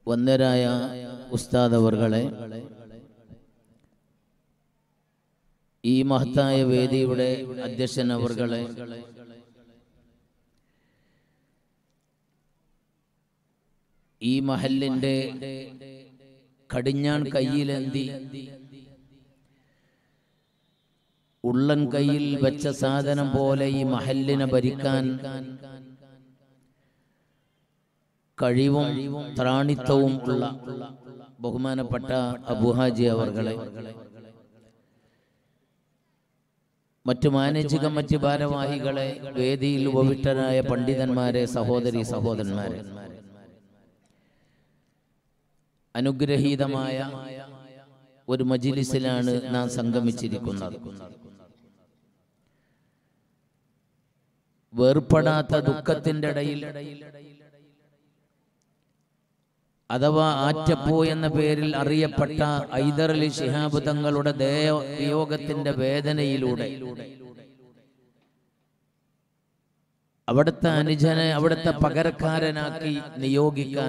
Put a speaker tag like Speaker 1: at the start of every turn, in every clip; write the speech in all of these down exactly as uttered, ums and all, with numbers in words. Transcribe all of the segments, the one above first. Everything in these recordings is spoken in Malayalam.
Speaker 1: വന്ദരായ ഉസ്താദ് അവർകളെ, ഈ മഹത്തായ വേദിയുടെ അധ്യക്ഷൻ അവർകളെ, ഈ മഹല്ലിന്റെ കടിഞ്ഞാൺ കയ്യിലെന്തി ഉള്ളൻ കയ്യിൽ വെച്ച സാധനം പോലെ ഈ മഹല്ലിനെ ഭരിക്കാൻ കഴിവും ത്രാണിത്വവും ഉള്ള ബഹുമാനപ്പെട്ട അബൂഹാജി അവർകളെ, മറ്റു മാനേജിക കമ്മിറ്റി ഭാരവാഹികളെ, വേദിയിൽ ഉപവിഷ്ടരായ പണ്ഡിതന്മാരെ, സഹോദരി സഹോദരന്മാരെ, അനുഗ്രഹീതമായ ഒരു മജ്ലിസിലാണ് നാം സംഗമിച്ചിരിക്കുന്നത്. വേർപ്പെടാത്ത ദുഃഖത്തിന്റെ ഇടയിൽ അഥവാ ആറ്റപ്പൂ എന്ന പേരിൽ അറിയപ്പെട്ട ഹൈദരലി ശിഹാബ് തങ്ങളുടെ വിയോഗത്തിന്റെ വേദനയിലൂടെ അവിടുത്തെ അനുജനെ അവിടുത്തെ പകരക്കാരനാക്കി നിയോഗിക്കാൻ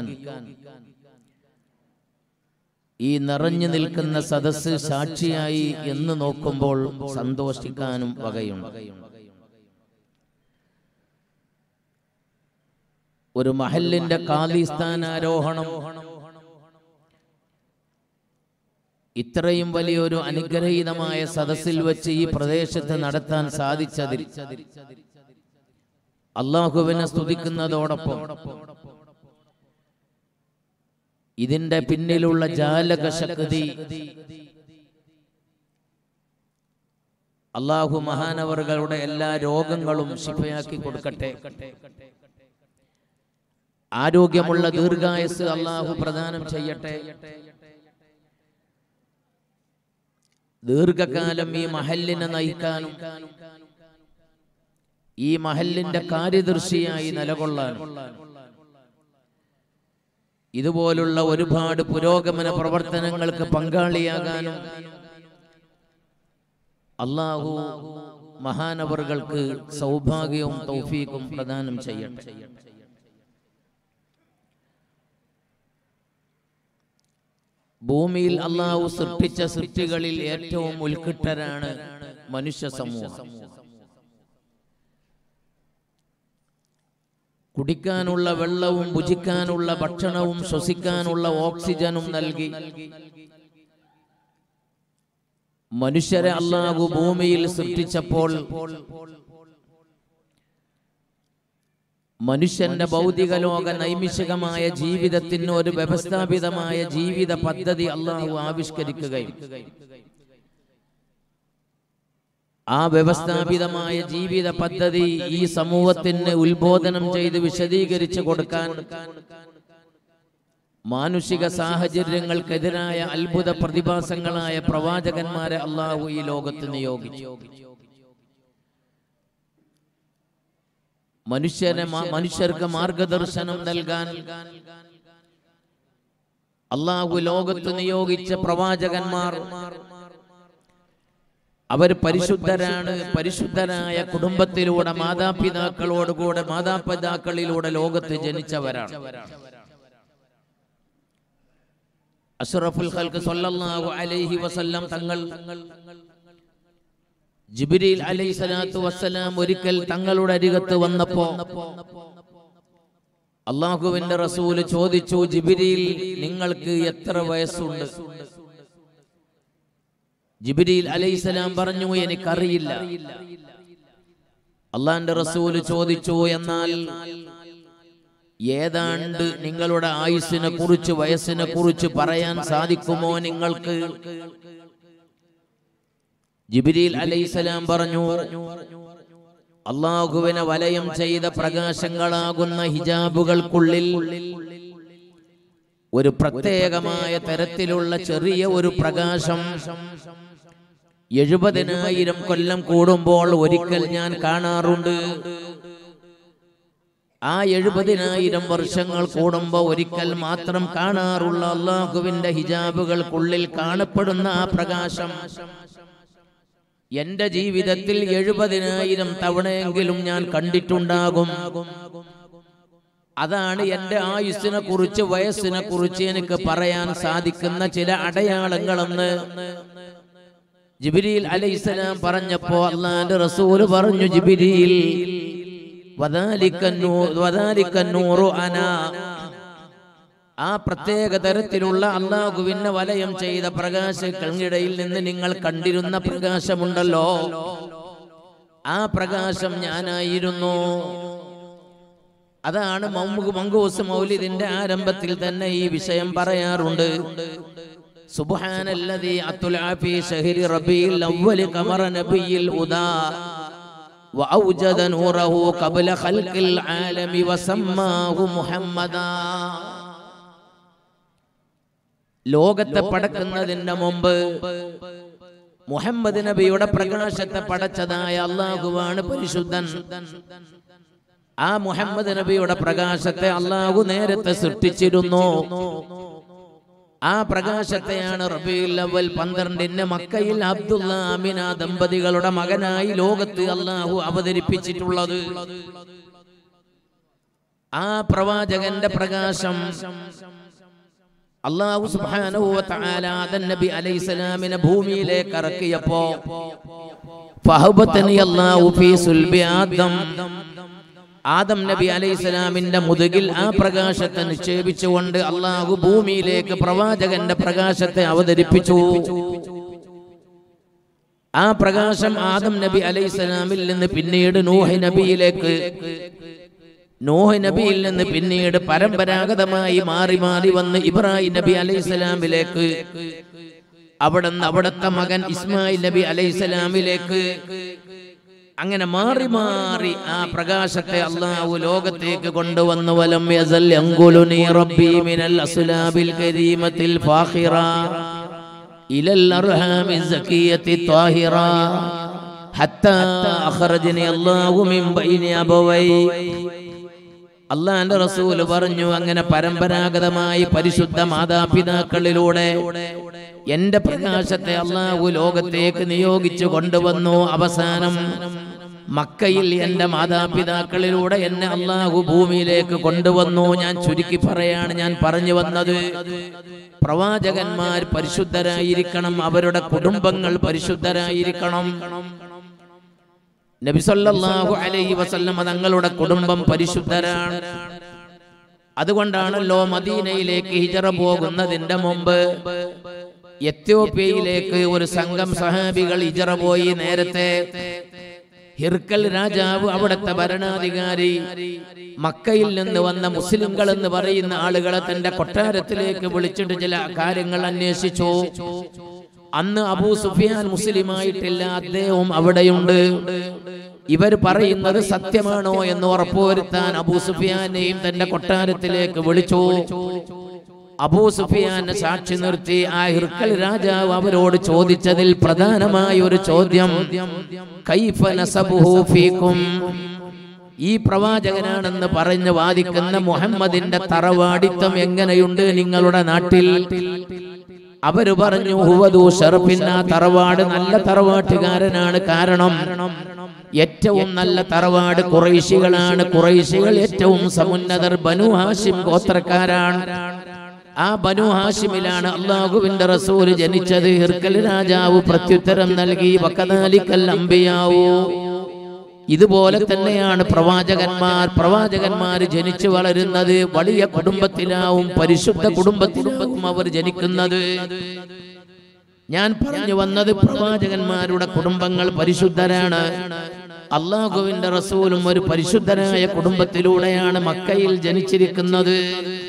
Speaker 1: ഈ നിറഞ്ഞു നിൽക്കുന്ന സദസ്സ് സാക്ഷിയായി എന്ന് നോക്കുമ്പോൾ സന്തോഷിക്കാനും വകയുണ്ട്. ഒരു മഹല്ലിന്റെ ഖാദി സ്ഥാനാരോഹണം ഇത്രയും വലിയൊരു അനുഗ്രഹീതമായ സദസ്സിൽ വെച്ച് ഈ പ്രദേശത്ത് നടത്താൻ സാധിച്ചതിൽ അല്ലാഹുവിനെ സ്തുതിക്കുന്നതോടൊപ്പം ഇതിന്റെ പിന്നിലുള്ള ജാലക ശക്തി അല്ലാഹു മഹാനവറുകളുടെ എല്ലാ രോഗങ്ങളും ശിഫയാക്കി കൊടുക്കട്ടെ. ആരോഗ്യമുള്ള ദീർഘായുസ് അല്ലാഹു പ്രദാനം ചെയ്യട്ടെ. ദീർഘകാലം ഈ മഹല്ലിനെ നയിക്കാനും ഈ മഹല്ലിന്റെ കാര്യദർശിയായി നിലകൊള്ളാനും ഇതുപോലുള്ള ഒരുപാട് പുരോഗമന പ്രവർത്തനങ്ങൾക്ക് പങ്കാളിയാകാനും അല്ലാഹു മഹാനവറുകൾക്ക് സൗഭാഗ്യവും തൗഫീഖും പ്രദാനം ചെയ്യട്ടെ. ഭൂമിയിൽ അല്ലാഹു സൃഷ്ടിച്ച സൃഷ്ടികളിൽ ഏറ്റവും ഉത്കൃഷ്ടരാണ് മനുഷ്യ സമൂഹം. കുടിക്കാനുള്ള വെള്ളവും ഭുജിക്കാനുള്ള ഭക്ഷണവും ശ്വസിക്കാനുള്ള ഓക്സിജനും നൽകി മനുഷ്യരെ അല്ലാഹു ഭൂമിയിൽ സൃഷ്ടിച്ചപ്പോൾ മനുഷ്യന്റെ ഭൗതിക ലോക നൈമിഷികമായ ജീവിതത്തിന് ഒരു വ്യവസ്ഥാപിതമായ ജീവിത പദ്ധതി അല്ലാഹു ആവിഷ്കരിക്കുകയും ആ വ്യവസ്ഥാപിതമായ ജീവിത പദ്ധതി ഈ സമൂഹത്തിന് ഉത്ബോധനം ചെയ്ത് വിശദീകരിച്ചു കൊടുക്കാൻ മാനുഷിക സാഹചര്യങ്ങൾക്കെതിരായ അത്ഭുത പ്രതിഭാസങ്ങളായ പ്രവാചകന്മാരെ അല്ലാഹു ഈ ലോകത്ത് നിയോഗിച്ചു. മനുഷ്യനെ മനുഷ്യർക്ക് മാർഗദർശനം നൽകാൻ അല്ലാഹു ലോകത്ത് നിയോഗിച്ച പ്രവാചകന്മാർ അവർ പരിശുദ്ധരാണ്. പരിശുദ്ധരായ കുടുംബത്തിലൂടെ മാതാപിതാക്കളോടുകൂടെ മാതാപിതാക്കളിലൂടെ ലോകത്ത് ജനിച്ചവരാണ്. അഷ്റഫുൽ ഖൽഖ് സ്വല്ലല്ലാഹു അലൈഹി വസല്ലം തങ്ങൾ ജിബ്രീൽ അലൈഹിസ്സലാത്തു വസ്സലാം ഒരിക്കൽ തങ്ങളുടെ അരികത്ത് വന്നപ്പോ അല്ലാഹുവിന്റെ റസൂൽ ചോദിച്ചു, ജിബ്രീൽ നിങ്ങൾക്ക് എത്ര വയസ്സുണ്ട്? ജിബ്രീൽ അലൈഹിസ്സലാം പറഞ്ഞു, എനിക്കറിയില്ല. അല്ലാഹുവിന്റെ റസൂൽ ചോദിച്ചു, എന്നാൽ ഏതാണ്ട് നിങ്ങളുടെ ആയുസ്സിനെ കുറിച്ച് വയസ്സിനെ കുറിച്ച് പറയാൻ സാധിക്കുമോ നിങ്ങൾക്ക്? ജിബ്രീൽ അലൈഹിസ്സലാം പറഞ്ഞു, അല്ലാഹുവിനെ വലയം ചെയ്ത പ്രകാശങ്ങളാകുന്ന ഹിജാബുകൾക്കുള്ളിൽ ഒരു പ്രത്യേകമായ തരത്തിലുള്ള ചെറിയ ഒരു പ്രകാശം എഴുപതിനായിരം കൊല്ലം കൂടുമ്പോൾ ഒരിക്കൽ ഞാൻ കാണാറുണ്ട്. ആ എഴുപതിനായിരം വർഷങ്ങൾ കൂടുമ്പോ ഒരിക്കൽ മാത്രം കാണാറുള്ള അല്ലാഹുവിന്റെ ഹിജാബുകൾക്കുള്ളിൽ കാണപ്പെടുന്ന ആ പ്രകാശം എന്റെ ജീവിതത്തിൽ എഴുപതിനായിരം തവണയെങ്കിലും ഞാൻ കണ്ടിട്ടുണ്ടാകും. അതാണ് എൻ്റെ ആയുസ്സിനെ കുറിച്ച് വയസ്സിനെ കുറിച്ച് എനിക്ക് പറയാൻ സാധിക്കുന്ന ചില അടയാളങ്ങളെന്ന് ജിബ്രീൽ അലൈഹിസ്സലാം പറഞ്ഞപ്പോൾ അല്ലാഹുവിന്റെ റസൂൽ പറഞ്ഞു, ജിബ്രീൽ വദാലിക്കന്നൂറു അനാ, ആ പ്രത്യേക തരത്തിലുള്ള അല്ലാഹുവിനെ വലയം ചെയ്ത പ്രകാശങ്ങൾക്കിടയിൽ നിന്ന് നിങ്ങൾ കണ്ടിരുന്ന പ്രകാശമുണ്ടല്ലോ, ആ പ്രകാശം ഞാനായിരുന്നു. അതാണ് മങ്കൂസ് മൗലിദിന്റെ ആരംഭത്തിൽ തന്നെ ഈ വിഷയം പറയാറുണ്ട്. സുബ്ഹാനല്ലദീ അത്ലഅ ഫീ ശഹരി റബീഉൽ അവ്വൽ ഖമറ നബിയിൽ ഉദാ വഔജദ നൂറഹു ഖബ്ല ഖൽഖിൽ ആലമി വസമ്മാഹു മുഹമ്മദാ. ലോകത്തെ പടക്കുന്നതിന് മുമ്പ് മുഹമ്മദ് നബിയുടെ പ്രകാശത്തെ പടച്ചതായ അല്ലാഹുവാണ് പരിശുദ്ധൻ. ആ മുഹമ്മദ് നബിയുടെ പ്രകാശത്തെ അല്ലാഹു നേരത്തെ സൃഷ്ടിച്ചിരുന്നു. ആ പ്രകാശത്തെയാണ് റബീഉൽ അവ്വൽ പന്ത്രണ്ടിന് മക്കയിൽ അബ്ദുള്ള അമിന ദമ്പതികളുടെ മകനായി ലോകത്ത് അല്ലാഹു അവതരിപ്പിച്ചിട്ടുള്ളത്. ആ പ്രവാചകന്റെ പ്രകാശം അല്ലാഹു സുബ്ഹാനഹു വ തആല ആദം നബി അലൈഹിസ്സലാമിനെ ഭൂമിയിലേക്ക് ഇറക്കിയപ്പോ ഫഹബതനി അല്ലാഹു ഫീ സുൽബി ആദം, ആദം നബി അലൈഹിസ്സലാമിന്റെ മുതുകിൽ ആ പ്രകാശത്തെ നിക്ഷേപിച്ചുകൊണ്ട് അല്ലാഹു ഭൂമിയിലേക്ക് പ്രവാചകന്റെ പ്രകാശത്തെ അവതരിപ്പിച്ചു. ആ പ്രകാശം ആദം നബി അലൈഹിസ്സലാമിൽ നിന്ന് പിന്നീട് നൂഹ് നബിയിലേക്ക്, നൂഹ് നബിയിൽ നിന്ന് പിന്നീട് പരമ്പരാഗതമായി മാറി മാറി വന്ന് ഇബ്രാഹിം നബി അലൈഹിസ്സലാമിലേക്ക്, അവിടുന്ന് അവിടുത്തെ മകൻ ഇസ്മായിൽ നബി അലൈഹിസ്സലാമിലേക്ക്, അങ്ങനെ മാറി മാറി ആ പ്രകാശത്തെ അല്ലാഹു ലോകത്തേക്ക് കൊണ്ടുവന്നു. വലം യസൽ യൻഖുലുനി റബ്ബി മിനൽ അസ്ലാബിൽ കരീമത്തിൽ ഫാഖിറ ഇലൽ അർഹാമി സകിയത്തി ത്വാഹിറ ഹത്താ അഖറജനി അല്ലാഹു മിൻ ബൈനി അബവൈ. അല്ലാഹുവിന്റെ റസൂൽ പറഞ്ഞു, അങ്ങനെ പരമ്പരാഗതമായി പരിശുദ്ധ മാതാപിതാക്കളിലൂടെ എന്റെ പ്രകാശത്തെ അല്ലാഹു ലോകത്തേക്ക് നിയോഗിച്ചു കൊണ്ടുവന്നു. അവസാനം മക്കയിൽ എന്റെ മാതാപിതാക്കളിലൂടെ എന്നെ അല്ലാഹു ഭൂമിയിലേക്ക് കൊണ്ടുവന്നു. ഞാൻ ചുരുക്കി പറയാണ് ഞാൻ പറഞ്ഞു വന്നത്, പ്രവാചകന്മാർ പരിശുദ്ധരായിരിക്കണം, അവരുടെ കുടുംബങ്ങൾ പരിശുദ്ധരായിരിക്കണം. നബി സല്ലല്ലാഹു അലൈഹി വസല്ലം തങ്ങളുടെ കുടുംബം പരിശുദ്ധരാണ്. അതുകൊണ്ടാണല്ലോ മദീനയിലേക്ക് ഹിജറ പോകുന്നതിന്റെ മുമ്പ് എത്യോപ്യയിലേക്ക് ഒരു സംഘം സഹാബികൾ ഹിജറ പോയി. നേരത്തെ ഹിർക്കൽ രാജാവ്, അവിടുത്തെ ഭരണാധികാരി, മക്കയിൽ നിന്ന് വന്ന മുസ്ലിംകൾ എന്ന് പറയുന്ന ആളുകളെ തന്റെ കൊട്ടാരത്തിലേക്ക് വിളിച്ചിട്ട് ചില കാര്യങ്ങൾ അന്വേഷിച്ചു. അന്ന് അബൂ സുഫിയാൻ മുസ്ലിമായിട്ടില്ല, അദ്ദേഹവും അവിടെയുണ്ട്. ഇവർ പറയുന്നത് സത്യമാണോ എന്ന് ഉറപ്പുവരുത്താൻ അബൂ സുഫിയാനെയും തന്റെ കൊട്ടാരത്തിലേക്ക് വിളിച്ചു. അബൂ സുഫിയാനെ സാക്ഷി നിർത്തി ആ ഹിർക്കൽ രാജാവ് അവരോട് ചോദിച്ചതിൽ പ്രധാനമായ ഒരു ചോദ്യം, കൈഫ നസബുഹു ഫീകും, ഈ പ്രവാചകനാണെന്ന് പറഞ്ഞ് വാദിക്കുന്ന മുഹമ്മദിന്റെ തറവാടിത്തം എങ്ങനെയുണ്ട് നിങ്ങളുടെ നാട്ടിൽ? അവര് പറഞ്ഞു, ഹുവദു ഷർഫിൻ, ആ തറവാട് നല്ല തറവാട്ടുകാരനാണ്. കാരണം ഏറ്റവും നല്ല തറവാട് ഖുറൈശികളാണ്. ഖുറൈശികൾ ഏറ്റവും സമുന്നതർ ബനു ഹാഷിം ഗോത്രക്കാരാണ്. ആ ബനു ഹാഷിമിലാണ് അല്ലാഹുവിന്റെ റസൂൽ ജനിച്ചത്. ഹിർക്കൽ രാജാവ് പ്രത്യുത്തരം നൽകി, വകദാലിക്കൽ അംബിയാവു, ഇതുപോലെ തന്നെയാണ് പ്രവാചകന്മാർ. പ്രവാചകന്മാർ ജനിച്ചു വളരുന്നത് വലിയ കുടുംബത്തിലാവും, പരിശുദ്ധ കുടുംബത്തിലാവും അവർ ജനിക്കുന്നത്. ഞാൻ പറഞ്ഞു വന്നത്, പ്രവാചകന്മാരുടെ കുടുംബങ്ങൾ പരിശുദ്ധരാണ്. അല്ലാഹുവിന്റെ റസൂലും ഒരു പരിശുദ്ധരായ കുടുംബത്തിലൂടെയാണ് മക്കയിൽ ജനിച്ചിരിക്കുന്നത്.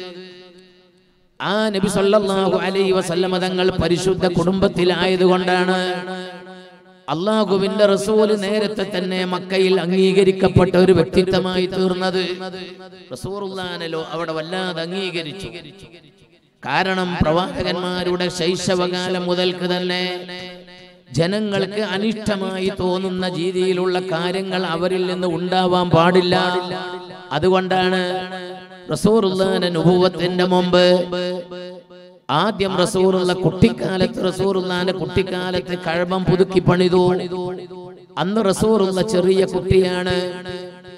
Speaker 1: ആ നബി സല്ലല്ലാഹു അലൈഹി വസല്ലമ തങ്ങൾ പരിശുദ്ധ കുടുംബത്തിലായതുകൊണ്ടാണ് അല്ലാഹുവിന്റെ റസൂൽ നേരത്തെ തന്നെ മക്കയിൽ അംഗീകരിക്കപ്പെട്ട ഒരു വ്യക്തിത്വമായി തീർന്നത്. റസൂലുള്ളാഹിനോ അവിടെ വല്ലാതെ അംഗീകരിച്ചു. കാരണം പ്രവാചകന്മാരുടെ ശൈശവകാലം മുതൽക്ക് തന്നെ ജനങ്ങൾക്ക് അനിഷ്ടമായി തോന്നുന്ന രീതിയിലുള്ള കാര്യങ്ങൾ അവരിൽ നിന്ന് ഉണ്ടാവാൻ പാടില്ല. അതുകൊണ്ടാണ് റസൂലുള്ളാഹിന്റെ നുബുവത്തിന്റെ മുമ്പ് ആദ്യം റസൂലുള്ള കുട്ടിക്കാലത്ത് റസൂലുള്ളാഹിന്റെ കുട്ടിക്കാലത്ത് കഅബ പുതുക്കി പണിതു. അന്ന് റസൂലുള്ള ചെറിയ കുട്ടിയാണ്.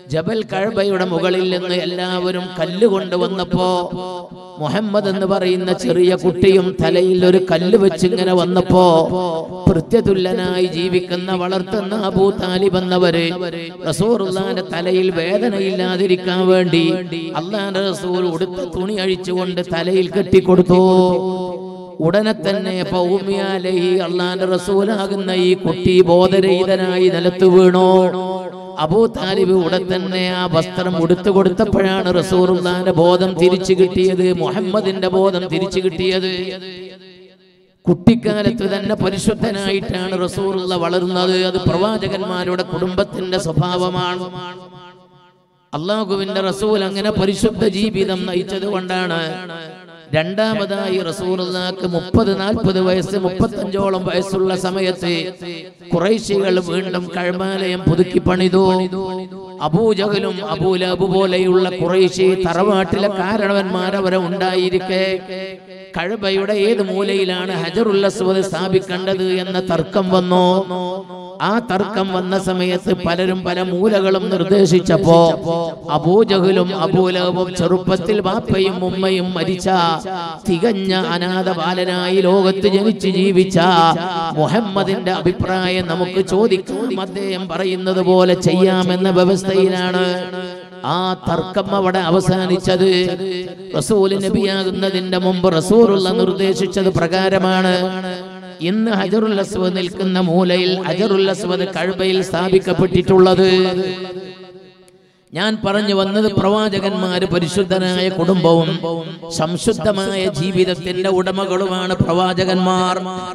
Speaker 1: ജബൽ കഅബയുടെ മുകളിൽ നിന്ന് എല്ലാവരും കല്ല് കൊണ്ടുവന്നപ്പോ മുഹമ്മദ് എന്ന് പറയുന്ന ചെറിയ കുട്ടിയും തലയിൽ ഒരു കല്ല് വെച്ചിങ്ങനെ വന്നപ്പോ പ്രത്യതുല്യനായി ജീവിക്കുന്ന വളർത്തുന്ന അബൂ താലിബ് എന്നവര് റസൂലുള്ളാഹിന്റെ തലയിൽ വേദനയില്ലാതിരിക്കാൻ വേണ്ടി അല്ലാഹുവിന്റെ റസൂൽ ഉടുത്ത തുണി അഴിച്ചുകൊണ്ട് തലയിൽ കെട്ടിക്കൊടുത്തു. ഉടനെ തന്നെ അല്ലാഹുവിന്റെ റസൂലാകുന്ന ഈ കുട്ടി ബോധരഹിതനായി നിലത്ത് വീണു. അബൂ താലിബ് ഉടൻ തന്നെ ആ വസ്ത്രം ഉടുത്തു കൊടുത്തപ്പോഴാണ് റസൂലുള്ളാഹിന്റെ ബോധം തിരിച്ചു കിട്ടിയത്, മുഹമ്മദിന്റെ ബോധം തിരിച്ചു കിട്ടിയത്. കുട്ടിക്കാലത്ത് തന്നെ പരിശുദ്ധനായിട്ടാണ് റസൂലുള്ള വളർന്നത്. അത് പ്രവാചകന്മാരുടെ കുടുംബത്തിന്റെ സ്വഭാവമാണ്. അല്ലാഹുവിന്റെ റസൂൽ അങ്ങനെ പരിശുദ്ധ ജീവിതം നയിച്ചത് കൊണ്ടാണ് രണ്ടാമതായി റസൂലുള്ളാഹിക്ക് മുപ്പത് നാൽപ്പത് വയസ്സ് മുപ്പത്തഞ്ചോളം വയസ്സുള്ള സമയത്ത് ഖുറൈശികൾ വീണ്ടും കഅബാലയം പുതുക്കി പണിതു. അബൂജഹലും അബൂലഹബ് പോലെയുള്ള ഖുറൈശി തറവാട്ടിലെ കാരണവന്മാർ അവരെ ഉണ്ടായിരിക്കെ കഅബയുടെ ഏത് മൂലയിലാണ് ഹജറുൽ അസ്വദ് സ്ഥാപിക്കേണ്ടത് എന്ന തർക്കം വന്നു. ആ തർക്കം വന്ന സമയത്ത് പലരും പല മൂലകളും നിർദ്ദേശിച്ചപ്പോ അബൂജഹലും അബൂലഹബും ചെറുപ്പത്തിൽ ബാപ്പയും ഉമ്മയും മരിച്ച തികഞ്ഞ അനാഥ ബാലനായി ലോകത്ത് ജനിച്ച് ജീവിച്ച മുഹമ്മദിന്റെ അഭിപ്രായം നമുക്ക് ചോദിക്കാം. അദ്ദേഹം പറയുന്നത് പോലെ ചെയ്യാമെന്ന വ്യവസ്ഥയിലാണ് ആ തർക്കം അവിടെ അവസാനിച്ചത്. റസൂൽ നബിയാകുന്നതിന്റെ മുമ്പ് റസൂലുള്ള നിർദ്ദേശിച്ചത് പ്രകാരമാണ് ഇന്ന് ഹജറുൽ അസ്വദ് നിൽക്കുന്ന മൂലയിൽ ഹജറുൽ അസ്വദ് കഅബയിൽ സ്ഥാപിക്കപ്പെട്ടിട്ടുള്ളത്. ഞാൻ പറഞ്ഞു വന്നത് പ്രവാചകന്മാര് പരിശുദ്ധനായ കുടുംബവും സംശുദ്ധമായ ജീവിതത്തിന്റെ ഉടമകളുമാണ് പ്രവാചകന്മാർ.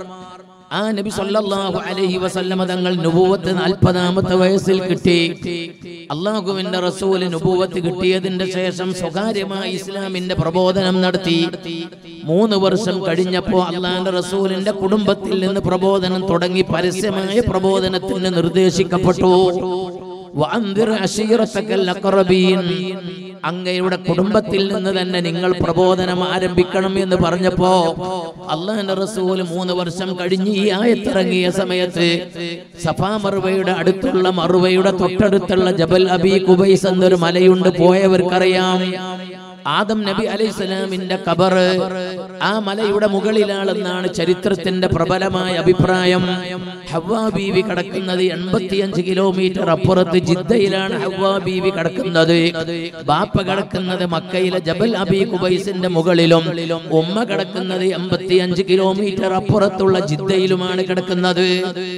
Speaker 1: ആ നബി സല്ലല്ലാഹു അലൈഹി വസല്ലമ തങ്ങൾ നുബുവത്ത് നാൽപ്പതാമത്തെ വയസ്സിൽ കിട്ടി. അല്ലാഹുവിന്റെ റസൂല് നുബുവത്ത് കിട്ടിയതിന്റെ ശേഷം സ്വകാര്യമായി ഇസ്ലാമിന്റെ പ്രബോധനം നടത്തി. മൂന്ന് വർഷം കഴിഞ്ഞപ്പോൾ അല്ലാഹുവിന്റെ റസൂലിന്റെ കുടുംബത്തിൽ നിന്ന് പ്രബോധനം തുടങ്ങി. പരസ്യമായ പ്രബോധനത്തിന് നിർദ്ദേശിക്കപ്പെട്ടു. വഅൻദിർ അശീറതകൽ അഖറബീൻ, അങ്ങയുടെ കുടുംബത്തിൽ നിന്ന് തന്നെ നിങ്ങൾ പ്രബോധനം ആരംഭിക്കണം എന്ന് പറഞ്ഞപ്പോ അല്ലാഹുവിന്റെ റസൂൽ മൂന്ന് വർഷം കഴിഞ്ഞ് ഈ ആയത്തിറങ്ങിയ സമയത്ത് സഫാ മർവയുടെ അടുത്തുള്ള മർവയുടെ തൊട്ടടുത്തുള്ള ജബൽ അബീ ഖുബൈസ് എന്നൊരു മലയുണ്ട്, പോയവർക്കറിയാം. ആദം നബി അലൈഹിസ്സലാമിന്റെ ഖബർ ആ മലയുടെ മുകളിലാണെന്നാണ് ചരിത്രത്തിന്റെ പ്രബലമായ അഭിപ്രായം. ഹവ്വാ ബീവി കിടക്കുന്നത് എൺപത്തിയഞ്ച് കിലോമീറ്റർ അപ്പുറത്ത് ജിദ്ദയിലാണ് ഹവ്വാ ബീവി കിടക്കുന്നത്. ബാപ്പ കിടക്കുന്നത് മക്കയിലെ ജബൽ അബീ ഖുബൈസിന്റെ മുകളിലും ഉമ്മ കിടക്കുന്നത് എൺപത്തിയഞ്ച് കിലോമീറ്റർ അപ്പുറത്തുള്ള ജിദ്ദയിലുമാണ് കിടക്കുന്നത്.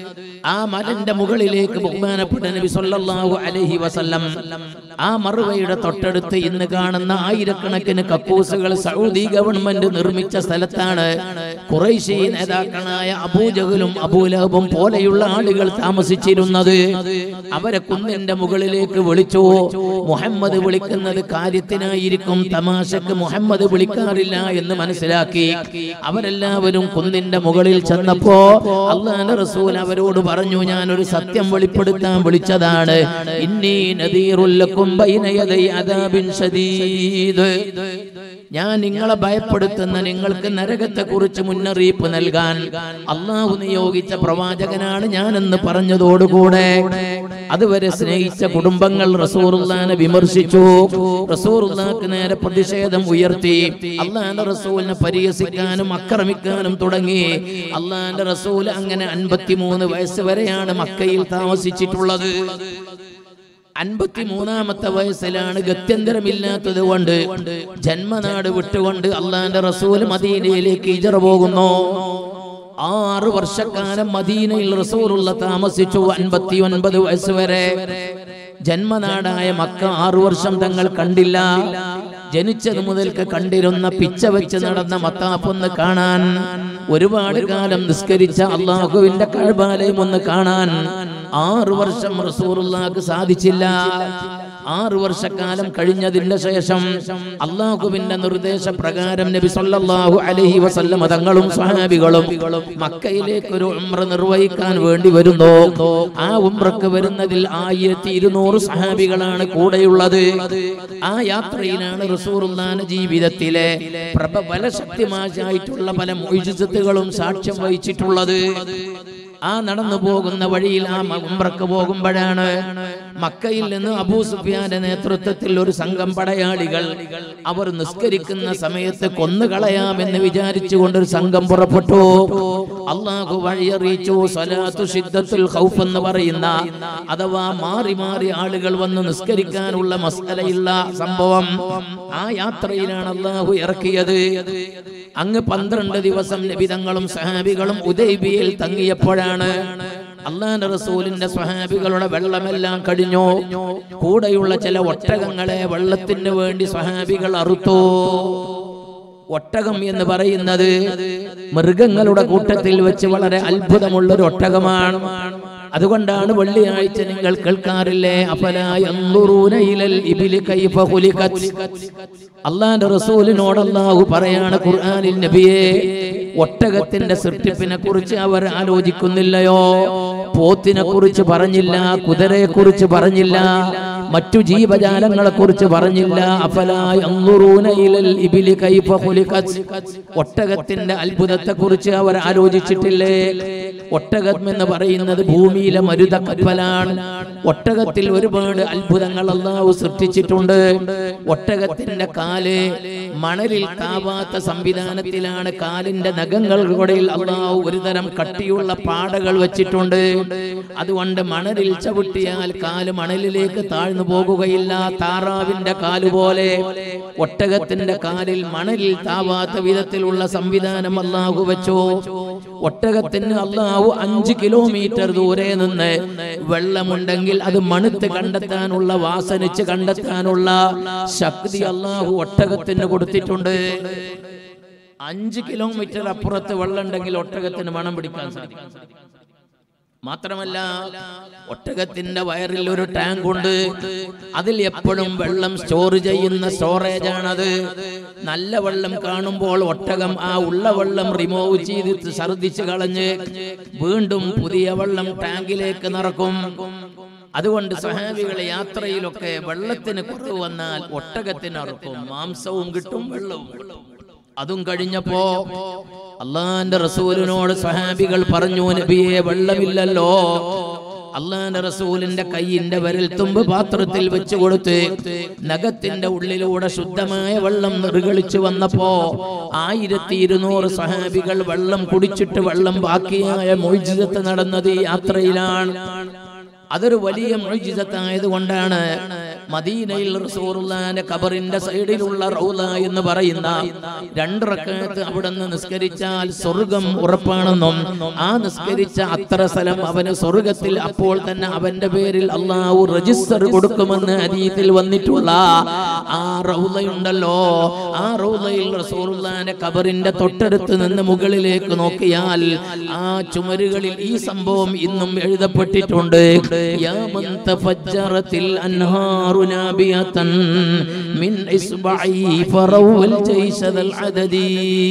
Speaker 1: ആ മലന്റെ മുകളിലേക്ക് ബഹുമാനപ്പെട്ട നബി സല്ലല്ലാഹു അലൈഹി വസല്ലം ആ മറുവയുടെ തൊട്ടടുത്ത് ഇന്ന് കാണുന്ന ആയിരക്കണക്കിന് കക്കൂസുകൾ സൗദി ഗവൺമെന്റ് നിർമ്മിച്ച സ്ഥലത്താണ് ഖുറൈശി നേതാക്കളായ അബൂജഹലും അബൂലഹബും പോലെയുള്ള ആളുകൾ താമസിച്ചിരുന്നത്. അവരെ കുന്നിന്റെ മുകളിലേക്ക് വിളിച്ചു. മുഹമ്മദ് വിളിക്കുന്നത് കാര്യത്തിനായിരിക്കും, തമാശക്ക് മുഹമ്മദ് വിളിക്കാറില്ല എന്ന് മനസ്സിലാക്കി അവരെല്ലാവരും കുന്നിന്റെ മുകളിൽ ചെന്നപ്പോ അല്ലാഹുവിന്റെ റസൂൽ അവരോട് പറഞ്ഞു, ഞാനൊരു സത്യം വെളിപ്പെടുത്താൻ വിളിച്ചതാണ്. ഇന്നി നദീറുൽ ലക്കും ബൈന യദൈ അദാബിൻ ശദീദ്, ഞാൻ നിങ്ങളെ ഭയപ്പെടുത്തുന്ന, നിങ്ങൾക്ക് നരകത്തെ കുറിച്ച് മുന്നറിയിപ്പ് നൽകാൻ അള്ളാഹു നിയോഗിച്ച പ്രവാചകനാണ് ഞാനെന്ന് പറഞ്ഞതോടുകൂടെ അതുവരെ സ്നേഹിച്ച കുടുംബങ്ങൾ റസൂലുള്ളാഹിനെ വിമർശിച്ചു. റസൂലുള്ളാഹിക്ക് നേരെ പ്രതിഷേധം ഉയർത്തി. അള്ളാഹുവിന്റെ റസൂലിനെ പരിഹസിക്കാനും ആക്രമിക്കാനും തുടങ്ങി. അള്ളാഹുവിന്റെ റസൂൽ അങ്ങനെ അൻപത്തിമൂന്ന് വയസ്സ് വരെയാണ് മക്കയിൽ താമസിച്ചിട്ടുള്ളത്. അൻപത്തിമൂന്നാമത്തെ വയസ്സിലാണ് ഗത്യന്തരമില്ലാത്തത് കൊണ്ട് ജന്മനാട് വിട്ടുകൊണ്ട് അള്ളാഹുവിന്റെ റസൂൽ മദീനയിലേക്ക് ഹിജ്റ പോകുന്നു. ആറ് വർഷക്കാലം മദീനയിൽ റസൂലുള്ള താമസിച്ചു. അൻപത്തി ഒൻപത് വയസ്സ് വരെ ജന്മനാടായ മക്ക ആറു വർഷം തങ്ങൾ കണ്ടില്ല. ജനിച്ചത് മുതൽക്ക് കണ്ടിരുന്ന പിച്ച വെച്ച് നടന്ന മത്താഫ് ഒന്ന് കാണാൻ, ഒരുപാട് കാലം നിസ്കരിച്ച അള്ളാഹുവിന്റെ കഅബാലയം ഒന്ന് കാണാൻ ആറു വർഷം റസൂലുള്ളാഹിക്ക് സാധിച്ചില്ല. ആറു വർഷക്കാലം കഴിഞ്ഞതിന്റെ ശേഷം അള്ളാഹുവിന്റെ നിർദ്ദേശപ്രകാരം നബി സല്ലല്ലാഹു അലൈഹി വസല്ലം തങ്ങളും സ്വഹാബികളും മക്കയിലേക്ക് ഒരു ഉംറ നിർവഹിക്കാൻ വേണ്ടി വരുന്നു. ആ ഉംറക്ക് വരുന്നതിൽ ആയിരത്തി ഇരുന്നൂറ് സ്വഹാബികളാണ് കൂടെയുള്ളത്. ആ യാത്രയിലാണ് റസൂലുള്ളാഹിന്റെ ജീവിതത്തിലെ പ്രബല ശക്തിമാശായിട്ടുള്ള പല മുഅ്ജിസത്തുകളും സാക്ഷ്യം വഹിച്ചിട്ടുള്ളത്. ആ നടന്നു പോകുന്ന വഴിയിൽ ആ ഉംറക്ക് പോകുമ്പോഴാണ് മക്കയിൽ നിന്ന് അബൂ സുഫിയാന്റെ നേതൃത്വത്തിൽ ഒരു സംഘം പടയാളികൾ അവർ നിസ്കരിക്കുന്ന സമയത്ത് കൊന്നുകളയാമെന്ന് വിചാരിച്ചുകൊണ്ട് ഒരു സംഘം പുറപ്പെട്ടു. അള്ളാഹു വഴിയറിയിച്ചു. സ്വലാത്തു ശിദ്ദത്തുൽ ഖൗഫ് എന്ന് പറയുന്ന അഥവാ മാറി മാറി ആളുകൾ വന്ന് നിസ്കരിക്കാനുള്ള മസ്അലയുള്ള സംഭവം ആ യാത്രയിലാണ് അള്ളാഹു ഇറക്കിയത്. അങ്ങ് പന്ത്രണ്ട് ദിവസം നബിതങ്ങളും സഹാബികളും ഹുദൈബിയയിൽ തങ്ങിയപ്പോഴാണ് അല്ലാഹുവിന്റെ റസൂലിന്റെ സ്വഹാബികളുടെ വെള്ളമെല്ലാം കഴിഞ്ഞു. കൂടെയുള്ള ചില ഒട്ടകങ്ങളെ വെള്ളത്തിന് വേണ്ടി സ്വഹാബികൾ അറുത്തു. ഒട്ടകം എന്ന് പറയുന്നത് മൃഗങ്ങളുടെ കൂട്ടത്തിൽ വെച്ച് വളരെ അത്ഭുതമുള്ളൊരു ഒട്ടകമാണ്. അതുകൊണ്ടാണ് വെള്ളിയാഴ്ച നിങ്ങൾ കേൾക്കാറില്ലേ, അഫലാ യൻദുറൂന ഇലൽ ഇബ്ലി കൈഫ ഖുലിഖത്. അല്ലാഹുവിന്റെ റസൂലിനോട് അല്ലാഹു പറയാണ് ഖുർആനിൽ, നബിയേ, ഒട്ടകത്തിന്റെ സൃഷ്ടിപ്പിനെ കുറിച്ച് അവർ ആലോചിക്കുന്നില്ലയോ? പോത്തിനെ കുറിച്ച് പറഞ്ഞില്ല, കുതിരയെ കുറിച്ച് പറഞ്ഞില്ല, മറ്റു ജീവജാലങ്ങളെ കുറിച്ച് പറഞ്ഞില്ല. അഫലാ യൻദുറൂന ഇലൽ ഇബ്ലി കൈഫ ഖുലിഖത്. ഒട്ടകത്തിന്റെ അത്ഭുതത്തെ കുറിച്ച് അവർ ആലോചിച്ചിട്ടില്ലേ? ഒട്ടകം എന്ന് പറയുന്നത് ഭൂമിയിലെ മരുത കപ്പലാണ്. ഒട്ടകത്തിൽ ഒരുപാട് അത്ഭുതങ്ങൾ അല്ലാഹു സൃഷ്ടിച്ചിട്ടുണ്ട്. ഒട്ടകത്തിന്റെ കാല് മണലിൽ താവാത്ത സംവിധാനത്തിലാണ്. കാലിന്റെ നഖങ്ങൾക്കിടയിൽ അല്ലാഹു ഒരുതരം കട്ടിയുള്ള പാടകൾ വെച്ചിട്ടുണ്ട്. അതുകൊണ്ട് മണലിൽ ചവിട്ടിയാൽ കാല് മണലിലേക്ക് താഴ്ന്നു പോകുകയില്ല. താറാവിന്റെ കാല് പോലെ ഒട്ടകത്തിന്റെ കാലിൽ മണലിൽ താവാത്ത വിധത്തിലുള്ള സംവിധാനം അല്ലാഹു വെച്ചു. ഒട്ടകത്തിന് അല്ലാഹു അഞ്ച് കിലോമീറ്റർ ദൂരെ നിന്ന് വെള്ളമുണ്ടെങ്കിൽ അത് മണുത്ത് കണ്ടെത്താനുള്ള, വാസനിച്ച് കണ്ടെത്താനുള്ള ശക്തി അല്ലാഹു ഒട്ടകത്തിന് കൊടുത്തിട്ടുണ്ട്. അഞ്ച് കിലോമീറ്റർ അപ്പുറത്ത് വെള്ളം ഉണ്ടെങ്കിൽ ഒട്ടകത്തിന് മണം പിടിക്കാൻ സാധിക്കും. മാത്രമല്ല, ഒട്ടകത്തിന്റെ വയറിൽ ഒരു ടാങ്ക് ഉണ്ട്. അതിൽ എപ്പോഴും വെള്ളം സ്റ്റോർ ചെയ്യുന്ന സ്റ്റോറേജ് ആണത്. നല്ല വെള്ളം കാണുമ്പോൾ ഒട്ടകം ആ ഉള്ള വെള്ളം റിമൂവ് ചെയ്ത് ഛർദിച്ച് കളഞ്ഞ് വീണ്ടും പുതിയ വെള്ളം ടാങ്കിലേക്ക് നിറക്കും. അതുകൊണ്ട് സ്വഹാബികളെ യാത്രയിലൊക്കെ വെള്ളത്തിന് കുറവ് വന്നാൽ ഒട്ടകത്തിന് അറുക്കും. മാംസവും കിട്ടും, വെള്ളവും കിട്ടും. അതും കഴിഞ്ഞപ്പോ അള്ളാന്റെ റസൂലിനോട് സ്വഹാബികൾ പറഞ്ഞു, നബിയെ, വെള്ളമില്ലല്ലോ. അള്ളാന്റെ റസൂലിന്റെ കൈയിന്റെ വിരൽത്തുമ്പ് പാത്രത്തിൽ വെച്ച് കൊടുത്ത് നഖത്തിന്റെ ഉള്ളിലൂടെ ശുദ്ധമായ വെള്ളം നിർഗളിച്ചു വന്നപ്പോ ആയിരത്തി ഇരുന്നൂറ് സ്വഹാബികൾ വെള്ളം കുടിച്ചിട്ട് വെള്ളം ബാക്കിയായ മുഅ്ജിസത്ത് നടന്നത് ഈ യാത്രയിലാണ്. അതൊരു വലിയ മുഅ്ജിസത്തായത് കൊണ്ടാണ് മദീനയിൽ റസൂലുള്ളാഹിന്റെ ഖബറിന്റെ സൈഡിലുള്ള റൗള എന്ന് പറയുന്ന രണ്ട് റക്അത്ത് അവിടുന്ന് നിസ്കരിച്ചാൽ സ്വർഗ്ഗം ഉറപ്പാണെന്നും ആ നിസ്കരിച്ച അത്ര സ്ഥലം അവന് സ്വർഗ്ഗത്തിൽ അപ്പോൾ തന്നെ അവന്റെ പേരിൽ അല്ലാഹു രജിസ്റ്റർ കൊടുക്കുമെന്ന് ഹദീസിൽ വന്നിട്ടുള്ള ആ റൗളയുണ്ടല്ലോ, ആ റൗളയിൽ റസൂലുള്ളാഹിന്റെ ഖബറിന്റെ തൊട്ടടുത്ത് നിന്ന് മുകളിലേക്ക് നോക്കിയാൽ ആ ചുമരുകളിൽ ഈ സംഭവം ഇന്നും എഴുതപ്പെട്ടിട്ടുണ്ട്. യാ മൻ തഫജ്ജറത്തിൽ അൻഹാറു നാബിയതൻ മിൻ ഇസ്ബഇ ഫറവൽ ജൈസൽ അദദി.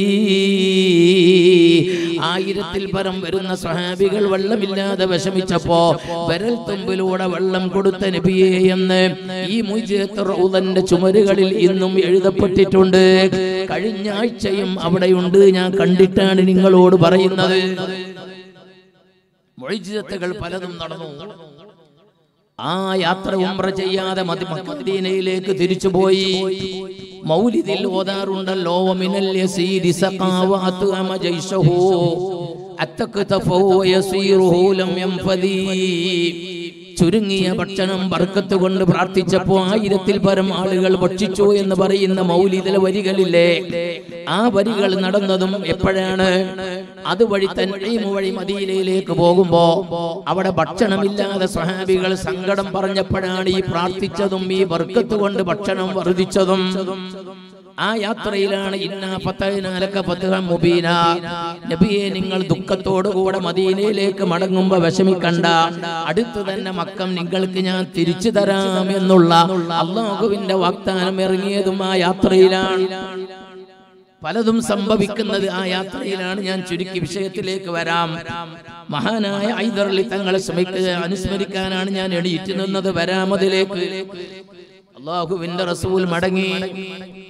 Speaker 1: ആയിരത്തിൽ പരം വരുന്ന സ്വഹാബികൾ വെള്ളമില്ലാതെ വിഷമിച്ചപ്പോ വിരൽ തുമ്പിലൂടെ വെള്ളം കൊടുത്ത നബിയെ എന്ന് ഈ മുഅ്ജിസത്ത് റൗളന്റെ ചുമരുകളിൽ ഇന്നും എഴുതപ്പെട്ടിട്ടുണ്ട്. കഴിഞ്ഞ ആഴ്ചയും അവിടെയുണ്ട്, ഞാൻ കണ്ടിട്ടാണ് നിങ്ങളോട് പറയുന്നത്. മുഅ്ജിസത്തുകൾ പലതും നടന്നു. ആ യാത്ര ഉംറ ചെയ്യാതെ മദീനയിലേക്ക് തിരിച്ചുപോയി. മൗലിദിൽ ഓതാറുണ്ടല്ലോ, വമിനൽ യസീരി സഖാവഅതു അമ ജൈശഹു അത്തഖതഫു വയസീറുഹു ലം യംഫദി. ചുരുങ്ങിയ ഭക്ഷണം ബർക്കത്ത് കൊണ്ട് പ്രാർത്ഥിച്ചപ്പോ ആയിരത്തിൽ പരം ആളുകൾ ഭക്ഷിച്ചു എന്ന് പറയുന്ന മൗലിദിലെ വരികളില്ലേ, ആ വരികൾ നടന്നതും എപ്പോഴാണ്? അതുവഴി തൻഈം വഴി മദീനയിലേക്ക് പോകുമ്പോ അവിടെ ഭക്ഷണമില്ലാതെ സ്വഹാബികൾ സങ്കടം പറഞ്ഞപ്പോഴാണ് ഈ പ്രാർത്ഥിച്ചതും ഈ ബർക്കത്ത് കൊണ്ട് ഭക്ഷണം വർദ്ധിച്ചതും. ആ യാത്രയിലാണ് ഇന്നാ ഫതഹ്നാ ലക ഫത്ഹൻ മുബീന. നബിയെ, നിങ്ങൾ ദുഃഖത്തോടുകൂടെ മദീനയിലേക്ക് മടങ്ങുമ്പോ വിഷമിക്കണ്ട, അടുത്തു തന്നെ മക്കം നിങ്ങൾക്ക് ഞാൻ തിരിച്ചു തരാം എന്നുള്ള അല്ലാഹുവിന്റെ വാഗ്ദാനം ഇറങ്ങിയതും ആ യാത്രയിലാണ്. പലതും സംഭവിക്കുന്നത് ആ യാത്രയിലാണ്. ഞാൻ ചുരുക്കി വിഷയത്തിലേക്ക് വരാം. മഹാനായ ഹൈദർ അലി തങ്ങളെ അനുസ്മരിക്കാനാണ് ഞാൻ എണീറ്റ് നിന്നത്. വരാമതിലേക്ക് അല്ലാഹുവിന്റെ റസൂൽ മടങ്ങി.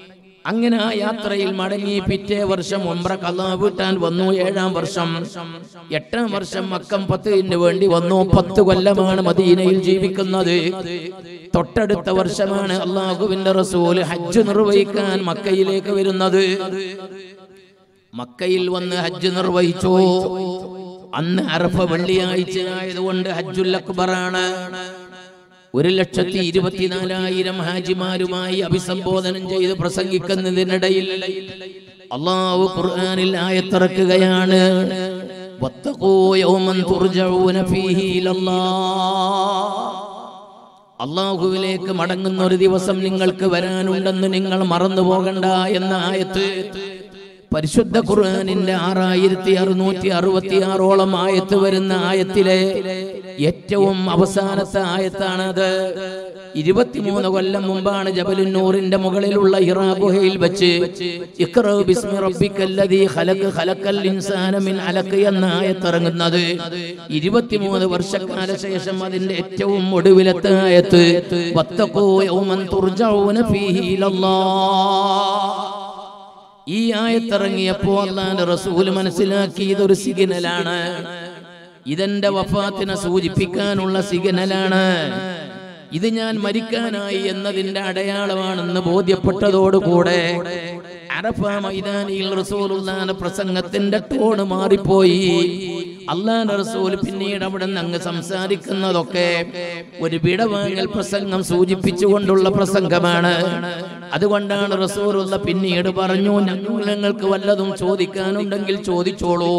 Speaker 1: അങ്ങനെ ആ യാത്രയിൽ മടങ്ങി പിറ്റേ വർഷം ഉംറ ഖളാ വീട്ടാൻ വന്നു. ഏഴാം വർഷം എട്ടാം വർഷം മക്കം ഫത്ഹിന് വേണ്ടി വന്നു. പത്ത് കൊല്ലമാണ് മദീനയിൽ ജീവിക്കുന്നത്. തൊട്ടടുത്ത വർഷമാണ് അല്ലാഹുവിന്റെ റസൂൽ ഹജ്ജ് നിർവഹിക്കാൻ മക്കയിലേക്ക് വരുന്നത്. മക്കയിൽ വന്ന് ഹജ്ജ് നിർവഹിച്ചു. അന്ന് അറഫ വെള്ളിയാഴ്ച ആയതുകൊണ്ട് ഹജ്ജുൽ അക്ബറാണ്. ഒരു ലക്ഷത്തി ഇരുപത്തിനാലായിരം ഹാജിമാരുമായി അഭിസംബോധനം ചെയ്ത് പ്രസംഗിക്കുന്നതിനിടയിൽ അല്ലാഹു ഖുർആനിൽ ആയത്തിറക്കുകയാണ്, വത്തഖൂ യൗമൻ തുർജഊന ഫീഹി ഇലല്ലാഹ്. അല്ലാഹുവിലേക്ക് മടങ്ങുന്ന ഒരു ദിവസം നിങ്ങൾക്ക് വരാനുണ്ടെന്ന് നിങ്ങൾ മറന്നു പോകണ്ട എന്ന ആയത്ത് പരിശുദ്ധ ഖുർആനിന്റെ ആറായിരത്തി അറുന്നൂറ്റി അറുപത്തി ആറോളം ആയത്ത് വരുന്ന ആയത്തിലെ ഏറ്റവും അവസാനത്തെ ആയത്താണത്. ഇരുപത്തിമൂന്ന് കൊല്ലം മുമ്പാണ് ജബലുൻ നൂറിന്റെ മുകളിലുള്ള ഹിറാ ഗുഹയിൽ വെച്ച് ഇഖ്റാ ബിസ്മി റബ്ബിക്കല്ലദീ ഖലഖ് ഖലഖൽ ഇൻസാന മിൻ അലഖ് എന്ന ആയത്ത് ഇറങ്ങുന്നത്. ഇരുപത്തിമൂന്ന് വർഷക്കാല ശേഷം അതിന്റെ ഏറ്റവും ഒടുവിലത്തെ ആയത്ത് വത്തഖൂ യൗമൻ തുർജഊന ഫീഹി ഇലല്ലാഹ്. ഈ ആയത്തിറങ്ങിയപ്പോ അല്ലാഹുവിന്റെ റസൂൽ മനസ്സിലാക്കി ഇതൊരു സിഗ്നലാണ്, ഇതെന്റെ വഫാത്തിനെ സൂചിപ്പിക്കാനുള്ള സിഗ്നലാണ്, ഇത് ഞാൻ മരിക്കാനായി എന്നതിന്റെ അടയാളമാണെന്ന് ബോധ്യപ്പെട്ടതോടുകൂടെ അറഫ മൈതാനിയിൽ റസൂലുള്ളാഹിന്റെ പ്രസംഗത്തിന്റെ ടോൺ മാറിപ്പോയി. അല്ലാഹുവിന്റെ റസൂൽ പിന്നീട് അവിടെ നിന്ന് അങ്ങ് സംസാരിക്കുന്നതൊക്കെ ഒരു വിടവാങ്ങൽ പ്രസംഗം സൂചിപ്പിച്ചുകൊണ്ടുള്ള പ്രസംഗമാണ്. അതുകൊണ്ടാണ് റസൂലുള്ള പിന്നീട് പറഞ്ഞു, ഞങ്ങൾക്ക് വല്ലതും ചോദിക്കാനുണ്ടെങ്കിൽ ചോദിച്ചോളൂ,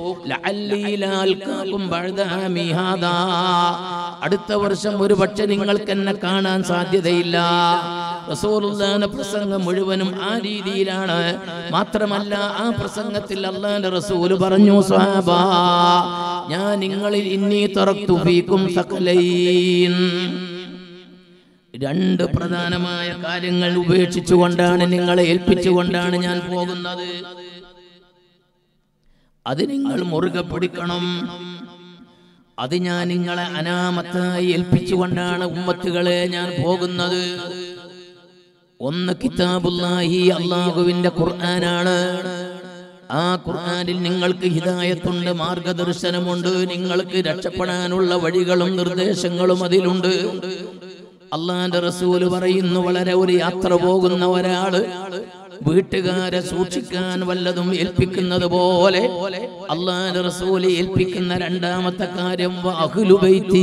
Speaker 1: അടുത്ത വർഷം ഒരു പക്ഷെ നിങ്ങൾക്ക് എന്നെ കാണാൻ സാധ്യതയില്ല. റസൂലുള്ളാഹിന്റെ പ്രസംഗം മുഴുവനും ആ രീതിയിലാണ്. മാത്രമല്ല ആ പ്രസംഗത്തിൽ അല്ലാഹുവിന്റെ റസൂൽ പറഞ്ഞു, സ്വഹാബാ, ഞാൻ നിങ്ങളിൽ ഇന്നി തറക്തു ഫീകും സഖലൈൻ, രണ്ട് പ്രധാനമായ കാര്യങ്ങൾ ഉപേക്ഷിച്ചുകൊണ്ടാണ്, നിങ്ങളെ ഏൽപ്പിച്ചുകൊണ്ടാണ് ഞാൻ പോകുന്നത്. അത് നിങ്ങൾ മുറുകെ പിടിക്കണം. അത് ഞാൻ നിങ്ങളെ അനാമത്തായി ഏൽപ്പിച്ചുകൊണ്ടാണ് ഉമ്മത്തുകളെ ഞാൻ പോകുന്നത്. ഒന്ന് കിതാബുല്ലാഹി, അല്ലാഹുവിന്റെ ഖുർആനാണ്. ആ ഖുർആനിൽ നിങ്ങൾക്ക് ഹിദായത്തുണ്ട്, മാർഗദർശനമുണ്ട്, നിങ്ങൾക്ക് രക്ഷപ്പെടാനുള്ള വഴികളും നിർദ്ദേശങ്ങളും അതിലുണ്ട്. അല്ലാഹുവിന്റെ റസൂൽ പറയുന്നു, വളരെ ഒരു യാത്ര പോകുന്ന ഒരാള് വീട്ടുകാരെ സൂക്ഷിക്കാൻ വല്ലതും ഏൽപ്പിക്കുന്നത് പോലെ അല്ലാഹുവിന്റെ റസൂൽ ഏൽപ്പിക്കുന്ന രണ്ടാമത്തെ കാര്യം അഹ്ലു ബൈത്തി,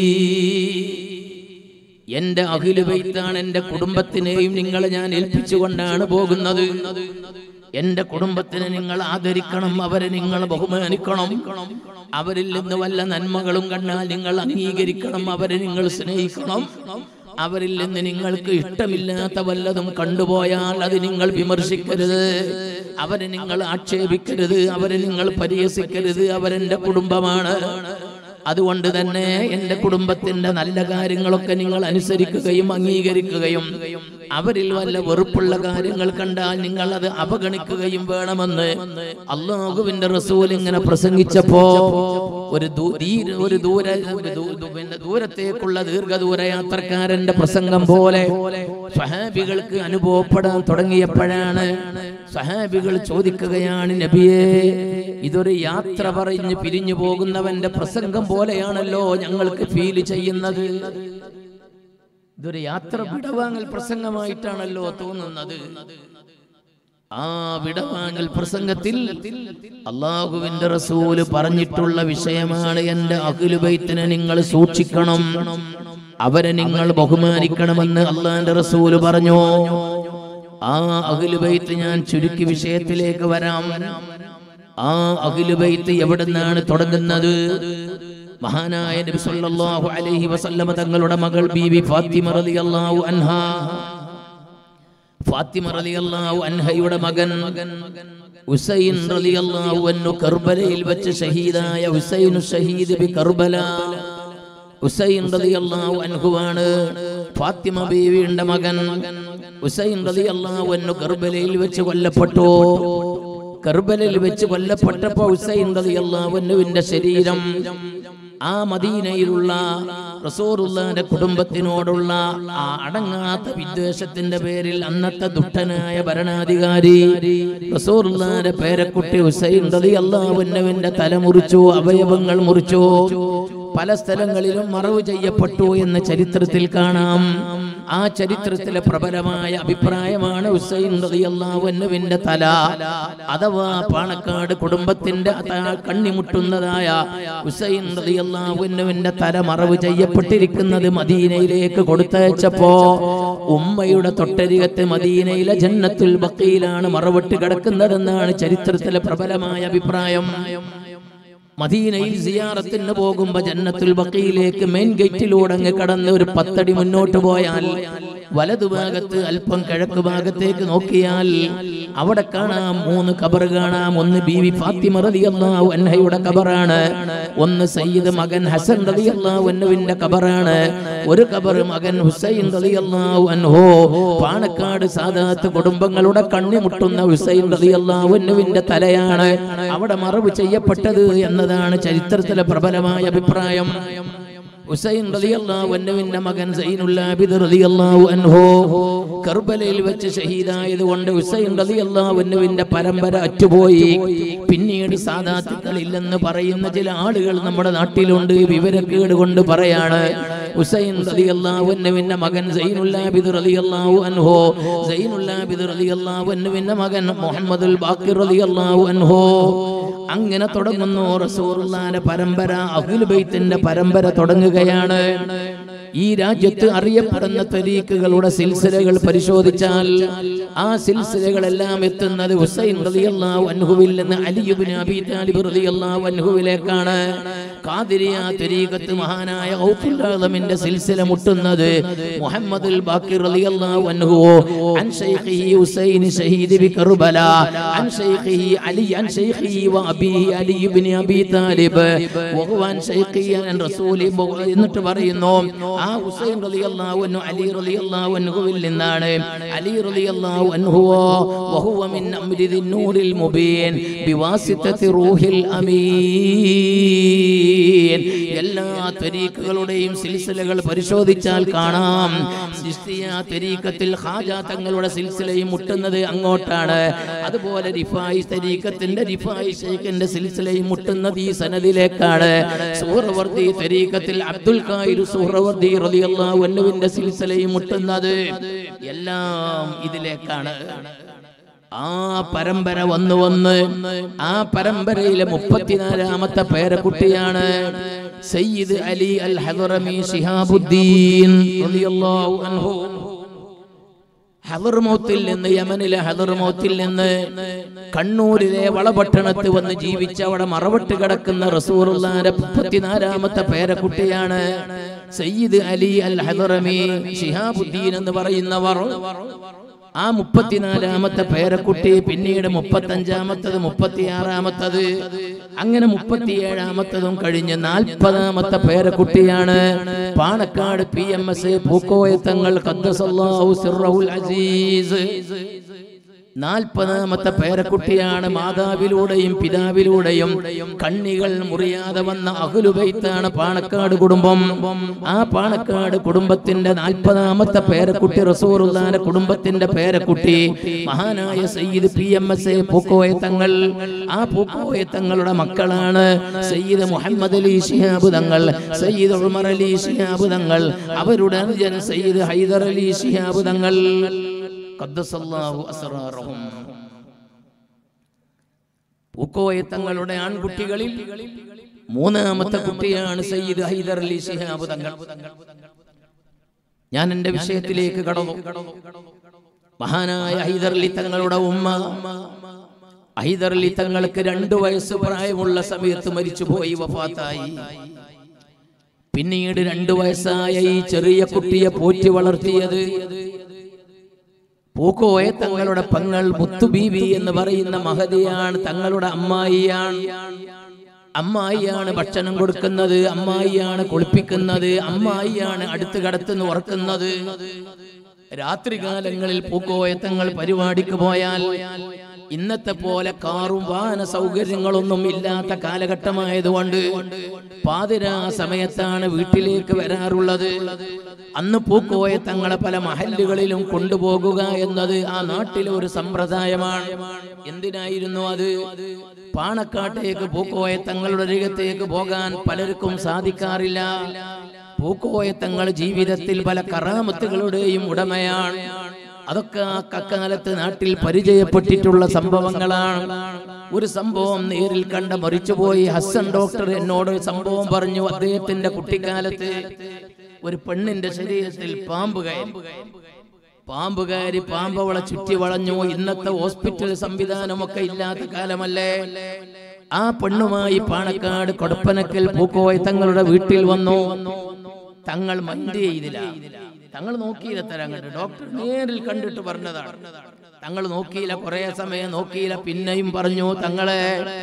Speaker 1: എന്റെ അഹ്ലു ബൈത്താണ്, എന്റെ കുടുംബത്തിനെയും നിങ്ങളെ ഞാൻ ഏൽപ്പിച്ചുകൊണ്ടാണ് പോകുന്നത്. എന്റെ കുടുംബത്തിനെ നിങ്ങൾ ആദരിക്കണം, അവരെ നിങ്ങൾ ബഹുമാനിക്കണം, അവരിൽ നിന്ന് വല്ല നന്മകളും കണ്ടാൽ നിങ്ങൾ അംഗീകരിക്കണം, അവരെ നിങ്ങൾ സ്നേഹിക്കണം. അവരിൽ നിന്ന് നിങ്ങൾക്ക് ഇഷ്ടമില്ലാത്ത വല്ലതും കണ്ടുപോയാൽ അത് നിങ്ങൾ വിമർശിക്കരുത്, അവരെ നിങ്ങൾ ആക്ഷേപിക്കരുത്, അവരെ നിങ്ങൾ പരിഹസിക്കരുത്. അവരെന്റെ കുടുംബമാണ്. അതുകൊണ്ട് തന്നെ എന്റെ കുടുംബത്തിന്റെ നല്ല കാര്യങ്ങളൊക്കെ നിങ്ങൾ അനുസരിക്കുകയും അംഗീകരിക്കുകയും അവരിൽ വല്ല വെറുപ്പുള്ള കാര്യങ്ങൾ കണ്ടാൽ നിങ്ങൾ അത് അവഗണിക്കുകയും വേണമെന്ന് അല്ലാഹുവിന്റെ റസൂൽ ഇങ്ങനെ പ്രസംഗിച്ചപ്പോ ഒരു ഒരു ദൂര ദൂരത്തേക്കുള്ള ദീർഘദൂര യാത്രക്കാരന്റെ പ്രസംഗം പോലെ സ്വഹാബികൾക്ക് അനുഭവപ്പെടാൻ തുടങ്ങിയപ്പോഴാണ് സ്വഹാബികൾ ചോദിക്കുകയാണ്, നബിയേ, ഇതൊരു യാത്ര പറഞ്ഞ് പിരിഞ്ഞു പോകുന്നവന്റെ പ്രസംഗം പോലെയാണല്ലോ ഞങ്ങൾക്ക് ഫീൽ ചെയ്യുന്നത്. ഇതൊരു യാത്ര വിടവാങ്ങൽ പ്രസംഗമായിട്ടാണല്ലോ തോന്നുന്നത്. ആ വിടവാങ്ങൽ പ്രസംഗത്തിൽ അല്ലാഹുവിന്റെ റസൂല് പറഞ്ഞിട്ടുള്ള വിഷയമാണ്, എന്റെ അഹ്ലു ബൈത്തിനെ നിങ്ങൾ സൂക്ഷിക്കണം, അവരെ നിങ്ങൾ ബഹുമാനിക്കണമെന്ന് അല്ലാഹുവിന്റെ റസൂല് പറഞ്ഞു. ആ അഹ്ലു ബൈത്ത് ഞാൻ ചുരുക്കി വിഷയത്തിലേക്ക് വരാം. ആ അഹ്ലു ബൈത്ത് എവിടുന്നാണ് തുടങ്ങുന്നത്? മഹാനായ നബി സല്ലല്ലാഹു അലൈഹി വസല്ലമ തങ്ങളുടെ മകൾ ബീവി ഫാത്തിമ റളിയല്ലാഹു അൻഹാ, ഫാത്തിമ റളിയല്ലാഹു അൻഹയുടെ മകൻ ഹുസൈൻ റളിയല്ലാഹു അൻഹു കർബലയിൽ വെച്ച് ഷഹീദായ ഹുസൈനു ഷഹീദ് ബി കർബല. ഹുസൈൻ റളിയല്ലാഹു അൻഹുവാണ് ഫാത്തിമ ബീവിയുടെ മകൻ. ഹുസൈൻ റളിയല്ലാഹു അൻഹു കർബലയിൽ വെച്ച് കൊല്ലപ്പെട്ടു. കർബലയിൽ വെച്ച് കൊല്ലപ്പെട്ടപ്പോൾ ഹുസൈൻ റളിയല്ലാഹു അൻഹുവിന്റെ ശരീരം ആ മദീനയിലുള്ള റസൂലുള്ളാഹിന്റെ കുടുംബത്തിനോടുള്ള ആ അടങ്ങാത്ത വിദ്വേഷത്തിന്റെ പേരിൽ അന്നത്തെ ദുഷ്ടനായ ഭരണാധികാരി റസൂലുള്ളാഹിന്റെ പേരക്കുട്ടി ഹുസൈൻ റളിയല്ലാഹു അൻഹുവിന്റെ തല മുറിച്ചു, അവയവങ്ങൾ മുറിച്ചു. പല സ്ഥലങ്ങളിലും മറവ് ചെയ്യപ്പെട്ടു എന്ന് ചരിത്രത്തിൽ കാണാം. ആ ചരിത്രത്തിലെ പ്രബലമായ അഭിപ്രായമാണ് ഹുസൈൻ റളിയല്ലാഹു അൻഹുവിന്റെ തല അഥവാ പാണക്കാട് കുടുംബത്തിന്റെ കണ്ണിമുട്ടുന്നതായ ഹുസൈൻ റളിയല്ലാഹു അൻഹുവിന്റെ തല മറവ് ചെയ്യപ്പെട്ടിരിക്കുന്നത് മദീനയിലേക്ക് കൊടുത്തയച്ചപ്പോ ഉമ്മയുടെ തൊട്ടരികത്ത് മദീനയിലെ ജന്നത്തുൽ ബഖീലാണ് മറവിട്ട് കിടക്കുന്നതെന്നാണ് ചരിത്രത്തിലെ പ്രബലമായ അഭിപ്രായം. മദീനയിൽ സിയാറത്തിന് പോകുമ്പോ ജന്നത്തുൽ ബഖീലേക്ക് മെയിൻ ഗേറ്റിലൂടെ അങ്ങ് കടന്ന് ഒരു പത്തടി മുന്നോട്ട് പോയാൽ വലതുഭാഗത്ത് അല്പം കിഴക്ക് ഭാഗത്തേക്ക് നോക്കിയാൽ അവിടെ കാണാം മൂന്ന് ഖബർ കാണാം. ഒന്ന് ബീവി ഫാത്തിമ റളിയല്ലാഹു അൻഹയുടെ ഖബറാണ്, ഒന്ന് സയ്യിദ് മകൻ ഹസൻ റളിയല്ലാഹു അൻഹുവിന്റെ ഖബറാണ്, ഒരു ഖബർ മകൻ ഹുസൈൻ റളിയല്ലാഹു അൻഹു. പാണക്കാട് സാദാത്ത് കുടുംബങ്ങളുടെ കണ്ണിമുട്ടുന്ന ഹുസൈൻ റളിയല്ലാഹു അൻഹുവിന്റെ തലയാണ് അവിടെ മറവ് ചെയ്യപ്പെട്ടത് എന്നതാണ് ചരിത്രത്തിലെ പ്രബലമായ അഭിപ്രായം. ഹുസൈൻ റളിയല്ലാഹു അൻഹുവിന്റെ മകൻ സൈനുൽ ആബിദ് റളിയല്ലാഹു അൻഹു കർബലയിൽ വെച്ച് ഷഹീദായതുകൊണ്ട് ഹുസൈൻ റളിയല്ലാഹു അൻഹുവിന്റെ പരമ്പര അറ്റുപോയി. പിന്നീട് സാദാത്തുക്കളില്ലെന്ന് പറയുന്ന ചില ആളുകൾ നമ്മുടെ നാട്ടിലുണ്ട്. വിവരക്കേട് കൊണ്ട് പറയാണ് ഹുസൈൻ റളിയല്ലാഹു അൻഹുവിന്റെ മകൻ സൈനുൽ ആബിദ് റളിയല്ലാഹു അൻഹു, സൈനുൽ ആബിദ് റളിയല്ലാഹു അൻഹുവിന്റെ മകൻ മുഹമ്മദുൽ ബാഖിർ റളിയല്ലാഹു അൻഹു. അങ്ങനെ തുടങ്ങുന്നു റസൂലുള്ളാഹിന്റെ പരമ്പര, അഹ്ലുൽ ബൈത്തിന്റെ പരമ്പര തുടങ്ങുകയാണ്. ഈ രാജ്യത്ത് അറിയപ്പെടുന്ന തരീഖുകളുടെ സിൽസിലകൾ പരിശോധിച്ചാൽ ആ സിൽസിലകളെല്ലാം എത്തുന്നത് ഹുസൈൻ റളിയല്ലാഹു അൻഹുവിൽ നിന്ന് അലി ഇബ്നു അബീ താലിബ് റളിയല്ലാഹു അൻഹുവിലേക്കാണ്. ഖാദിരിയ തരീഖത്ത് മഹാനായ ഗൗസുൽ ആലമിന്റെ സിൽസില മുട്ടുന്നത് മുഹമ്മദുൽ ബാഖിർ റളിയല്ലാഹു അൻഹു അൻ ശൈഖിഹി ഹുസൈൻ ഷഹീദ് ബി കർബല അൻ ശൈഖിഹി അലി അൻ ശൈഖിഹി വ അബീഹി അലി ഇബ്നു അബീ താലിബ് വഹുവ അൻ ശൈഖിഹി അൻ റസൂലി എന്നിട്ട് പറയുന്നു ആ ഹുസൈൻ റളിയല്ലാഹു അൻഹു അലി റളിയല്ലാഹു അൻഹുവിൽ നിന്നാണ്. അലി റളിയല്ലാഹു അൻഹു വഹുവ മിൻ അംരി ദിന്നൂരിൽ മുബീൻ ബിവാസിതതി റൂഹിൽ അമീൻ. എല്ലാ തരീഖുകളുടെയും സിൽസിലകൾ പരിശോധിച്ചാൽ കാണാം ചിശ്തിയ തരീഖത്തിൽ ഖാജ തങ്ങളുടെ സിൽസിലയും മുട്ടുന്നത് അങ്ങോട്ടാണ്. അതുപോലെ റിഫായി തരീഖത്തിന്റെ റിഫായി ശൈഖിന്റെ സിൽസിലയും മുട്ടുന്നത് ഈ സനദിലേക്കാണ്. സൂറവർദി തരീഖത്തിൽ അബ്ദുൽ ഖായിർ സൂറവർദി റളിയല്ലാഹു അൻഹുവിന്റെ സിൽസിലയും മുട്ടുന്നത് എല്ലാം ഇതിലേക്കാണ്. ആ പരമ്പര വന്നു വന്ന് ആ പരമ്പരയിലെ മുപ്പത്തിനാലാമത്തെ പേരക്കുട്ടിയാണ് സയ്യിദ് അലി അൽ ഹദറമി ശിഹാബുദ്ദീൻ റളിയല്ലാഹു അൻഹു. ഹദർമൗത്തിൽ നിന്ന്, യമനിലെ ഹദർമൗത്തിൽ നിന്ന് കണ്ണൂരിലെ വളപട്ടണത്ത് വന്ന് ജീവിച്ച അവിടെ മറവിട്ട് കിടക്കുന്ന റസൂലുള്ളാഹിന്റെ മുപ്പത്തിനാലാമത്തെ പേരക്കുട്ടിയാണ് സയ്യിദ് അലി അൽ ഹദറമി ശിഹാബുദ്ദീൻ എന്ന് പറയുന്നവർ. ആ മുപ്പത്തിനാലാമത്തെ പേരക്കുട്ടി പിന്നീട് മുപ്പത്തഞ്ചാമത്തത് മുപ്പത്തിയാറാമത്തത് അങ്ങനെ മുപ്പത്തിയേഴാമത്തതും കഴിഞ്ഞ് നാൽപ്പതാമത്തെ പേരക്കുട്ടിയാണ് Panakkad P M S Pookoya Thangal ഖദ്ദസല്ലാഹു സിർറഹുൽ അസീസ്. നാൽപ്പതാമത്തെ പേരക്കുട്ടിയാണ്. മാതാവിലൂടെയും പിതാവിലൂടെയും കണ്ണികൾ മുറിയാതെ വന്ന അഹ്ലുൽ ബൈത്താണ് പാണക്കാട് കുടുംബം. ആ പാണക്കാട് കുടുംബത്തിന്റെ നാൽപ്പതാമത്തെ പേരക്കുട്ടി റസൂലുള്ളാഹിന്റെ കുടുംബത്തിന്റെ പേരക്കുട്ടി മഹാനായ Sayyid P M S Pookoya Thangal. ആ പൂക്കോയ തങ്ങളുടെ മക്കളാണ് സയ്യിദ് മുഹമ്മദ് അലി ശിഹാബ് തങ്ങൾ, സയ്യിദ് ഉമർ അലി ശിഹാബ് തങ്ങൾ, അവരുടെ അനുജൻ സയ്യിദ് ഹൈദർ അലി ശിഹാബ് തങ്ങൾ ഖദ്ദസല്ലാഹു അസ്റാറഹും. പൂക്കോയ തങ്ങളുടെ ആൺകുട്ടികളിൽ മൂന്നാമത്തെ കുട്ടിയാണ് സയ്യിദ് ഹൈദർ അലി ശിഹാബ് തങ്ങൾ. ഞാൻ എന്റെ വിഷയത്തിലേക്ക് കടന്നു. മഹാനായ ഹൈദർ അലി തങ്ങളുടെ ഉമ്മ ഹൈദർ അലി തങ്ങൾക്ക് രണ്ടു വയസ്സ് പ്രായമുള്ള സമയത്ത് മരിച്ചുപോയി, വഫാത്തായി. പിന്നീട് രണ്ടു വയസ്സായ ഈ ചെറിയ കുട്ടിയെ പോറ്റി വളർത്തിയത് പൂക്കോയ തങ്ങളുടെ പെങ്ങൾ മുത്തുബീവി എന്ന് പറയുന്ന മഹദിയാണ്, തങ്ങളുടെ അമ്മായിയാണ്. അമ്മായിയാണ് ഭക്ഷണം കൊടുക്കുന്നത്, അമ്മായിയാണ് കുളിപ്പിക്കുന്നത്, അമ്മായിയാണ് അടുത്ത് കടത്തുനിന്ന് ഉറക്കുന്നത്. രാത്രികാലങ്ങളിൽ പൂക്കോയ തങ്ങൾ പരിപാടിക്ക് പോയാൽ ഇന്നത്തെ പോലെ കാറും വാഹന സൗകര്യങ്ങളൊന്നും ഇല്ലാത്ത കാലഘട്ടമായതുകൊണ്ട് പാതിരാ സമയത്താണ് വീട്ടിലേക്ക് വരാറുള്ളത്. അന്ന് പൂക്കോയ തങ്ങളെ പല മഹല്ലുകളിലും കൊണ്ടുപോകുക എന്നത് ആ നാട്ടിലെ ഒരു സമ്പ്രദായമാണ്. എന്തിനായിരുന്നു അത്? പാണക്കാട്ടേക്ക് പൂക്കോയ തങ്ങളുടെ അരികത്തേക്ക് പോകാൻ പലർക്കും സാധിക്കാറില്ല. പൂക്കോയ തങ്ങൾ ജീവിതത്തിൽ പല കറാമത്തുകളുടെയും ഉടമയാണ്. അതൊക്കെ ആ കക്കാലത്ത് നാട്ടിൽ പരിചയപ്പെട്ടിട്ടുള്ള സംഭവങ്ങളാണ്. ഒരു സംഭവം നേരിൽ കണ്ട മരിച്ചുപോയി ഹസൻ ഡോക്ടർ എന്നോട് സംഭവം പറഞ്ഞു. അദ്ദേഹത്തിന്റെ കുട്ടിക്കാലത്ത് ഒരു പെണ്ണിന്റെ ശരീരത്തിൽ പാമ്പ് കയറി പാമ്പ് കയറി പാമ്പ് അവളെ ചുറ്റി വളഞ്ഞു. ഇന്നത്തെ ഹോസ്പിറ്റൽ സംവിധാനമൊക്കെ ഇല്ലാത്ത കാലമല്ലേ. ആ പെണ്ണുമായി പാണക്കാട് കൊടപ്പനക്കൽ പൂക്കോയ തങ്ങളുടെ വീട്ടിൽ വന്നു. തങ്ങൾ മൈൻഡ് ചെയ്തില്ല. തങ്ങൾ നോക്കിയില്ല. തരാൻ കണ്ടു ഡോക്ടർ നേരിൽ കണ്ടിട്ട് പറഞ്ഞതാണ്. തങ്ങൾ നോക്കിയില്ല, കുറെ സമയം നോക്കിയില്ല. പിന്നെയും പറഞ്ഞു, തങ്ങളെ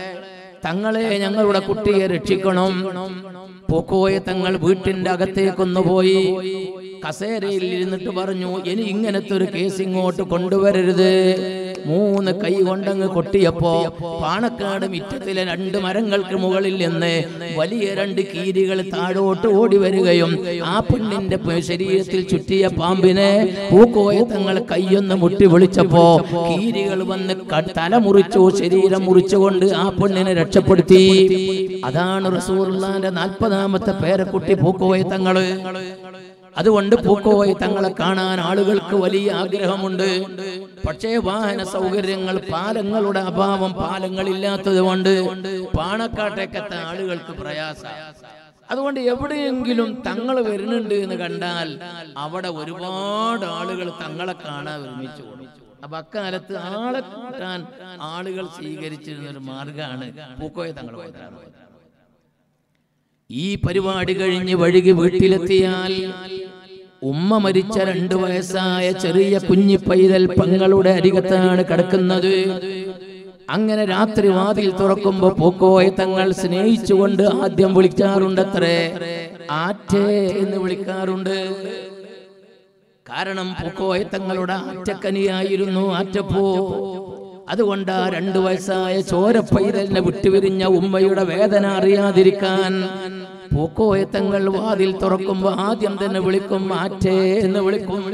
Speaker 1: തങ്ങളെ ഞങ്ങളുടെ കുട്ടിയെ രക്ഷിക്കണം. പൂക്കോയ തങ്ങൾ വീട്ടിന്റെ അകത്തേക്കൊന്നു പോയി കസേരയിൽ ഇരുന്നിട്ട് പറഞ്ഞു, ഇനി ഇങ്ങനത്തെ ഒരു കേസ് ഇങ്ങോട്ട് കൊണ്ടുവരരുത്. മൂന്ന് കൈ കൊണ്ടങ്ങ് കൊട്ടിയപ്പോ പാണക്കാട് മിറ്റത്തിലെ രണ്ട് മരങ്ങൾക്ക് മുകളിൽ നിന്ന് വലിയ രണ്ട് കീരികൾ താഴോട്ട് ഓടി വരികയും ആ പെണ്ണിന്റെ ശരീരത്തിൽ ചുറ്റിയ പാമ്പിനെ പൂക്കോയ തങ്ങൾ കൈയൊന്ന് മുട്ടി വിളിച്ചപ്പോ കീരികൾ വന്ന് തല മുറിച്ചു, ശരീരം മുറിച്ചുകൊണ്ട് ആ പെണ്ണിനെ രക്ഷപ്പെടുത്തി. അതാണ് റസൂലുള്ളാഹിന്റെ നാൽപ്പതാമത്തെ പേരക്കുട്ടി പൂക്കോയ തങ്ങള്. അതുകൊണ്ട് പൂക്കോയ തങ്ങളെ കാണാൻ ആളുകൾക്ക് വലിയ ആഗ്രഹമുണ്ട്. പക്ഷേ വാഹന സൗകര്യങ്ങൾ, പാലങ്ങളുടെ അഭാവം, പാലങ്ങളില്ലാത്തത് കൊണ്ട് പാണക്കാട്ടേക്കെത്ത ആളുകൾക്ക് പ്രയാസം. അതുകൊണ്ട് എവിടെയെങ്കിലും തങ്ങൾ വരുന്നുണ്ട് എന്ന് കണ്ടാൽ അവിടെ ഒരുപാട് ആളുകൾ തങ്ങളെ കാണാൻ ഒരുമിച്ച് കൂടും. അപ്പൊ അക്കാലത്ത് ആളെ കൂട്ടാൻ ആളുകൾ സ്വീകരിച്ചിരുന്ന ഒരു മാർഗമാണ് പൂക്കോയ തങ്ങൾ പോയതാണ്. ഈ പരിപാടി കഴിഞ്ഞ് വഴുകി വീട്ടിലെത്തിയാൽ ഉമ്മ മരിച്ച രണ്ടു വയസ്സായ ചെറിയ കുഞ്ഞി പൈതൽ പെങ്ങളുടെ അരികത്താണ് കിടക്കുന്നത്. അങ്ങനെ രാത്രി വാതിൽ തുറക്കുമ്പോ പൂക്കോയ തങ്ങൾ സ്നേഹിച്ചുകൊണ്ട് ആദ്യം വിളിക്കാറുണ്ടത്രേ, ആറ്റേ എന്ന് വിളിക്കാറുണ്ട്. കാരണം പൂക്കോയ തങ്ങളുടെ ആറ്റക്കനിയായിരുന്നു ആറ്റപ്പൂ. അതുകൊണ്ട് ആ രണ്ടു വയസ്സായ ചോര പൈതലിനെ വിട്ടുപിരിഞ്ഞ ഉമ്മയുടെ വേദന അറിയാതിരിക്കാൻ പൂക്കോയ തങ്ങൾ വാതിൽ തുറക്കുമ്പോ ആദ്യം തന്നെ വിളിക്കും, ആറ്റേ എന്ന് വിളിക്കും.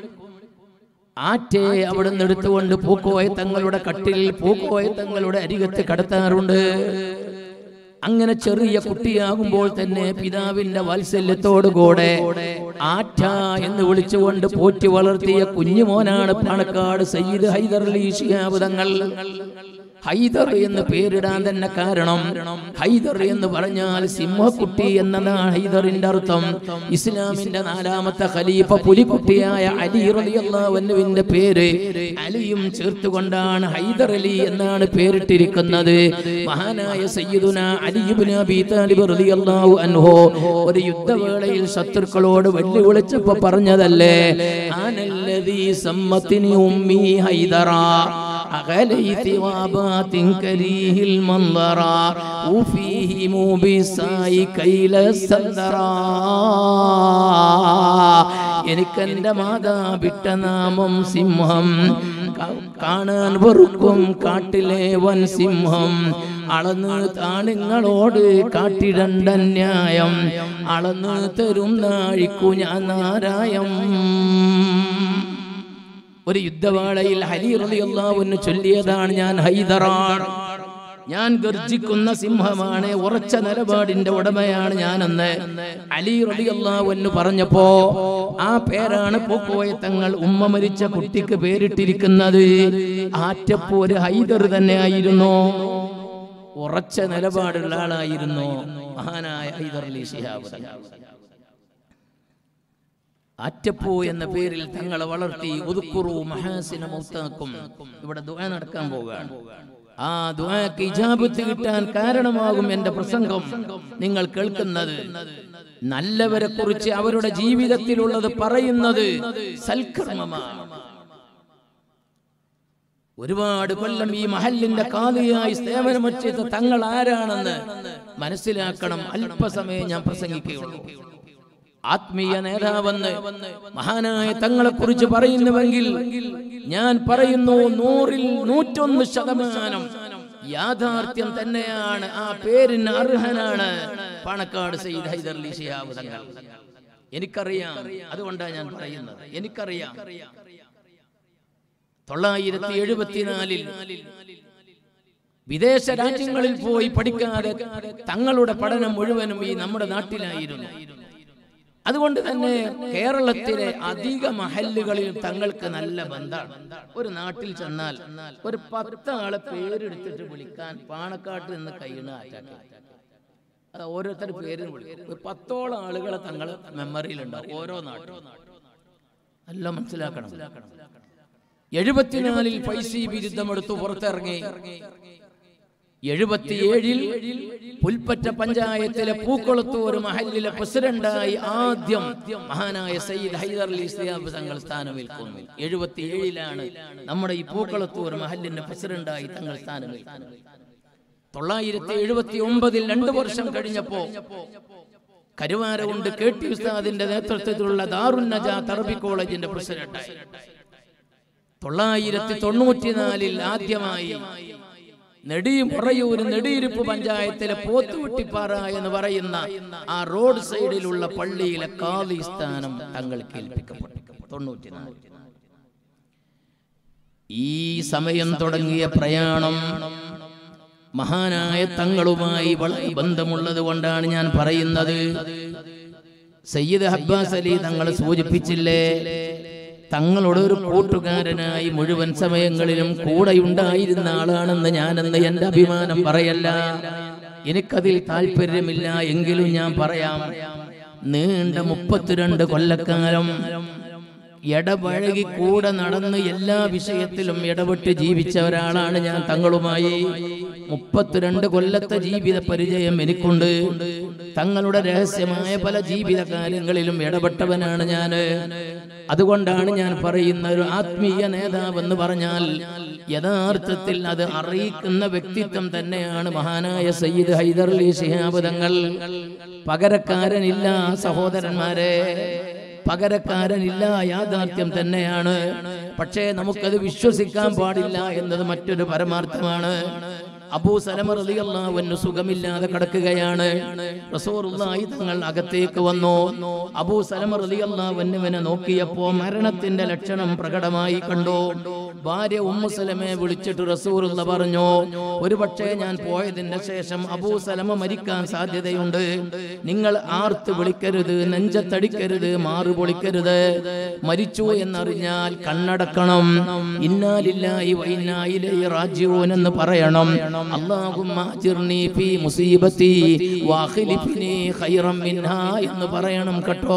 Speaker 1: ആറ്റേ അവിടെ നിന്ന് എടുത്തുകൊണ്ട് പൂക്കോയ തങ്ങളുടെ കട്ടിൽ പൂക്കോയ തങ്ങളുടെ അരികത്ത് കടത്താറുണ്ട്. അങ്ങനെ ചെറിയ കുട്ടിയാകുമ്പോൾ തന്നെ പിതാവിന്റെ വാത്സല്യത്തോടുകൂടെ ആറ്റ എന്ന് വിളിച്ചുകൊണ്ട് പോറ്റി വളർത്തിയ കുഞ്ഞുമോനാണ് പാണക്കാട് സയ്യിദ് ഹൈദർ അലി ശിഹാബ് തങ്ങൾ. ഹൈദർ എന്ന് പേരിടാൻ തന്നെ കാരണം, ഹൈദർ എന്ന് പറഞ്ഞാൽ സിംഹക്കുട്ടി എന്നതാണ് ഹൈദറിന്റെ അർത്ഥം. ഇസ്ലാമിന്റെ നാലാമത്തെ ഖലീഫ പുലിക്കുട്ടിയായ അലി റളിയല്ലാഹു അൻഹുവിന്റെ പേര് അലിയും ചേർത്തുകൊണ്ടാണ് ഹൈദർ അലി എന്നാണ് പേരിട്ടിരിക്കുന്നത്. മഹാനായ സയ്യിദുനാ അലി ഇബ്നു അബീ താലിബ് റളിയല്ലാഹു അൻഹു ഒരു യുദ്ധവേളയിൽ ശത്രുക്കളോട് വെല്ലുവിളിച്ചപ്പോൾ പറഞ്ഞതല്ലേ, ആനല്ലദീ സമ്മത്തിനി ഉമ്മി ഹൈദറാ أغليت وابات كريه المنظرا وفيهم بساي كيل السندرا. എനിക്കെന്റെ മാതാ വിട്ട നാമം സിംഹം, കാണാൻ വെറുക്കും കാട്ടിലെ വൻ സിംഹം. അളന്ന് താണിങ്ങളോട് കാട്ടിടണ്ട ന്യായം, അളന്ന് തരും നാഴിക്കു ഞാൻ നാരായം. ഒരു യുദ്ധവേളയിൽ അലി റളിയല്ലാഹു അൻഹു ചൊല്ലിയതാണ്, ഞാൻ ഹൈദറാണ്, ഞാൻ ഗർജിക്കുന്ന സിംഹമാണ്, ഉറച്ച നിലപാടിന്റെ ഉടമയാണ് ഞാനെന്ന് അലി റളിയല്ലാഹു അൻഹു പറഞ്ഞപ്പോ ആ പേരാണ് പൂക്കോയ തങ്ങൾ ഉമ്മ മരിച്ച കുട്ടിക്ക് പേരിട്ടിരിക്കുന്നത്. ആറ്റപ്പൂ ഒരു ഹൈദർ തന്നെ ആയിരുന്നു, ഉറച്ച നിലപാടുള്ള ആളായിരുന്നു മഹാനായ ഹൈദർ അലി ശിഹാബ് തങ്ങൾ. ആറ്റപ്പൂ എന്ന പേരിൽ തങ്ങളെ വളർത്തി. ഉദ്കുറു മഹാസിന മൗതാക്കും. ഇവിടെ ദുആ നടക്കാൻ പോവുകയാണ്. ആ ദുആക്ക് ഇജാബത്ത് കിട്ടാൻ കാരണമാകും എന്റെ പ്രസംഗം നിങ്ങൾ കേൾക്കുന്നത്. നല്ലവരെ കുറിച്ച് അവരുടെ ജീവിതത്തിലുള്ളത് പറയുന്നത് സൽക്കർമ്മമാണ്. ഒരുപാട് കൊല്ലം ഈ മഹല്ലിന്റെ കാളിയായി സേവനമനുഷ്ഠിച്ച തങ്ങൾ ആരാണെന്ന് മനസ്സിലാക്കണം. അല്പസമയം ഞാൻ പ്രസംഗിക്കുകയുള്ളൂ. ആത്മീയ നേതാവെന്ന് മഹാനായ തങ്ങളെ കുറിച്ച് പറയുന്നുവെങ്കിൽ ഞാൻ പറയുന്നു നൂറിൽ നൂറ്റൊന്ന് ശതമാനം യാഥാർത്ഥ്യം തന്നെയാണ്. ആ പേരിന് അർഹനാണ് പാണക്കാട് സയ്യിദ് ഹൈദരലി ശിഹാബ് തങ്ങൾ. എനിക്കറിയാം, അതുകൊണ്ടാണ് ഞാൻ പറയുന്നത്. എനിക്കറിയാം തൊള്ളായിരത്തി എഴുപത്തിനാലിൽ വിദേശ രാജ്യങ്ങളിൽ പോയി പഠിക്കാതെ തങ്ങളുടെ പഠനം മുഴുവനും ഈ നമ്മുടെ നാട്ടിലായിരുന്നു. അതുകൊണ്ട് തന്നെ കേരളത്തിലെ അധിക മഹല്ലുകളിൽ തങ്ങൾക്ക് നല്ല ബന്ധമാണ്. ഒരു നാട്ടിൽ ചെന്നാൽ ഒരു പത്താളെ പേരെടുത്തിട്ട് വിളിക്കാൻ പാണക്കാട്ട് നിന്ന് കഴിയുന്ന ആറ്റാക്കി അത് ഓരോരുത്തർ പേരും വിളിക്കും. ഒരു പത്തോളം ആളുകളെ തങ്ങൾ മെമ്മറിയിലുണ്ടാവും ഓരോ നാട്ടിലും. നല്ല മനസ്സിലാക്കണം. എഴുപത്തിനാലിൽ ഫൈസി ബിരുദമെടുത്തു പുറത്തിറങ്ങി. എഴുപത്തിയേഴിൽ പുൽപ്പറ്റ പഞ്ചായത്തിലെ പൂക്കുളത്തൂർ മഹല്ലിലെ പ്രസിഡന്റായി ആദ്യം മഹാനായ സയ്യിദ് ഹൈദരലി ശിഹാബ് തങ്ങൾ സ്ഥാനമേൽക്കുന്നു. എഴുപത്തിയേഴിലാണ് നമ്മുടെ ഈ പൂക്കുളത്തൂർ മഹല്ലിന്റെ പ്രസിഡന്റായി തങ്ങൾ സ്ഥാനമേൽക്കുന്നത്. തൊള്ളായിരത്തി എഴുപത്തി ഒമ്പതിൽ രണ്ടു വർഷം കഴിഞ്ഞപ്പോ കരുവാരകുണ്ട് കെ ടി ഉസ്താദിന്റെ നേതൃത്വത്തിലുള്ള ദാറുൻ നജാത്ത് അറബി കോളേജിന്റെ പ്രസിഡന്റായി. തൊള്ളായിരത്തി തൊണ്ണൂറ്റിനാലിൽ ആദ്യമായി നെടിയുറയൂർ നെടിയിരുപ്പ് പഞ്ചായത്തിലെ പോത്തുവെട്ടിപ്പാറ എന്ന് പറയുന്ന ആ റോഡ് സൈഡിലുള്ള പള്ളിയിലെ ഖാദി സ്ഥാനം തങ്ങൾക്ക് ഏൽപ്പിക്കപ്പെട്ടു. തൊണ്ണൂറ്റിനാല് ഈ സമയം തുടങ്ങിയ പ്രയാണം മഹാനായ തങ്ങളുമായി വളരെ ബന്ധമുള്ളത് കൊണ്ടാണ് ഞാൻ പറയുന്നത്. സയ്യിദ് അബ്ബാസ് അലി തങ്ങൾ സൂചിപ്പിച്ചില്ലേ, തങ്ങളുടെ ഒരു കൂട്ടുകാരനായി മുഴുവൻ സമയങ്ങളിലും കൂടെയുണ്ടായിരുന്ന ആളാണെന്ന് ഞാനെന്ന് എന്റെ അഭിമാനം പറയല്ല. എനിക്കതിൽ താല്പര്യമില്ല എങ്കിലും ഞാൻ പറയാം. നീണ്ട മുപ്പത്തിരണ്ട് കൊല്ലക്കാലം ഇടപഴകി കൂടെ നടന്ന് എല്ലാ വിഷയത്തിലും ഇടപെട്ട് ജീവിച്ച ഒരാളാണ് ഞാൻ തങ്ങളുമായി. മുപ്പത്തിരണ്ട് കൊല്ലത്തെ ജീവിത പരിചയം എനിക്കുണ്ട്. തങ്ങളുടെ രഹസ്യമായ പല ജീവിത കാര്യങ്ങളിലും ഇടപെട്ടവനാണ് ഞാൻ. അതുകൊണ്ടാണ് ഞാൻ പറയുന്ന ഒരു ആത്മീയ നേതാവെന്ന് പറഞ്ഞാൽ യഥാർത്ഥത്തിൽ അത് അറിയിക്കുന്ന വ്യക്തിത്വം തന്നെയാണ് മഹാനായ സയ്യിദ് ഹൈദരലി ശിഹാബ് തങ്ങൾ. പകരക്കാരനില്ല സഹോദരന്മാരെ, പകരക്കാരനില്ല. യാഥാർത്ഥ്യം തന്നെയാണ്. പക്ഷേ നമുക്കത് വിശ്വസിക്കാൻ പാടില്ല എന്നത് മറ്റൊരു പരമാർത്ഥമാണ്. അബൂ സലമ റളിയല്ലാഹു അൻഹു സുഖമില്ലാതെ കിടക്കുകയാണ്. റസൂലുള്ളാഹി തങ്ങൾ അകത്തേക്ക് വന്നു. അബൂ സലമ റളിയല്ലാഹു അൻഹുവിനെ നോക്കിയപ്പോൾ മരണത്തിന്റെ ലക്ഷണം പ്രകടമായി കണ്ടു. ഭാര്യ ഉമ്മു സലമയെ വിളിച്ചിട്ട് റസൂലുള്ളാഹി പറഞ്ഞു, ഒരുപക്ഷേ ഞാൻ പോയതിന്റെ ശേഷം അബൂ സലമ മരിക്കാൻ സാധ്യതയുണ്ട്. നിങ്ങൾ ആർത്ത് വിളിക്കരുത്, നെഞ്ചത്തടിക്കരുത്, മാറു പൊളിക്കരുത്. മരിച്ചു എന്നറിഞ്ഞാൽ കണ്ണടക്കണം. ഇന്നാ ലില്ലാഹി വ ഇന്നാ ഇലൈഹി റാജിഊൻ എന്ന് പറയണം. അല്ലാഹുമ്മ അജിർനി ഫീ മുസീബത്തി വഖ്ലിഫ്നി ഖൈറൻ മിൻഹാ എന്ന് പറയണം കേട്ടോ.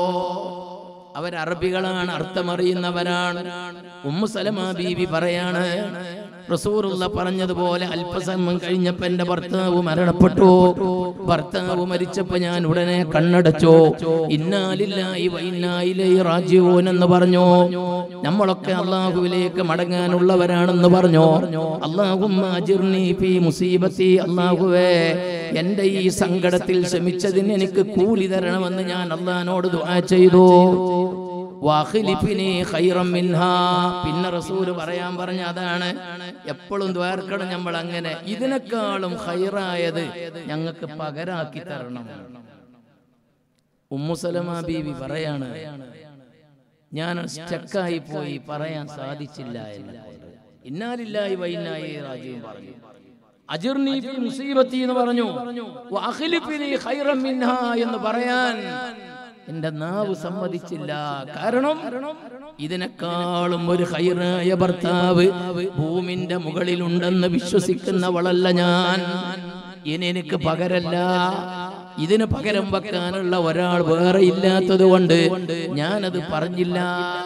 Speaker 1: അവർ അറബികളാണ്, അർത്ഥമറിയുന്നവരാണ്. ഉമ്മു സലമ ബീവി പറയാണ്, റസൂലുള്ളാഹി പറഞ്ഞതുപോലെ അല്പസമയം കഴിഞ്ഞപ്പോൾ എന്റെ ഭർത്താവ് മരണപ്പെട്ടു. ഭർത്താവ് മരിച്ചപ്പോൾ ഞാൻ ഉടനെ കണ്ണടച്ചു. ഇന്നാ ലില്ലാഹി വ ഇന്നാ ഇലൈഹി റാജിഊൻ എന്ന് പറഞ്ഞു. നമ്മളൊക്കെ അല്ലാഹുവിലേക്ക് മടങ്ങാനുള്ളവരാണെന്ന് പറഞ്ഞു. അല്ലാഹുമ്മ അജിർനി ഫീ മുസീബത്തി, അല്ലാഹുവേ എന്റെ ഈ സങ്കടത്തിൽ ക്ഷമിച്ചതിന് എനിക്ക് കൂലി തരണമെന്ന് ഞാൻ അല്ലാഹുവോട് ദുആ ചെയ്തു. വഖ്ലിഫ്നി ഖൈറൻ മിൻഹാ, പിന്നെ റസൂൽ പറയാൻ പറഞ്ഞ അതാണ്. എപ്പോഴും ദ്വാർക്കണം നമ്മൾ അങ്ങനെ, ഇതിനേക്കാളും ഖൈറായത് ഞങ്ങൾക്ക് പകരാക്കി തരണം. ഉമ്മു സലമ ബീവി പറയാണ്, ഞാൻ സ്റ്റക്കായി പോയി, പറയാൻ സാധിച്ചില്ല എന്ന്. ഇന്നാ ലില്ലാഹി വ ഇന്നാ ഇലൈഹി റാജിഊൻ പറഞ്ഞു. അജിർനി ഫീ മുസീബത്തി എന്ന് പറഞ്ഞു. വഖ്ലിഫ്നി ഖൈറൻ മിൻഹാ എന്ന് പറയാൻ എന്റെ നാവ് സമ്മതിച്ചില്ല. കാരണം ഇതിനേക്കാളും ഒരു ഖൈറായ ഭർത്താവ് ഭൂമിന്റെ മുകളിലുണ്ടെന്ന് വിശ്വസിക്കുന്നവളല്ല ഞാൻ. ഇനി എനിക്ക് പകരല്ല, ഇതിന് പകരം വെക്കാനുള്ള ഒരാൾ വേറെ ഇല്ലാത്തത് കൊണ്ട് ഞാനത് പറഞ്ഞില്ല.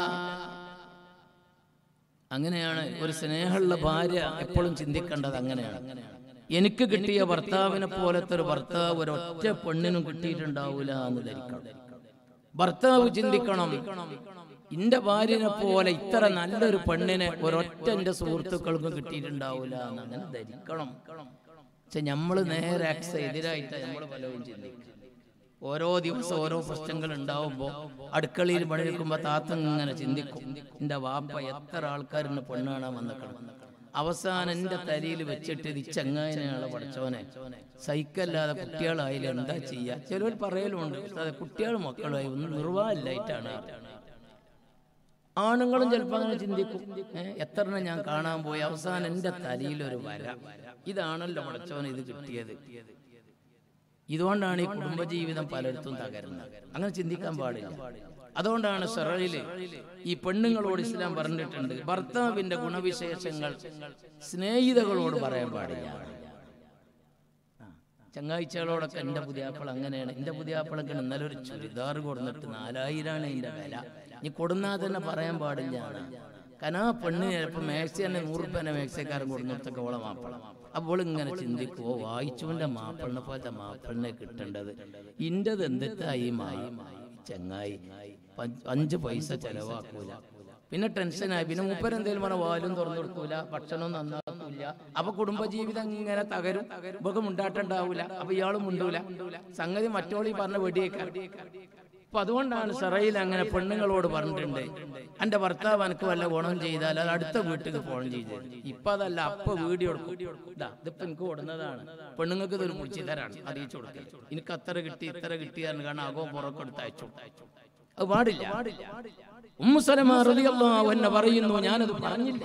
Speaker 1: അങ്ങനെയാണ് ഒരു സ്നേഹമുള്ള ഭാര്യ എപ്പോഴും ചിന്തിക്കേണ്ടത്. അങ്ങനെയാണ്. എനിക്ക് കിട്ടിയ ഭർത്താവിനെ പോലത്തെ ഒരു ഭർത്താവ് ഒരൊറ്റ പെണ്ണിനും കിട്ടിയിട്ടുണ്ടാവൂല എന്ന് ധരിക്കണം. ഭർത്താവ് ചിന്തിക്കണം, എന്റെ ഭാര്യനെ പോലെ ഇത്ര നല്ലൊരു പെണ്ണിനെ ഒരൊറ്റ എന്റെ സുഹൃത്തുക്കൾക്കും കിട്ടിയിട്ടുണ്ടാവൂല എന്ന് അങ്ങനെ ധരിക്കണം. പക്ഷെ നമ്മള് നേരെ എതിരായിട്ട് നമ്മൾ പലരും ചിന്തിക്കും. ഓരോ ദിവസം ഓരോ പ്രശ്നങ്ങൾ ഉണ്ടാവുമ്പോൾ അടുക്കളയിൽ പണിയെടുക്കുമ്പോൾ താത്ത ഇങ്ങനെ ചിന്തിക്കും, എൻ്റെ വാപ്പ എത്ര ആൾക്കാരിന് പെണ്ണ് കാണാൻ വന്നിക്കണം. അവസാനം എൻ്റെ തലയിൽ വെച്ചിട്ട് ഇത് ചങ്ങായനെയാളെ പഠിച്ചവനെ സൈക്കല്ലാതെ കുട്ടികളായില്ല എന്താ ചെയ്യുക. ചിലവർ പറയലുണ്ട് കുട്ടികളും മക്കളുമായി ഒന്നും നിർവാഹമില്ലായിട്ടാണ്. ആണുങ്ങളും ചിലപ്പോൾ അങ്ങനെ ചിന്തിക്കും, എത്ര ഞാൻ കാണാൻ പോയി അവസാനം എൻ്റെ തലയിലൊരു വര, ഇതാണല്ലോ പഠിച്ചവൻ ഇത് കിട്ടിയത്. ഇതുകൊണ്ടാണ് ഈ കുടുംബജീവിതം പലയിടത്തും തകരുന്നത്. അങ്ങനെ ചിന്തിക്കാൻ പാടില്ല. അതുകൊണ്ടാണ് ശറഇല് ഈ പെണ്ണുങ്ങളോട് ഇസ്ലാം പറഞ്ഞിട്ടുണ്ട്, ഭർത്താവിന്റെ ഗുണവിശേഷങ്ങൾ സ്നേഹിതകളോട് പറയാൻ പാടില്ല. ചങ്ങാഴ്ചകളോടൊക്കെ എൻ്റെ പുതിയാപ്പിള അങ്ങനെയാണ്, എൻ്റെ പുതിയാപ്പിളൊക്കെ ഇന്നലെ ഒരു ചുരിദാർ കൊടുന്നിട്ട് നാലായിരമാണ് ഇതിൻ്റെ വില, നീ കൊടുന്നാൽ തന്നെ പറയാൻ പാടില്ല. കാരണം ആ പെണ്ണ് ചിലപ്പോൾ മാക്സി തന്നെ നൂറ് രൂപേനെ മാക്സിക്കാരൻ കൊടുന്നിടത്തൊക്കെ ഓളെ മാപ്പിള. അപ്പോൾ ഇങ്ങനെ ചിന്തിക്കുമോ, വായിച്ചുവിൻ്റെ മാപ്പിളിനെ പോലത്തെ മാപ്പിളിനെ കിട്ടേണ്ടത്, ഇൻ്റെത് എന്തിട്ടായി മായി ചങ്ങായി അഞ്ച് പൈസ ചെലവാക്കൂല, പിന്നെ ടെൻഷനായി, പിന്നെ മൂപ്പരെന്തേലും പറഞ്ഞ വാലും തുറന്നു കൊടുക്കൂല, ഭക്ഷണം നന്നാക്കൂല. അപ്പൊ കുടുംബജീവിതം ഇങ്ങനെ തകരും, ഇവക്ക് മുണ്ടാട്ടുണ്ടാവൂല, അപ്പൊ ഇയാളും മുണ്ടൂല, സംഗതി മറ്റോളി പറഞ്ഞ വെടിയേക്കാർ. അപ്പൊ അതുകൊണ്ടാണ് ശറഇൽ അങ്ങനെ പെണ്ണുങ്ങളോട് പറഞ്ഞിട്ടുണ്ട്, എന്റെ ഭർത്താവ് എനിക്ക് വല്ല ഗുണം ചെയ്താൽ അത് അടുത്ത വീട്ടിൽ ഫോൺ ചെയ്ത്. ഇപ്പൊ അതല്ല, അപ്പൊ വീഡിയോ കൊടുക്കും, ഇതാ ഇതിപ്പോ എനിക്ക് കൊടുന്നതാണ്, പെണ്ണുങ്ങൾക്ക് ഇതൊരു മുടിച്ചിതരാണ്, അറിയിച്ചു കൊടുക്കുക, എനിക്ക് അത്ര കിട്ടി ഇത്ര കിട്ടിയായിരുന്നു, കാരണം അകോ പുറക്കെ എടുത്ത് അയച്ചു. അത് പാടില്ല. ഉമ്മു സലമ റളിയല്ലാഹു അൻഹ പറയുന്നു, ഞാനത് പറഞ്ഞില്ല,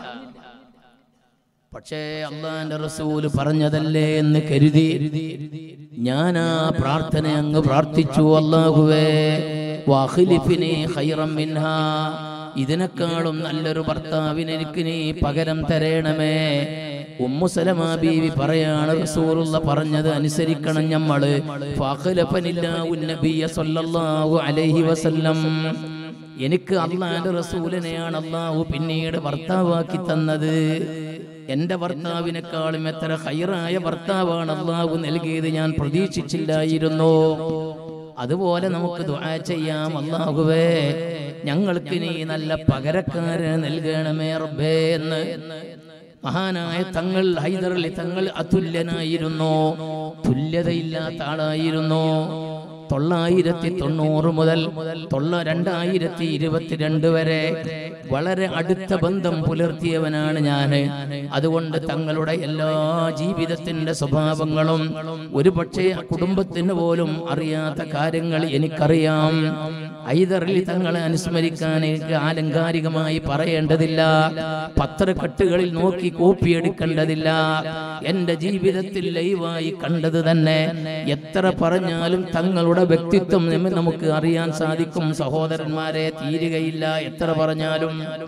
Speaker 1: പക്ഷേ അള്ളാന്റെ റസൂല് പറഞ്ഞതല്ലേ എന്ന് കരുതി ഞാൻ ആ പ്രാർത്ഥന അങ്ങ് പ്രാർത്ഥിച്ചു. അല്ലാഹുവേ വഖ്ലിഫ്നി ഖൈറൻ മിൻഹാ, ഇതിനേക്കാളും നല്ലൊരു ഭർത്താവിനെ എനിക്ക് നീ പകരം തരണമേ. ഉമ്മു സലമ ബീവി പറയാണ്, റസൂലുള്ള പറഞ്ഞത് അനുസരിക്കണം നമ്മള്. ഫഖലഫനില്ലാഹു നബിയ സല്ലല്ലാഹു അലൈഹി വസല്ലം, എനിക്ക് അള്ളാന്റെ റസൂലിനെയാണ് അള്ളാഹു പിന്നീട് ഭർത്താവാക്കി തന്നത്. എന്റെ ഭർത്താവിനേക്കാളും എത്ര ഖൈറായ ഭർത്താവാണ് അള്ളാഹു നൽകിയത്, ഞാൻ പ്രതീക്ഷിച്ചില്ലായിരുന്നു. അതുപോലെ നമുക്ക് ദുആ ചെയ്യാം, അല്ലാഹുവേ ഞങ്ങൾക്ക് നീ നല്ല പകരക്കാരനെ നൽകണമേ റബ്ബേ എന്ന്. മഹാനായ തങ്ങൾ ഹൈദരലി തങ്ങൾ അതുല്യനായിരുന്നു, തുല്യതയില്ലാത്ത ആളായിരുന്നു. തൊള്ളായിരത്തി തൊണ്ണൂറ് മുതൽ തൊള്ള രണ്ടായിരത്തി ഇരുപത്തിരണ്ട് വരെ വളരെ അടുത്ത ബന്ധം പുലർത്തിയവനാണ് ഞാന്. അതുകൊണ്ട് തങ്ങളുടെ എല്ലാ ജീവിതത്തിന്റെ സ്വഭാവങ്ങളും ഒരു പക്ഷേ കുടുംബത്തിന് പോലും അറിയാത്ത കാര്യങ്ങൾ എനിക്കറിയാം. ഹൈദരലി തങ്ങളെ അനുസ്മരിക്കാൻ എനിക്ക് ആലങ്കാരികമായി പറയേണ്ടതില്ല, പത്രക്കെട്ടുകളിൽ നോക്കി കോപ്പിയെടുക്കേണ്ടതില്ല. എന്റെ ജീവിതത്തിൽ ലൈവായി കണ്ടത് തന്നെ. എത്ര പറഞ്ഞാലും തങ്ങളുടെ വ്യക്തിത്വം നമുക്ക് അറിയാൻ സാധിക്കും സഹോദരന്മാരെ, തീരുകയില്ല എത്ര പറഞ്ഞാലും.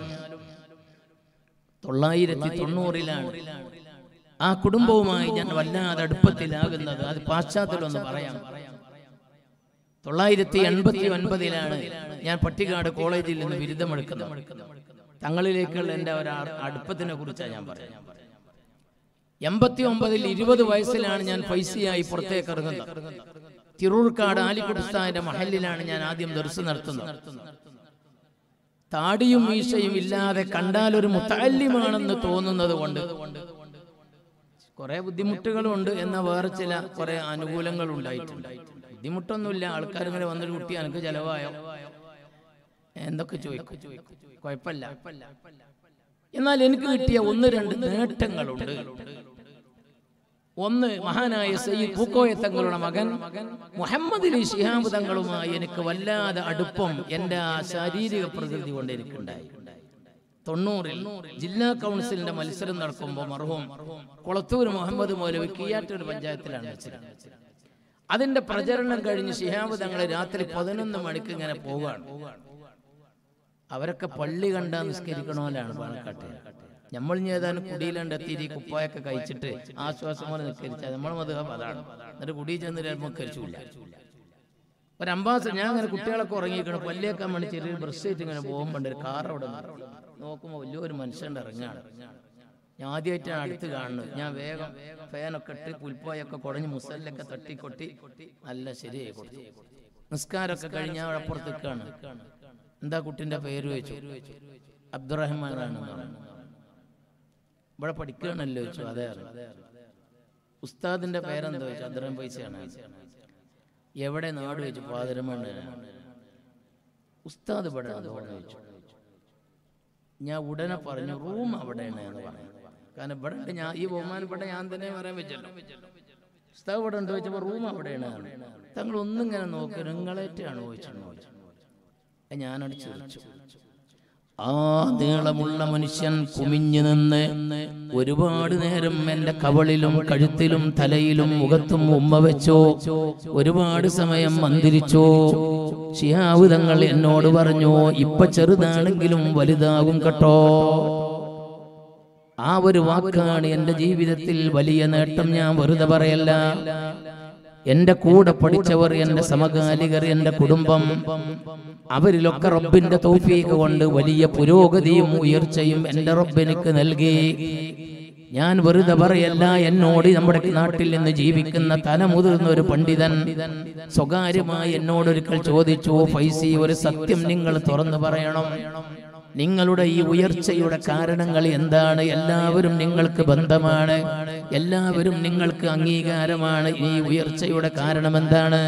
Speaker 1: തൊള്ളായിരത്തി തൊണ്ണൂറിലാണ് ആ കുടുംബവുമായി ഞാൻ വല്ലാതെ അടുപ്പത്തിലാകുന്നത്. അത് പാശ്ചാത്യം ഒന്ന് പറയാം. തൊള്ളായിരത്തി എൺപത്തി ഒൻപതിലാണ് ഞാൻ പട്ടിക്കാട് കോളേജിൽ നിന്ന് ബിരുദമെടുക്കുന്നത്. തങ്ങളിലേക്കുള്ള എൻ്റെ ഒരു അടുപ്പത്തിനെ കുറിച്ചാണ് ഞാൻ പറയാം. എൺപത്തി ഒമ്പതിൽ ഇരുപത് വയസ്സിലാണ് ഞാൻ ഫൈസിയായി പുറത്തേക്ക് ഇറങ്ങുന്നത്. തിരൂർക്കാട് ആലിക്കുടുസ്താന്റെ മഹലിലാണ് ഞാൻ ആദ്യം ദർസ് നടത്തുന്നത്. താടിയും മീശയും ഇല്ലാതെ കണ്ടാൽ ഒരു മുത്തഅല്ലിമാണെന്ന് തോന്നുന്നത് കൊണ്ട് കുറെ ബുദ്ധിമുട്ടുകളുണ്ട്, എന്ന വേറെ ചില കുറെ അനുകൂലങ്ങൾ ഉണ്ടായിട്ടുണ്ട്. ബുദ്ധിമുട്ടൊന്നുമില്ല, ആൾക്കാരിങ്ങനെ വന്നൊരു കുട്ടി എനിക്ക് ചെലവായോ എന്തൊക്കെ ചോദിക്കും, കുഴപ്പമില്ല. എന്നാൽ എനിക്ക് കിട്ടിയ ഒന്ന് രണ്ട് നേട്ടങ്ങളുണ്ട്. ഒന്ന്, മഹാനായ സയ്യിദ് പൂക്കോയ തങ്ങളുടെ മകൻ മുഹമ്മദ് അലി ശിഹാബ് തങ്ങളുമായി എനിക്ക് വല്ലാതെ അടുപ്പം എൻ്റെ ആ ശാരീരിക പ്രകൃതി കൊണ്ട് എനിക്കുണ്ടായി. തൊണ്ണൂറിൽ ജില്ലാ കൗൺസിലിന്റെ മത്സരം നടക്കുമ്പോൾ മർഹൂം കൊളത്തൂർ മുഹമ്മദ് മൗലവി കിയാറ്റൂർ പഞ്ചായത്തിലാണ് മത്സരം. അതിന്റെ പ്രചരണം കഴിഞ്ഞ് ശിഹാബ് തങ്ങൾ രാത്രി പതിനൊന്ന് മണിക്ക് ഇങ്ങനെ പോവുകയാണ്. അവരൊക്കെ പള്ളി കണ്ടാ നിസ്കരിക്കണോലാണ് പാണക്കാട്ട്. നമ്മൾ ഏതാനും കുടിയിലെത്തിയിട്ട് ഈ കുപ്പായൊക്കെ കഴിച്ചിട്ട് ആശ്വാസം പോലെ നിസ്കരിച്ചാൽ നമ്മൾ മദ്ഹബ് അതാണ്. എന്നിട്ട് കുടിയിൽ ചെന്ന് ചിലപ്പോൾ കരിച്ചില്ല. ഒരു അംബാസഡർ, ഞാൻ അങ്ങനെ കുട്ടികളൊക്കെ ഉറങ്ങിക്കണം, പല്ലിയേക്കാൻ വേണ്ടി ചെറിയൊരു ബ്രഷ് ആയിട്ട് ഇങ്ങനെ പോകുമ്പോണ്ട് ഒരു കാർ അവിടെ നോക്കുമ്പോൾ വലിയൊരു മനുഷ്യൻ്റെ ഇറങ്ങാണ്. ഞാൻ ആദ്യമായിട്ടാണ് അടുത്ത് കാണുന്നത്. ഞാൻ വേഗം ഫാനൊക്കെ ഇട്ട് പുൽപ്പായൊക്കെ കുടഞ്ഞ് മുസല്ലൊക്കെ തട്ടിക്കൊട്ടി നല്ല ശരിയായി കൊടുത്തു. നിസ്കാരമൊക്കെ കഴിഞ്ഞ് ഞാൻ അപ്പുറത്ത് നിൽക്കുകയാണ്. എന്താ കുട്ടിൻ്റെ പേര് ചോദിച്ചു. അബ്ദുറഹ്മാനാണ്. ഇവിടെ പഠിക്കുകയാണല്ലോ ചോദിച്ചു. അതെ. ഉസ്താദിന്റെ പേരെന്താ ചോദിച്ചു. അബ്ദുറഹ്മാൻ പൈസയാണ്. എവിടെ നാട് വെച്ച് പാതിരമണ്ണ് ഉസ്താദ് ഇവിടെ ചോദിച്ചു. ഞാൻ ഉടനെ പറഞ്ഞു റൂം അവിടെയാണ് എന്ന് പറഞ്ഞു. കാരണം ഇവിടെ ഉണ്ട്, ഞാൻ ഈ ബഹുമാനപ്പെട്ട ഞാൻ തന്നെ പറയാൻ വെച്ചല്ലോ. ഉസ്താദ് ഇവിടെ ഉണ്ട് ചോദിച്ചപ്പോൾ റൂം അവിടെയാണ്. തങ്ങൾ ഒന്നിങ്ങനെ നോക്കി നിങ്ങളേറ്റാണ് ചോദിച്ചു. ഞാനടി ചോദിച്ചു. ആ നീളമുള്ള മനുഷ്യൻ കുമിഞ്ഞു നിന്ന് ഒരുപാട് നേരം എന്റെ കവളിലും കഴുത്തിലും തലയിലും മുഖത്തും ഉമ്മ വെച്ചോ. ഒരുപാട് സമയം മന്ദിരിച്ചോ. ശിഹാബ് തങ്ങൾ എന്നോട് പറഞ്ഞു, ഇപ്പൊ ചെറുതാണെങ്കിലും വലുതാകും കേട്ടോ. ആ ഒരു വാക്കാണ് എന്റെ ജീവിതത്തിൽ വലിയ നേട്ടം. ഞാൻ വെറുതെ പറയല്ല. എന്റെ കൂടെ പഠിച്ചവർ, എന്റെ സമകാലികർ, എന്റെ കുടുംബം, അവരിലൊക്കെ റബ്ബിന്റെ തൗഫീഖ് കൊണ്ട് വലിയ പുരോഗതിയും ഉയർച്ചയും എന്റെ റബ്ബ് എനിക്ക് നൽകി. ഞാൻ വെറുതെ പറയല്ല. എന്നോട് നമ്മുടെ നാട്ടിൽ നിന്ന് ജീവിക്കുന്ന തലമുതിർന്ന ഒരു പണ്ഡിതൻ സ്വകാര്യമായി എന്നോടൊരിക്കൽ ചോദിച്ചു, ഫൈസി, ഒരു സത്യം നിങ്ങൾ തുറന്നു പറയണം. നിങ്ങളുടെ ഈ ഉയർച്ചയുടെ കാരണങ്ങൾ എന്താണ്? എല്ലാവരും നിങ്ങൾക്ക് ബന്ധമാണ്, എല്ലാവരും നിങ്ങൾക്ക് അംഗീകാരമാണ്. ഈ ഉയർച്ചയുടെ കാരണം എന്താണ്?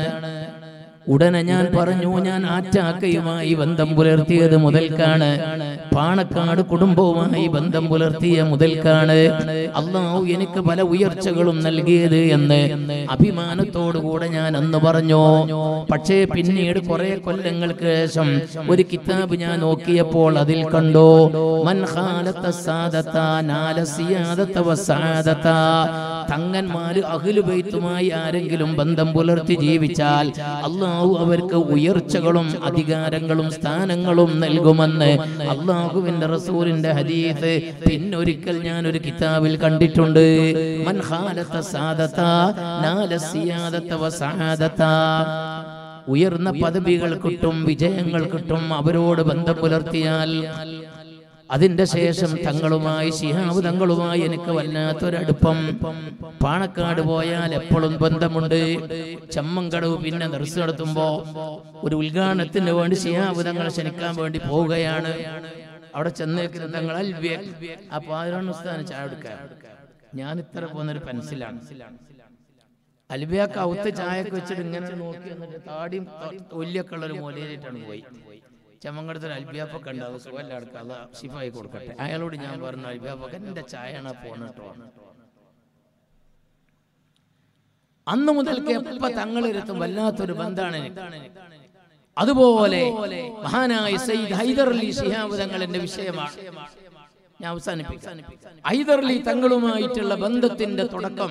Speaker 1: ഉടനെ ഞാൻ പറഞ്ഞു, ഞാൻ ആറ്റാക്കയുമായി ബന്ധം പുലർത്തിയത് മുതൽക്കാണ്, പാണക്കാട് കുടുംബവുമായി ബന്ധം പുലർത്തിയ മുതൽക്കാണ് അല്ലാഹു എനിക്ക് പല ഉയർച്ചകളും നൽകിയത് എന്ന് അഭിമാനത്തോടുകൂടെ ഞാൻ അന്ന് പറഞ്ഞു. പക്ഷേ പിന്നീട് കുറെ കൊല്ലങ്ങൾക്ക് ശേഷം ഒരു കിതാബ് ഞാൻ നോക്കിയപ്പോൾ അതിൽ കണ്ടു, മൻ ഖാലത സാദത നാല സിയാദത വസഅദത. തങ്ങന്മാര് അഹ്ലു ബൈത്തുമായി ആരെങ്കിലും ബന്ധം പുലർത്തി ജീവിച്ചാൽ അല്ലാഹു അവർക്ക് ഉയർച്ചകളും അധികാരങ്ങളും സ്ഥാനങ്ങളും നൽകുമെന്ന് അല്ലാഹുവിന്റെ റസൂലിന്റെ ഹദീസ് പിന്നൊരിക്കൽ ഞാൻ ഒരു കിതാബിൽ കണ്ടിട്ടുണ്ട്. മൻ ഖാലത സാദത നാല സിയാദത വസഅദത. ഉയർന്ന പദവികൾ കിട്ടും, വിജയങ്ങൾ കിട്ടും അവരോട് ബന്ധം പുലർത്തിയാൽ. അതിന്റെ ശേഷം തങ്ങളുമായി, ശിഹാബ് തങ്ങളുമായി എനിക്ക് വല്ലാത്തൊരടുപ്പം. പാണക്കാട് പോയാൽ എപ്പോഴും ബന്ധമുണ്ട്. ചമ്മങ്കടവ് പിന്നെ ദർസ് നടത്തുമ്പോ ഒരു ഉദ്ഘാടനത്തിന് വേണ്ടി ശിഹാബ് തങ്ങളെ ക്ഷണിക്കാൻ വേണ്ടി പോവുകയാണ്. അവിടെ ചെന്നേക്കുന്ന തങ്ങൾ അൽബിയ ആ പാതിരാണ് ഉസ്താദിന് ചായ എടുക്കാൻ. ഞാൻ ഇത്ര പോകുന്നൊരു പെൻസിലാണ്. അൽബിയാക്ക് ഔത്ത് ചായക്ക് വെച്ചിട്ട് ഇങ്ങനെ നോക്കി എന്നിട്ട് താടിയും ഒല്യൊക്കെ ഉള്ള ഒരു മൂലയിലിട്ടാണ് പോയി. ചമ്മങ്കടത്തിൽ അൽബിയാപ്പൊക്കെ ഉണ്ടാവും, സുഖമല്ല അടുക്കാതെ ഷിഫായി കൊടുക്കട്ടെ. അയാളോട് ഞാൻ പറഞ്ഞു, അൽബിയാപ്പൊക്കെ എന്റെ ചായയാണ് പോണട്ടോ. അന്ന് മുതൽക്ക് എപ്പ തങ്ങളിരുത്തും വല്ലാത്തൊരു ബന്ധാണ് എനിക്ക്. അതുപോലെ മഹാനായ സയ്യിദ് ഹൈദർ അലി ശിഹാബ് തങ്ങൾ എന്റെ വിഷയമാണ്. ഞാൻ അവസാനിപ്പിക്കാം. ഹൈദർ അലി തങ്ങളുമായിട്ടുള്ള ബന്ധത്തിന്റെ തുടക്കം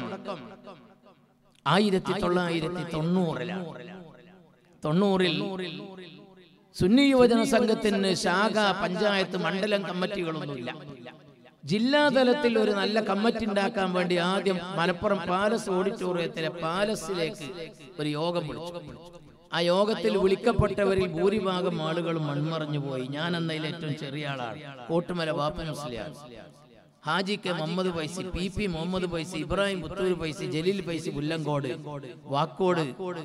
Speaker 1: ആയിരത്തി തൊള്ളായിരത്തി തൊണ്ണൂറിലാണ്. തൊണ്ണൂറിൽ സുന്നി യുവജന സംഘത്തിന് ശാഖ, പഞ്ചായത്ത്, മണ്ഡലം കമ്മിറ്റികളൊന്നുമില്ല. ജില്ലാതലത്തിൽ ഒരു നല്ല കമ്മിറ്റി ഉണ്ടാക്കാൻ വേണ്ടി ആദ്യം മലപ്പുറം പാലസ് ഓഡിറ്റോറിയത്തിലെ പാലസിലേക്ക് ഒരു യോഗം വിളിച്ചു. ആ യോഗത്തിൽ വിളിക്കപ്പെട്ടവരിൽ ഭൂരിഭാഗം ആളുകളും മൺമറഞ്ഞു പോയി. ഞാൻ എന്നതിൽ ഏറ്റവും ചെറിയ ആളാണ്. Kottumala Vappan Musliyar, Haji K Muhammad Faizi, P P Muhammad Faizi, Ibrahim Puthur Faizi, Jaleel Faizi Pullankode, Vakkode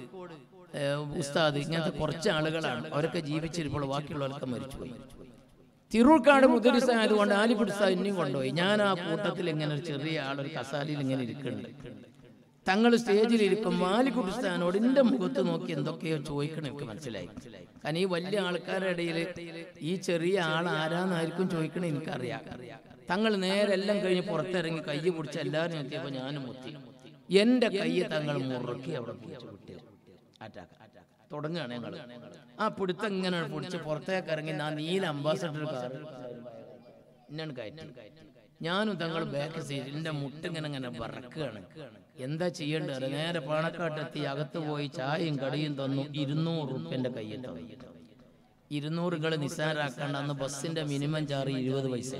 Speaker 1: ഉസ്താദ്, ഇങ്ങനത്തെ കുറച്ച് ആളുകളാണ്. അവരൊക്കെ ജീവിച്ചിരിപ്പോൾ ബാക്കിയുള്ളവരൊക്കെ മരിച്ചുപോയി. തിരൂർക്കാട് മുദരിസ് ആയതുകൊണ്ട് ആലിപ്പുട് ഉസ്താദ് ഇനിയും കൊണ്ടുപോയി. ഞാൻ ആ കൂട്ടത്തിൽ ഇങ്ങനെ ഒരു ചെറിയ ആളൊരു കസാലിയിൽ ഇങ്ങനെ ഇരിക്കുന്നുണ്ട്. തങ്ങൾ സ്റ്റേജിൽ ഇരിക്കുമ്പോൾ ആലിക്കുട്ടി ഉസ്താദിനോട് എന്റെ മുഖത്ത് നോക്കി എന്തൊക്കെയോ ചോദിക്കണം എനിക്ക് മനസ്സിലായി. കാരണം ഈ വലിയ ആൾക്കാരുടെ ഇടയിൽ ഈ ചെറിയ ആൾ ആരാന്നായിരിക്കും ചോദിക്കണേ എനിക്കറിയാം. തങ്ങൾ നേരെ എല്ലാം കഴിഞ്ഞ് പുറത്തിറങ്ങി കയ്യ് പിടിച്ച് എല്ലാവരും എത്തിയപ്പോൾ ഞാനും മുത്തി. എന്റെ കയ്യ് തങ്ങൾ മുറുക്കി അവിടെ പിടിച്ചു തുടങ്ങുകയാണ്. ഞങ്ങൾ ആ പിടുത്തം ഇങ്ങനെ പിടിച്ച് പുറത്തേക്ക് ഇറങ്ങി ആ നീല അംബാസഡർ കാർ ഇന്നാണ് കയറ്റി. ഞാനും തങ്ങൾ ബാക്ക് സീറ്റിൽ എന്റെ മുട്ടിങ്ങനെ ഇങ്ങനെ വറക്കുകയാണ്. എന്താ ചെയ്യേണ്ടത്? നേരെ പാണക്കാട്ടെത്തി അകത്ത് പോയി ചായയും കടിയും തന്നു. ഇരുന്നൂറ് റുപ്യന്റെ കയ്യിൽ തന്നു. ഇരുന്നൂറുകൾ നിസ്സാരാക്കാണ്ട് അന്ന് ബസ്സിന്റെ മിനിമം ചാർജ് ഇരുപത് പൈസ.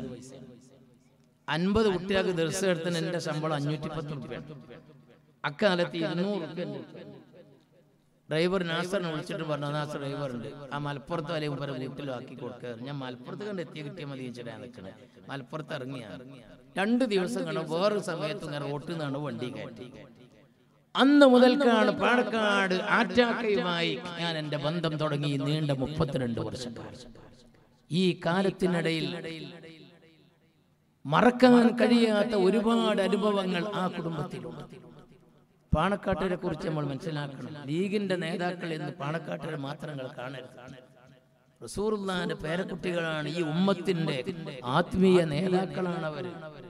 Speaker 1: അൻപത് കുട്ടികൾക്ക് ദിവസം എടുത്തിന് എന്റെ ശമ്പളം അഞ്ഞൂറ്റി പത്ത് റുപ്യ. അക്കാലത്ത് ഇരുന്നൂറ് റുപ്യ. ഡ്രൈവർ നാസറിനെ വിളിച്ചിട്ട് പറഞ്ഞു, നാസർ ഡ്രൈവർ ഉണ്ട്, ആ മലപ്പുറത്ത് വലയും പല വീട്ടിലും ആക്കി കൊടുക്കാറ്. ഞാൻ മലപ്പുറത്ത് കണ്ട് എത്തിയ കിട്ടിയ മതി വെച്ചിട്ടാണ് നിൽക്കണേ. മലപ്പുറത്ത് ഇറങ്ങിയാണ്. രണ്ടു ദിവസം കാണും വേറൊരു സമയത്ത് ഇങ്ങനെ റോട്ടിൽ നിന്നാണ് വണ്ടി കയറ്റി. അന്ന് മുതൽക്കാണ് പാണക്കാട് ആറ്റാക്കയുമായി ഞാൻ എന്റെ ബന്ധം തുടങ്ങി. നീണ്ട മുപ്പത്തിരണ്ട് വർഷക്കാലം. ഈ കാലത്തിനിടയിൽ മറക്കാൻ കഴിയാത്ത ഒരുപാട് അനുഭവങ്ങൾ ആ കുടുംബത്തിലുണ്ട്. പാണക്കാട്ടരെ കുറിച്ച് നമ്മൾ മനസ്സിലാക്കണം. ലീഗിന്റെ നേതാക്കൾ എന്ന് പാണക്കാട്ടരെ മാത്രങ്ങൾ കാണരുത്. റസൂലുള്ളാഹിന്റെ പേരക്കുട്ടികളാണ്, ഈ ഉമ്മത്തിന്റെ ആത്മീയ നേതാക്കളാണ് അവർ.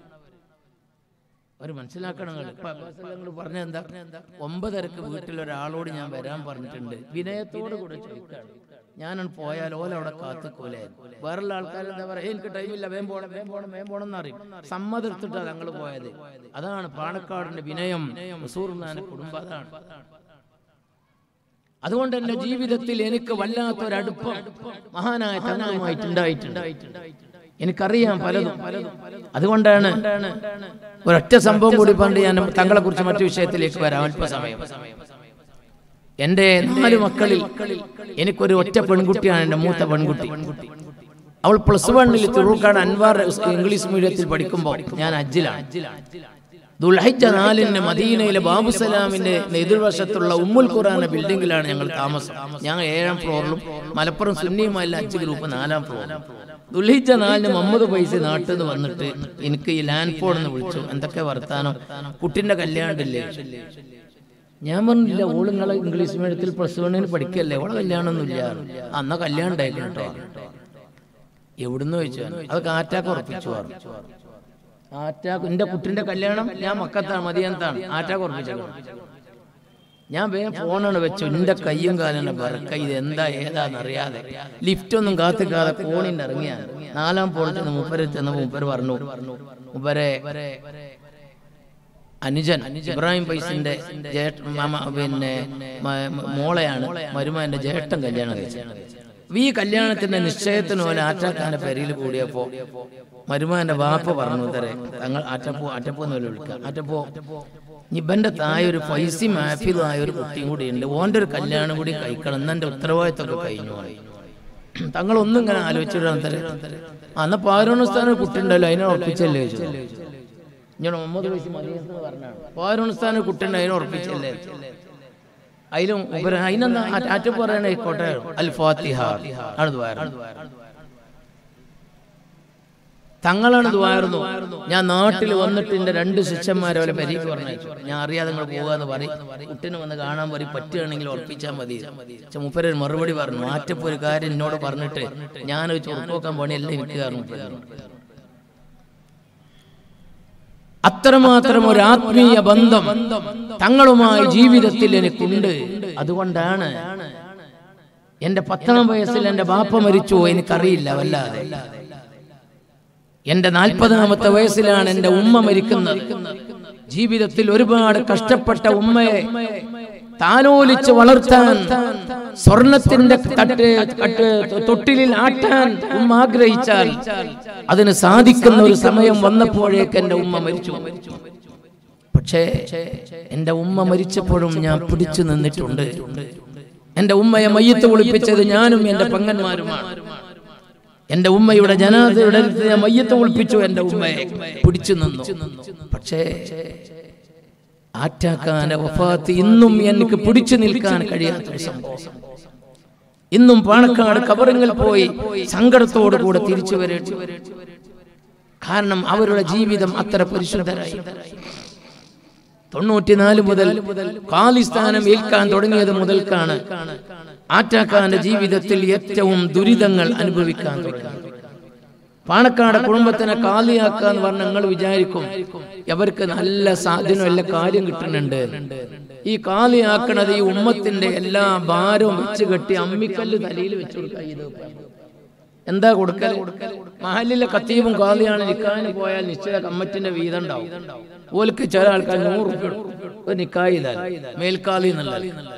Speaker 1: അവർ മനസ്സിലാക്കണം. പറഞ്ഞ എന്താ, ഒമ്പതരക്ക് വീട്ടിൽ ഒരാളോട് ഞാൻ വരാൻ പറഞ്ഞിട്ടുണ്ട്, വിനയത്തോട് കൂടെ ചോദിക്കാണ്. ഞാനാണ് പോയാൽ ഓല അവിടെ കാത്തുക്കൂലേ. വേറുള്ള ആൾക്കാർ എന്താ പറയാ, എനിക്ക് ടൈമില്ല, വേം പോണം വേം പോണം വേം പോണം എന്നറിയും. സമ്മതെടുത്തിട്ടാണ് ഞങ്ങൾ പോയത്. അതാണ് പാണക്കാടിന്റെ വിനയം, റസൂലുള്ളാഹിന്റെ കുടുംബം അതാണ്. അതുകൊണ്ട് എന്റെ ജീവിതത്തിൽ എനിക്ക് വല്ലാത്തൊരടുപ്പം മഹാനായ തങ്ങളുമായിട്ടുണ്ടായിട്ടുണ്ട്. എനിക്കറിയാം പലതും. അതുകൊണ്ടാണ് ഒരൊറ്റ സംഭവം കൂടി പണ്ട് ഞാൻ തങ്ങളെ കുറിച്ച് മറ്റു വിഷയത്തിലേക്ക് വരാം അല്പസമയം. എന്റെ നാല് മക്കളിൽ എനിക്കൊരു ഒറ്റ പെൺകുട്ടിയാണ് എന്റെ മൂത്ത പെൺകുട്ടി. അവൾ പ്ലസ് വണ്ണിൽ തിറൂക്കാട് അൻവാർ ഇംഗ്ലീഷ് മീഡിയത്തിൽ പഠിക്കുമ്പോൾ ഞാൻ ഹജ്ജിലാണ്. ദുൽഹിജ്ജ നാലിന് മദീനയിലെ ബാബുസലാമിന്റെ എതിർവശത്തുള്ള ഉമ്മുൽ ഖുറാന ബിൽഡിംഗിലാണ് ഞങ്ങൾ താമസം. ഞങ്ങൾ ഏഴാം ഫ്ലോറിലും മലപ്പുറം സുന്നിയുമായുള്ള ഹജ്ജ് ഗ്രൂപ്പ് നാലാം ഫ്ലോറിലും. ദുൽഹിജ്ജ നാലിന് മുഹമ്മദ് പൈസ നാട്ടിൽ നിന്ന് വന്നിട്ട് എനിക്ക് ഈ ലാൻഡ് ഫോൺ എന്ന് വിളിച്ചു. എന്തൊക്കെ വർത്താനം, കുട്ടിന്റെ കല്യാണമില്ലേ? ഞാൻ പറഞ്ഞില്ല, ഓള് നിങ്ങളെ ഇംഗ്ലീഷ് മീഡിയത്തിൽ പ്ലസ് വണ്ണിന് പഠിക്കല്ലേ, ഓളെ കല്യാണമൊന്നുമില്ല. അന്ന കല്യാണം ഉണ്ടായിരുന്നു കേട്ടോ. എവിടുന്ന് ചോദിച്ചു? അത് കാറ്റാക്ക് ഉറപ്പിച്ചു പറഞ്ഞു. ആറ്റാക്ക് എന്റെ കുട്ടിന്റെ കല്യാണം ഞാൻ മക്കത്താണ്, മതിയത്താണ്. ആറ്റാക്ക് ഉറപ്പിച്ചു. ഞാൻ വേഗം ഫോണാണ് വെച്ചു. എന്റെ കയ്യും കാലാണ് ബറക്ക. ഇത് എന്താ ഏതാന്ന് അറിയാതെ ലിഫ്റ്റ് ഒന്നും കാത്തിക്കാതെ ഫോണിന്റെ ഇറങ്ങിയാ നാലാം പോളിൽ ചെന്ന് മൂപ്പരെ ചെന്ന് മൂപ്പര് പറഞ്ഞു, മൂപ്പരെ അനുജൻ ഇബ്രാഹിം പൈസിന്റെ ജേട്ട പിന്നെ മോളെയാണ് മരുമകന്റെ ജേട്ടൻ കല്യാണം കഴിച്ചത്. ഈ കല്യാണത്തിന്റെ നിശ്ചയത്തിന് പോലെ ആറ്റാക്കാന്റെ പെരയിൽ കൂടിയപ്പോ മരുമകന്റെ വാപ്പ പറഞ്ഞു തരേ തങ്ങൾ ആറ്റപ്പോ ആറ്റപ്പോ എന്ന് വിളിക്കാം. ആറ്റപ്പോ ഇബന്റെ തായ ഒരു ഫൈസി മാഫിദായ ഒരു കുട്ടിയും കൂടി ഉണ്ട്, ഓന്റെ ഒരു കല്യാണം കൂടി കഴിക്കണം, എന്നെ ഉത്തരവാദിത്തമൊക്കെ കഴിഞ്ഞു. തങ്ങളൊന്നും ഇങ്ങനെ ആലോചിച്ചിടാൻ തരാം. അന്ന് പാരോണ സ്ഥാനം കുട്ടി ഉണ്ടല്ലോ, അതിനെ ഉറപ്പിച്ചല്ലേ ചോദിച്ചു. ഞാൻ മുഹമ്മദ് പൈസ മദീനത്ത് പറഞ്ഞാണ്. പാരോണ സ്ഥാനം കുട്ടി ഉണ്ട്, അതിനെ ഉറപ്പിച്ചല്ലേ. അതിലും അതിനെന്താ ആറ്റ പറയണ ആയിക്കോട്ടെ. അൽ ഫാത്തിഹ ആണ് ദ്വാരം. തങ്ങളാണ് ദ്വാരുന്നു. ഞാൻ നാട്ടിൽ വന്നിട്ട് എന്റെ രണ്ട് ശിഷ്യന്മാരെ പോലെ പരീക്ഷ പറഞ്ഞു, ഞാൻ അറിയാതെ നിങ്ങൾ പോകാന്ന് പറയും, കുട്ടിനെ വന്ന് കാണാൻ പറയും, പറ്റുകയാണെങ്കിൽ ഉറപ്പിച്ചാൽ മതി. മുപ്പര് മറുപടി പറഞ്ഞു, ആറ്റപ്പോ ഒരു കാര്യം എന്നോട് പറഞ്ഞിട്ട് ഞാൻ ചുറുക്കോക്കാൻ പണിയല്ല എനിക്ക് കാരണം. അത്രമാത്രം ഒരു ആത്മീയ ബന്ധം തങ്ങളുമായി ജീവിതത്തിൽ എനിക്കുണ്ട്. അതുകൊണ്ടാണ് എന്റെ പത്താം വയസ്സിൽ എന്റെ ബാപ്പ മരിച്ചു, എനിക്കറിയില്ല വല്ലാതെ. എന്റെ നാൽപ്പതാമത്തെ വയസ്സിലാണ് എന്റെ ഉമ്മ മരിക്കുന്നത്. ജീവിതത്തിൽ ഒരുപാട് കഷ്ടപ്പെട്ട ഉമ്മയെ താലോലിച്ച് വളർത്താൻ, സ്വർണത്തിന്റെ തട്ട് കട്ട് തൊട്ടിലിൽ ആട്ടാൻ ഉമ്മ ആഗ്രഹിച്ചാൽ അതിന് സാധിക്കുന്ന ഒരു സമയം വന്നപ്പോഴേക്ക് എന്റെ ഉമ്മ മരിച്ചു. പക്ഷേ എന്റെ ഉമ്മ മരിച്ചപ്പോഴും ഞാൻ പിടിച്ചു നിന്നിട്ടുണ്ട്. എന്റെ ഉമ്മയെ മയ്യത്ത് കുളിപ്പിച്ചത് ഞാനും എന്റെ പെങ്ങന്മാരുമാണ്. എന്റെ ഉമ്മയുടെ ജനാസയുടെ ഞാൻ മയ്യത്ത് കുളിപ്പിച്ചു, എന്റെ ഉമ്മയെ പിടിച്ചു നിന്നു. പക്ഷേ ആറ്റാക്കാന്റെ വഫാത്ത് ഇന്നും എനിക്ക് പിടിച്ചു നിൽക്കാൻ കഴിയാത്തൊരു സംഭവം. ഇന്നും പാണക്കാട് ഖബറിൽ പോയി സങ്കടത്തോടു കൂടെ തിരിച്ചു വരേണ്ടി. കാരണം അവരുടെ ജീവിതം അത്ര പരിശുദ്ധരായി. തൊണ്ണൂറ്റിനാല് മുതൽ ഖാലിസ്ഥാനം ഏൽക്കാൻ തുടങ്ങിയത് മുതൽക്കാണ് ആറ്റാക്കാന്റെ ജീവിതത്തിൽ ഏറ്റവും ദുരിതങ്ങൾ അനുഭവിക്കാൻ തുടങ്ങി. പാണക്കാട് കുടുംബത്തിനെ കാലിയാക്കാന്ന് പറഞ്ഞ നിങ്ങൾ വിചാരിക്കും അവർക്ക് നല്ല സാധനം എല്ലാ കാര്യം കിട്ടുന്നുണ്ട്. ഈ കാലിയാക്കണത് ഈ ഉമ്മത്തിന്റെ എല്ലാ ഭാരവും വെച്ച് കെട്ടി അമ്മിക്കല്ല് തലയിൽ വെച്ചു കൊടുക്കുക. എന്താ കൊടുക്കൽ? മഹലിലെ ഖത്തീബും കാലിയാണ് നിക്കാഹിന് പോയാൽ നിശ്ചയ കമ്മറ്റിന്റെ വീതം ഉണ്ടാവും. ഓൽക്ക് ചില ആൾക്കാർ നൂറ് രൂപ നിക്കാഹ് ചെയ്താൽ മേൽക്കാലി എന്നല്ല.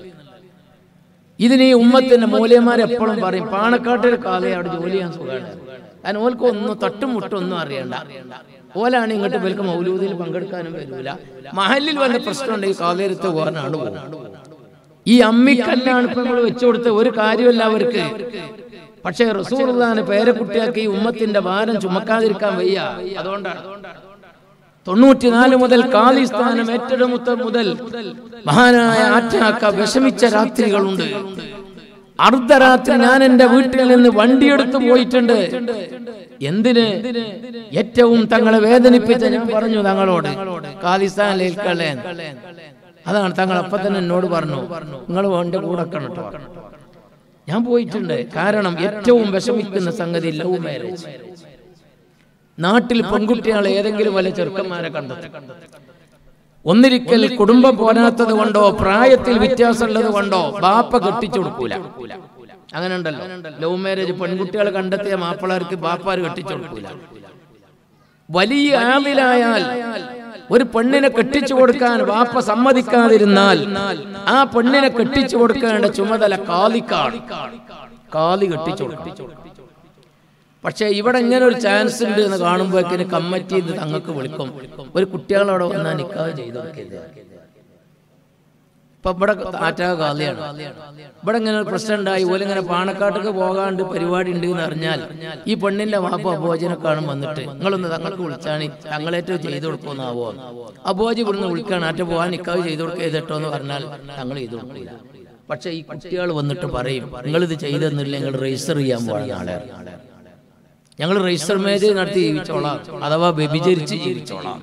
Speaker 1: ഇതിന് ഈ ഉമ്മത്തിന്റെ മൂല്യന്മാർ എപ്പോഴും പറയും പാണക്കാട്ടൊരു കാലയെ അവിടെ ജോലി ചെയ്യാൻ സുഖമാണ്. കാരണം ഓൽക്ക് ഒന്നും തട്ടും മുട്ടും ഒന്നും അറിയണ്ട. ഓലാണ് ഇങ്ങോട്ട് ഇവർക്ക് മൗലൂദിൽ പങ്കെടുക്കാനും വരൂല. മഹലിൽ വല്ല പ്രശ്നമുണ്ട് ഈ കാലേരത്ത് പോകാനാണ് പോകും. ഈ അമ്മിക്കല്ലാണ് ഇപ്പൊ നമ്മൾ വെച്ചു കൊടുത്ത ഒരു കാര്യമല്ല അവർക്ക്. പക്ഷേ റസൂലുള്ളാഹിനെ പേരക്കുട്ടിയാക്കി ഈ ഉമ്മത്തിന്റെ ഭാരം ചുമക്കാതിരിക്കാൻ വയ്യ. അതുകൊണ്ടാണ് തൊണ്ണൂറ്റിനാല് മുതൽ ഖാലിസ്ഥാനം ഏറ്റെടുത്ത മുതൽ മഹാനായ ആറ്റാക്ക വിഷമിച്ച രാത്രികളുണ്ട്. അർദ്ധരാത്രി ഞാൻ എന്റെ വീട്ടിൽ നിന്ന് വണ്ടിയെടുത്ത് പോയിട്ടുണ്ട്. എന്തിന്? ഏറ്റവും തങ്ങളെ വേദനിപ്പിച്ച ഞാൻ പറഞ്ഞു തങ്ങളോട് ഖാലിസ്ഥാനിലേക്കല്ലേ. അതാണ് തങ്ങൾ അപ്പം തന്നെ എന്നോട് പറഞ്ഞു, നിങ്ങൾ എൻ്റെ കൂടെ വെക്കണം കേട്ടോ. ഞാൻ പോയിട്ടുണ്ട്. കാരണം ഏറ്റവും വിഷമിക്കുന്ന സംഗതി ലവ് മാരേജ്. നാട്ടിൽ പെൺകുട്ടികളെ ഏതെങ്കിലും വല്ല ചെറുക്കന്മാരെ കണ്ടെത്തും. ഒന്നിരിക്കൽ കുടുംബം പോരാത്തത് കൊണ്ടോ പ്രായത്തിൽ വ്യത്യാസമുള്ളത് കൊണ്ടോ ബാപ്പ കെട്ടിച്ചു കൊടുക്കൂല. അങ്ങനെ ഉണ്ടല്ലോ ലവ് മാരേജ്. പെൺകുട്ടികളെ കണ്ടെത്തിയ മാപ്പിളർക്ക് ബാപ്പാര് കെട്ടിച്ചു കൊടുക്കൂല. വലിയ ആളിലായാൽ ഒരു പെണ്ണിനെ കെട്ടിച്ചു കൊടുക്കാൻ ബാപ്പ സമ്മതിക്കാതിരുന്നാൽ ആ പെണ്ണിനെ കെട്ടിച്ചു കൊടുക്കേണ്ട ചുമതല കാലിക്കാണ്. കാലി കെട്ടിച്ചു കൊടുക്കും. പക്ഷെ ഇവിടെ ഇങ്ങനെ ഒരു ചാൻസ് ഉണ്ട് എന്ന് കാണുമ്പോഴേക്കിന് കമ്മിറ്റി ഇത് തങ്ങൾക്ക് വിളിക്കും, ഒരു കുട്ടികളോടെ വന്നാൽ നിക്കാഹ് ചെയ്തു കൊടുക്കരുത്. ഇപ്പൊ ഇവിടെ ആറ്റാ കാലിയാണ്. ഇവിടെ ഇങ്ങനെ ഒരു പ്രശ്നം ഉണ്ടായി. ഓല് ഇങ്ങനെ പാണക്കാട്ടേക്ക് പോകാണ്ട് പരിപാടി ഉണ്ട് എന്ന് അറിഞ്ഞാൽ ഈ പെണ്ണിന്റെ വാപ്പ അബോജിനെ കാണും വന്നിട്ട് നിങ്ങളൊന്ന് തങ്ങൾക്ക് വിളിച്ചാണ് തങ്ങളേറ്റവും ചെയ്തു കൊടുക്കുമെന്നാവോ. അബോജി ഇവിടുന്ന് വിളിക്കാണ് ആറ്റ പോകാൻ നിക്കാഹ് ചെയ്തു കൊടുക്കേട്ടോ എന്ന് പറഞ്ഞാൽ തങ്ങൾ ചെയ്തു കൊടുക്കില്ല. പക്ഷെ ഈ കുട്ടികൾ വന്നിട്ട് പറയും നിങ്ങളിത് ചെയ്തെന്നില്ല, നിങ്ങൾ രജിസ്റ്റർ ചെയ്യാൻ പോകുന്ന ആളെ ഞങ്ങൾ രജിസ്റ്റർ മാരേജ് നടത്തി ജീവിച്ചോളാം, അഥവാ വ്യഭിചരിച്ച് ജീവിച്ചോളാം.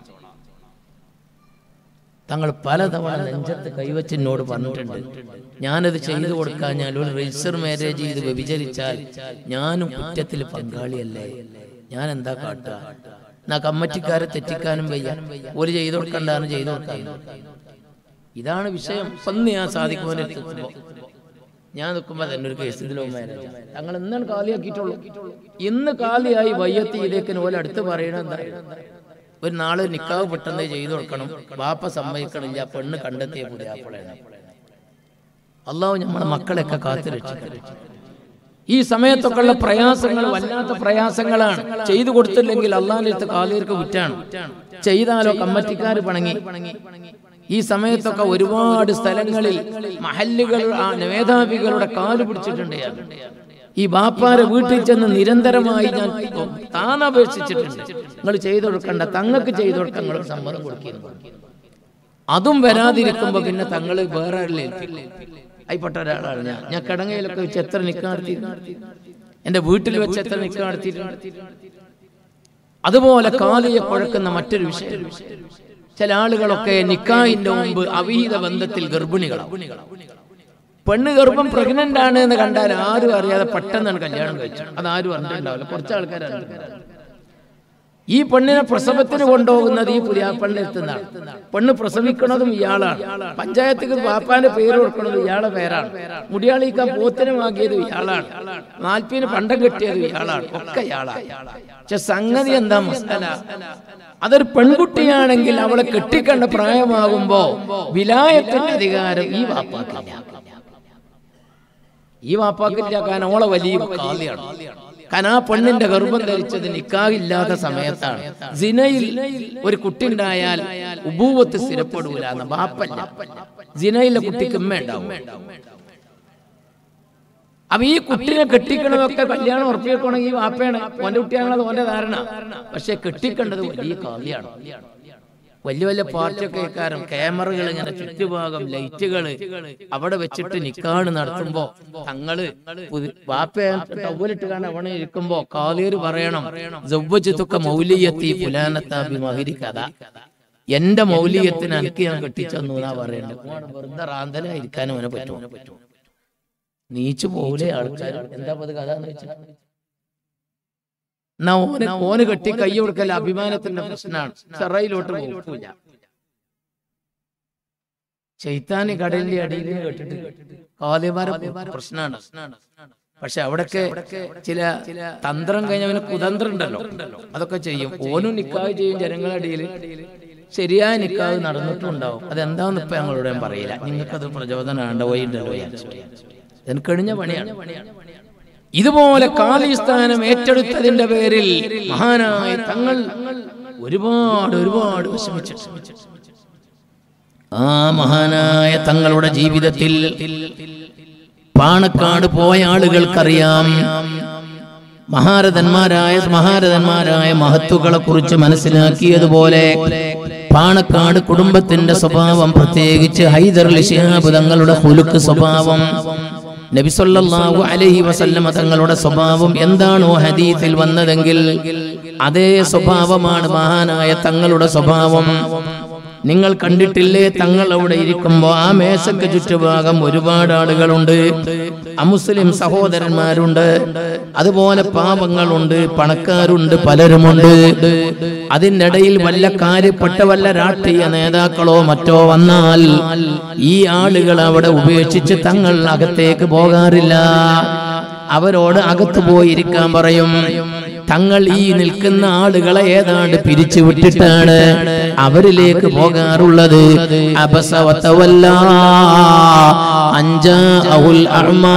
Speaker 1: തങ്ങൾ പലതവണ നെഞ്ചത്ത് കൈവച്ചെന്നോട് പറഞ്ഞിട്ടുണ്ട്, ഞാനത് ചെയ്തു കൊടുക്കാൻ ഞാൻ ഒരു രജിസ്റ്റർ മാരേജ് ചെയ്ത് വ്യഭിചരിച്ചാൽ ഞാനും കുറ്റത്തിൽ പങ്കാളിയല്ലേ, ഞാൻ എന്താ കാട്ടുക? എന്നാ കമ്മിറ്റിക്കാരെ തെറ്റിക്കാനും വയ്യ, ഒരു ചെയ്തു കൊടുക്കണ്ടാന്ന് ചെയ്തു കൊടുക്കാൻ. ഇതാണ് വിഷയം. ഒന്ന് ഞാൻ സാധിക്കുമ്പോൾ ഞാൻ നിൽക്കുമ്പോൾ തന്നെ ഒരു കേസ് ഇതിലോ മാരേജ് തങ്ങൾ എന്നാണ് കാലിയാക്കിയിട്ടുള്ളൂ. ഇന്ന് കാലിയായി വയ്യത്തി ഇതിലേക്ക് ഓല അടുത്ത് പറയണ എന്താ, ഒരു നാളെ നിക്കാവ് പെട്ടെന്ന് ചെയ്തു കൊടുക്കണം, ബാപ്പ സമ്മതിക്കണില്ല, പെണ്ണ് കണ്ടെത്തിയ പുതിയാപ്പിളയാണ്. അള്ളാഹു നമ്മളെ മക്കളെയൊക്കെ കാത്തു രക്ഷിക്കണം. ഈ സമയത്തൊക്കെ ഉള്ള പ്രയാസങ്ങൾ വല്ലാത്ത പ്രയാസങ്ങളാണ്. ചെയ്തു കൊടുത്തില്ലെങ്കിൽ അള്ളാഹിന്റെ അടുത്ത് കാലിയർക്ക് കുറ്റാണ്, ചെയ്താലോ കമ്മിറ്റിക്കാർ പണങ്ങി. ഈ സമയത്തൊക്കെ ഒരുപാട് സ്ഥലങ്ങളിൽ മഹല്ലുകൾ മേധാവികളുടെ കാല് പിടിച്ചിട്ടുണ്ട്. ഈ ബാപ്പാരെ വീട്ടിൽ ചെന്ന് നിരന്തരമായി ഞാൻ താനപേക്ഷിച്ചിട്ടുണ്ട്, നിങ്ങൾ ചെയ്തു കൊടുക്കണ്ട, തങ്ങൾക്ക് ചെയ്തു കൊടുക്കാൻ നിങ്ങൾ സമ്മതം കൊടുക്കുന്നു. അതും വരാതിരിക്കുമ്പോ പിന്നെ തങ്ങൾ വേറെ ആയിപ്പെട്ട ഒരാളാണ് ഞാൻ. ഞാൻ കിടങ്ങയിലൊക്കെ വെച്ച് എത്ര നിക്കാ നടത്തിയിട്ടുണ്ട്, എന്റെ വീട്ടിൽ വെച്ച് എത്ര നിക്കാ നടത്തിയിട്ടുണ്ട്. അതുപോലെ കാലിയെ കുഴക്കുന്ന മറ്റൊരു വിഷയം, ചില ആളുകളൊക്കെ നിക്കാഹിന്റെ മുമ്പ് അവിഹിത ബന്ധത്തിൽ ഗർഭിണികളാണ്. പെണ്ണ് ഗർഭം പ്രഗ്നന്റ് ആണ് എന്ന് കണ്ടാൽ ആരും അറിയാതെ പെട്ടെന്നാണ് കല്യാണം കഴിച്ചത്. അതാരും അറിഞ്ഞിട്ടുണ്ടാവില്ല, കുറച്ച് ആൾക്കാർ അറിഞ്ഞിട്ടുണ്ടാവില്ല. ഈ പെണ്ണിനെ പ്രസവത്തിന് കൊണ്ടുപോകുന്നത് ഈ പുതിയാപ്പണ്ണിന്റെ അടുത്തുനിന്നാണ്. പെണ്ണ് പ്രസവിക്കുന്നതും ഇയാളാണ്. പഞ്ചായത്തിൽ വാപ്പാന്റെ പേര് കൊടുക്കുന്നത് ഇയാളെ പേരാണ്. മുടിയാളിക്കാൻ പോത്തിനെ വാങ്ങിയത് ഇയാളാണ്. നാൽപ്പതിന് പണ്ടം കെട്ടിയത് ഇയാളാണ്. ഒക്കെ ഇയാളാണ്. പക്ഷെ സംഗതി എന്താ മസാല, അതൊരു പെൺകുട്ടിയാണെങ്കിൽ അവളെ കെട്ടിക്കേണ്ട പ്രായമാകുമ്പോ വിലായത്തിന്റെ അധികാരം ഈ വാപ്പാക്കില്ല. ഈ വാപ്പാക്കില്ല, കാരണം ഓളെ വലിയ കാലിയാണ്. കാരണം ആ പെണ്ണിന്റെ ഗർഭം ധരിച്ചത് നിക്കാഹില്ലാത്ത സമയത്താണ്. സിനയിൽ ഒരു കുട്ടി ഉണ്ടായാൽ ഉബൂവത്ത് സ്ഥിരപ്പെടൂല എന്ന ബാപ്പല്ല, സിനയിലെ കുട്ടിക്ക് ഉമ്മ ഉണ്ടാവും. അപ്പൊ ഈ കുട്ടിനെ കെട്ടിക്കണതൊക്കെ കല്യാണം ഉറപ്പിക്കണമെങ്കിൽ ഈ വാപ്പയാണ്, ഓന്റെ കുട്ടിയാണത് ഓന്റെ ധാരണ. പക്ഷെ കെട്ടിക്കേണ്ടത് വലിയ കാലിയാണ്. വലിയ വലിയ പാർട്ടിയൊക്കെ കാരണം ക്യാമറകൾ ഇങ്ങനെ ചുറ്റുഭാഗം ലൈറ്റുകള് അവിടെ വെച്ചിട്ട് നിക്കാഹ് നടത്തുമ്പോ തങ്ങള് വാപ്പയിട്ട് കാണാൻ അവിടെ ഇരിക്കുമ്പോ കാലിയര് പറയണം സവ്വജതുക മൗലിയത്തി ഫുലാനത്താബി മഹരി കഥ, എന്റെ മൗലിയത്തിന് എനിക്ക് ഞാൻ കെട്ടിച്ചെന്നു എന്നാ പറയണ്ടത്. വെറുതെ റാന്തലായിരിക്കാനും അവനെ പറ്റുമോ? നീച്ചു പോകൂലേ ആൾക്കാർ? എന്താ അത് കഥ എന്ന് വെച്ചാൽ എന്നാ ഓന് ഓന് കെട്ടി കൈ കൊടുക്കല്ല അഭിമാനത്തിന്റെ പ്രശ്നമാണ്. ചെറയിലോട്ട് പോകില്ല. ചൈത്താനി കടലിന്റെ അടിയിൽ കേട്ടിട്ട് കാലിമാരെ പ്രശ്നമാണ്. പക്ഷെ അവിടൊക്കെ ചില തന്ത്രം കഴിഞ്ഞവന് കുതന്ത്രം ഉണ്ടല്ലോ, അതൊക്കെ ചെയ്യും. ഓനും നിക്കാഹ് ചെയ്യും ജനങ്ങളുടെ അടിയിൽ. ശരിയായ നിക്കാഹ് നടന്നിട്ടുണ്ടാവും. അതെന്താന്ന് ഇപ്പൊ ഞങ്ങളോട് ഞാൻ പറയില്ല, നിങ്ങൾക്കത് പ്രചോദനമുണ്ടോ ഉണ്ടല്ലോ, ഇതിന് കഴിഞ്ഞ പണിയാണ്. ഇതുപോലെ കാലിസ്ഥാനം ഏറ്റെടുത്തതിന്റെ പേരിൽ മഹാനായ തങ്ങൾ ഒരുപാട് ഒരുപാട് വിഷമിച്ചിട്ടുണ്ട്. ആ മഹാനായ തങ്ങളുടെ ജീവിതത്തിൽ പാണക്കാട് പോയ ആളുകൾക്കറിയാം, മഹാരഥന്മാരായ മഹാരഥന്മാരായ മഹത്തുക്കളെ കുറിച്ച് മനസ്സിലാക്കിയതുപോലെ പാണക്കാട് കുടുംബത്തിന്റെ സ്വഭാവം, പ്രത്യേകിച്ച് ഹൈദർ അലി ശിഹാബ് തങ്ങളുടെ ഖുലുഖ് സ്വഭാവം, നബി സല്ലല്ലാഹു അലൈഹി വസല്ലമ തങ്ങളുടെ സ്വഭാവം എന്താണോ ഹദീസിൽ വന്നതെങ്കിൽ അതേ സ്വഭാവമാണ് മഹാനായ തങ്ങളുടെ സ്വഭാവം. നിങ്ങൾ കണ്ടിട്ടില്ലേ തങ്ങൾ അവിടെ ഇരിക്കുമ്പോ ആ മേശക്ക് ചുറ്റുഭാഗം ഒരുപാട് ആളുകളുണ്ട്, അമുസ്ലിം സഹോദരന്മാരുണ്ട്, അതുപോലെ പാവങ്ങളുണ്ട്, പണക്കാരുണ്ട്, പലരുമുണ്ട്. അതിനിടയിൽ വല്ല കാര്യപ്പെട്ട വല്ല രാഷ്ട്രീയ നേതാക്കളോ മറ്റോ വന്നാൽ ഈ ആളുകൾ അവിടെ ഉപേക്ഷിച്ച് തങ്ങൾ അകത്തേക്ക് പോകാറില്ല. അവരോട് അകത്ത് പോയിരിക്കാൻ പറയും. തങ്ങൾ ഈ നിൽക്കുന്ന ആളുകളെ ഏതാണ്ട് പിരിച്ചു വിട്ടിട്ടാണ് അവരിലേക്ക് പോകാറുള്ളത്. അബസ വതവല്ല അൻജാ അഹുൽ അഅ്മാ.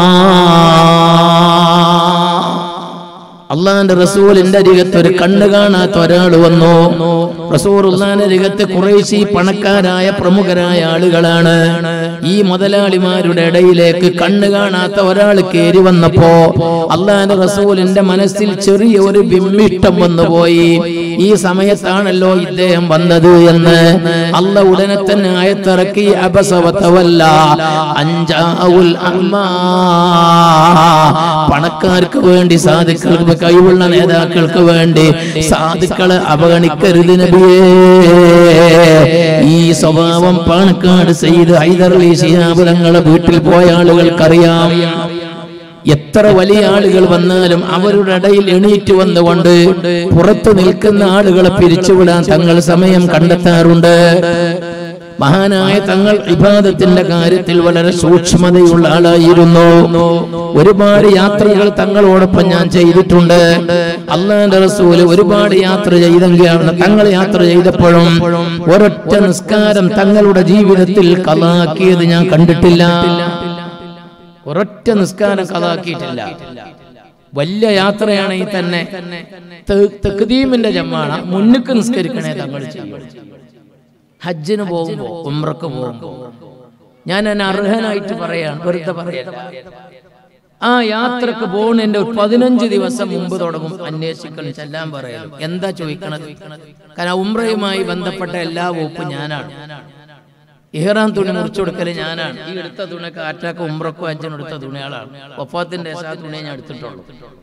Speaker 1: അള്ളാന്റെ റസൂലിന്റെ അരികത്ത് ഒരു കണ്ണ് കാണാത്ത ഒരാൾ വന്നു. റസൂലുള്ളാഹിന്റെ അരികത്ത് ഖുറൈശി പണക്കാരായ പ്രമുഖരായ ആളുകളാണ്. ഈ മുതലാളിമാരുടെ ഇടയിലേക്ക് കണ്ണ് കാണാത്ത ഒരാൾ കയറി വന്നപ്പോ അള്ളാന്റെ റസൂലിന്റെ മനസ്സിൽ ചെറിയ ഒരു ബിംബിഷ്ടം വന്നുപോയി. ഈ സമയത്താണല്ലോ ഇദ്ദേഹം വന്നത് എന്ന് അല്ല ഉടനെ തന്നെ ആയത്തിറക്കി. അബസ വതവല്ല അൻജാഉൽ അഅ്മാ. പണക്കാർക്ക് വേണ്ടി സാധുക്കൾക്ക് കഴിവുള്ള നേതാക്കൾക്ക് വേണ്ടി സാധുക്കളെ അവഗണിക്കരുത് നബിയേ. ഈ സ്വഭാവം പാണക്കാട് സയ്യിദ് ഹൈദർ അലി ശിഹാബ് തങ്ങളെ വീട്ടിൽ പോയ ആളുകൾക്കറിയാം. എത്ര വലിയ ആളുകൾ വന്നാലും അവരുടെ ഇടയിൽ എണീറ്റ് വന്നുകൊണ്ട് പുറത്തു നിൽക്കുന്ന ആളുകളെ പിരിച്ചുവിടാൻ തങ്ങൾ സമയം കണ്ടെത്താറുണ്ട്. മഹാനായ തങ്ങൾ ഇബാദത്തിന്റെ കാര്യത്തിൽ വളരെ സൂക്ഷ്മതയുള്ള ആളായിരുന്നു. ഒരുപാട് യാത്രകൾ തങ്ങളോടൊപ്പം ഞാൻ ചെയ്തിട്ടുണ്ട്. അള്ളാഹുവിന്റെ റസൂല് ഒരുപാട് യാത്ര ചെയ്തെങ്കിലാണ് തങ്ങൾ യാത്ര ചെയ്തപ്പോഴും ഒരൊറ്റ നിസ്കാരം തങ്ങളുടെ ജീവിതത്തിൽ ഖളാക്കിയത് ഞാൻ കണ്ടിട്ടില്ല. ഒരൊറ്റ നിസ്കാരം ഖളാക്കിയിട്ടില്ല. വലിയ യാത്രയാണെങ്കിൽ തന്നെ തഖ്ദീമിന്റെ ജമാഅ മുന്നിക്ക് നിസ്കരിക്കണേ തങ്ങൾ ചെയ്യും. ഹജ്ജിന് പോകുമ്പോ ഉംറക്ക് പോകുമ്പോ ഞാൻ എന്നെ അർഹനായിട്ട് പറയാണ്, വെറുതെ പറയല്ല. ആ യാത്രക്ക് പോകുന്നതിന്റെ ഒരു പതിനഞ്ച് ദിവസം മുമ്പ് തുടങ്ങും അന്വേഷിക്കണം, ചെല്ലാൻ പറയലും. എന്താ ചോദിക്കണത്? കാരണം ഉംറയുമായി ബന്ധപ്പെട്ട എല്ലാ വകുപ്പും ഞാനാണ്. ഇഹ്റാം തുണി മുറിച്ചു കൊടുക്കല് ഞാനാണ്. ഈ എടുത്ത തുണിയൊക്കെ ആറ്റാക്ക് ഉംറക്കോ ഹജ്ജിനും എടുത്ത തുണികളാണ്. വഫാത്തിന്റെ ആ തുണിയെ ഞാൻ എടുത്തിട്ടുള്ളൂ.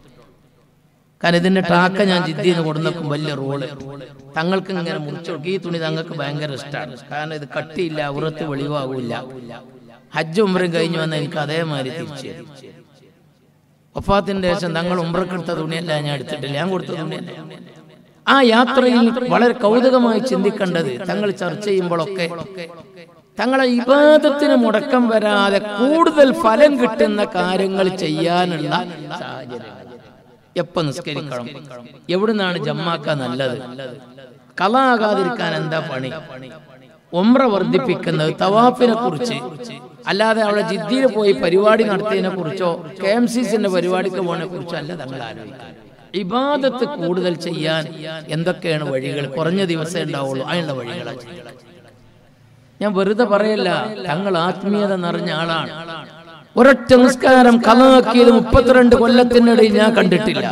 Speaker 1: കാരണം ഇതിന്റെ ടാക്ക ഞാൻ ജിദ്ദീന്ന് കൊടുന്നേക്കും വലിയ റോള്. തങ്ങൾക്ക് ഇങ്ങനെ മുറിച്ചു കൊടുക്കും. ഈ തുണി തങ്ങൾക്ക് ഭയങ്കര ഇഷ്ടമാണ്. കാരണം ഇത് കട്ടിയില്ല, ഉറത്ത് വെളിവാകൂല. ഹജ്ജ് ഉംറയും കഴിഞ്ഞു വന്നാൽ എനിക്ക് അതേമാതിരി തിരിച്ചു തരും. വഫാത്തിന്റെ ശേഷം തങ്ങൾ ഉംറക്കെടുത്ത തുണിയല്ല ഞാൻ എടുത്തിട്ടില്ല, ഞാൻ കൊടുത്ത തുണിയല്ല. ആ യാത്രയിൽ വളരെ കൗതുകമായി ചിന്തിക്കേണ്ടത്, തങ്ങൾ ചർച്ച ചെയ്യുമ്പോഴൊക്കെ തങ്ങളെ ഇബാദത്തിന് മുടക്കം വരാതെ കൂടുതൽ ഫലം കിട്ടുന്ന കാര്യങ്ങൾ ചെയ്യാനുള്ള സാഹചര്യം. എപ്പോ നിസ്കരിക്കണം, എവിടുന്നാണ് ജമ്മാക്ക നല്ലത്, കളാകാതിരിക്കാൻ എന്താ പണി, ഉംറ വർദ്ധിപ്പിക്കുന്നത്, തവാഫിനെ കുറിച്ച്, അല്ലാതെ അവിടെ ജിദ്ദിയിൽ പോയി പരിപാടി നടത്തിയതിനെ കുറിച്ചോ കെ എം സി സിന്റെ പരിപാടിക്ക് പോകുന്നതിനെ കുറിച്ചോ അല്ല തങ്ങൾ ആലോചിക്കുന്നത്. ഇബാദത്ത് കൂടുതൽ ചെയ്യാൻ എന്തൊക്കെയാണ് വഴികൾ, കുറഞ്ഞ ദിവസം ഉണ്ടാവുള്ളൂ, അതിനുള്ള വഴികളാണ് ചെയ്യുക. ഞാൻ വെറുതെ പറയല്ല, തങ്ങൾ ആത്മീയത നിറഞ്ഞ ആളാണ്. ഒരൊറ്റ നിസ്കാരം കളാക്കിയത് മുപ്പത്തിരണ്ട് കൊല്ലത്തിനിടയിൽ ഞാൻ കണ്ടിട്ടില്ല.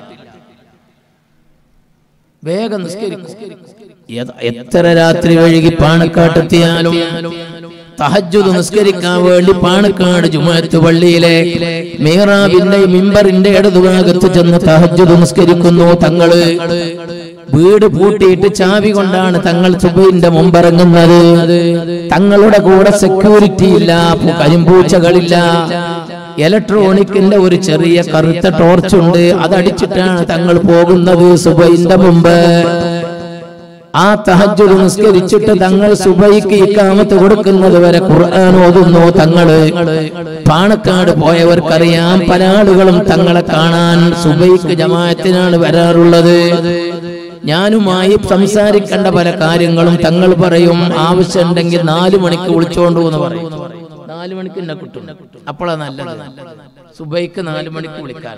Speaker 1: വേഗം നിസ്കരിക്കും. എത്ര രാത്രി വഴുകി പാണക്കാട്ടെത്തിയാലും തഹജ്ജുദ് നിസ്കരിക്കാൻ വേണ്ടി പാണക്കാട് ജുമുഅത്ത് പള്ളിയിലെ മിഹ്റാബിന്റെ മിമ്പറിന്റെ ഇടതുഭാഗത്ത് ചെന്ന് തഹജ്ജുദ് നിസ്കരിക്കുന്നു. തങ്ങള് വീട് പൂട്ടിയിട്ട് ചാവി കൊണ്ടാണ് തങ്ങൾ സുബഹിന്റെ മുമ്പിറങ്ങുന്നത്. തങ്ങളുടെ കൂടെ സെക്യൂരിറ്റി ഇല്ല, കരിമ്പൂച്ചകളില്ല, ഇലക്ട്രോണിക്കിന്റെ ഒരു ചെറിയ കറുത്ത ടോർച്ചുണ്ട്, അതടിച്ചിട്ടാണ് തങ്ങൾ പോകുന്നത് സുബഹിന്റെ മുമ്പ്. ആ തഹജ്ജുദ് നിസ്കരിച്ചിട്ട് തങ്ങൾ സുബഹിക്ക് ഇഖാമത്ത് കൊടുക്കുന്നത് വരെ ഖുർആൻ ഓതുന്നു. തങ്ങള് പാണക്കാട് പോയവർക്കറിയാം, പല ആളുകളും തങ്ങളെ കാണാൻ സുബഹിക്ക് ജമാഅത്തിനാണ് വരാറുള്ളത്. ഞാനുമായി സംസാരിക്കേണ്ട പല കാര്യങ്ങളും തങ്ങൾ പറയും, ആവശ്യമുണ്ടെങ്കിൽ നാലു മണിക്ക് വിളിച്ചോണ്ടു എന്ന് പറയും. നാലു മണിക്ക് എന്നെ കിട്ടും, അപ്പോഴാ നല്ലത്. സുബഹിക്ക് നാലു മണിക്ക് വിളിക്കാൻ.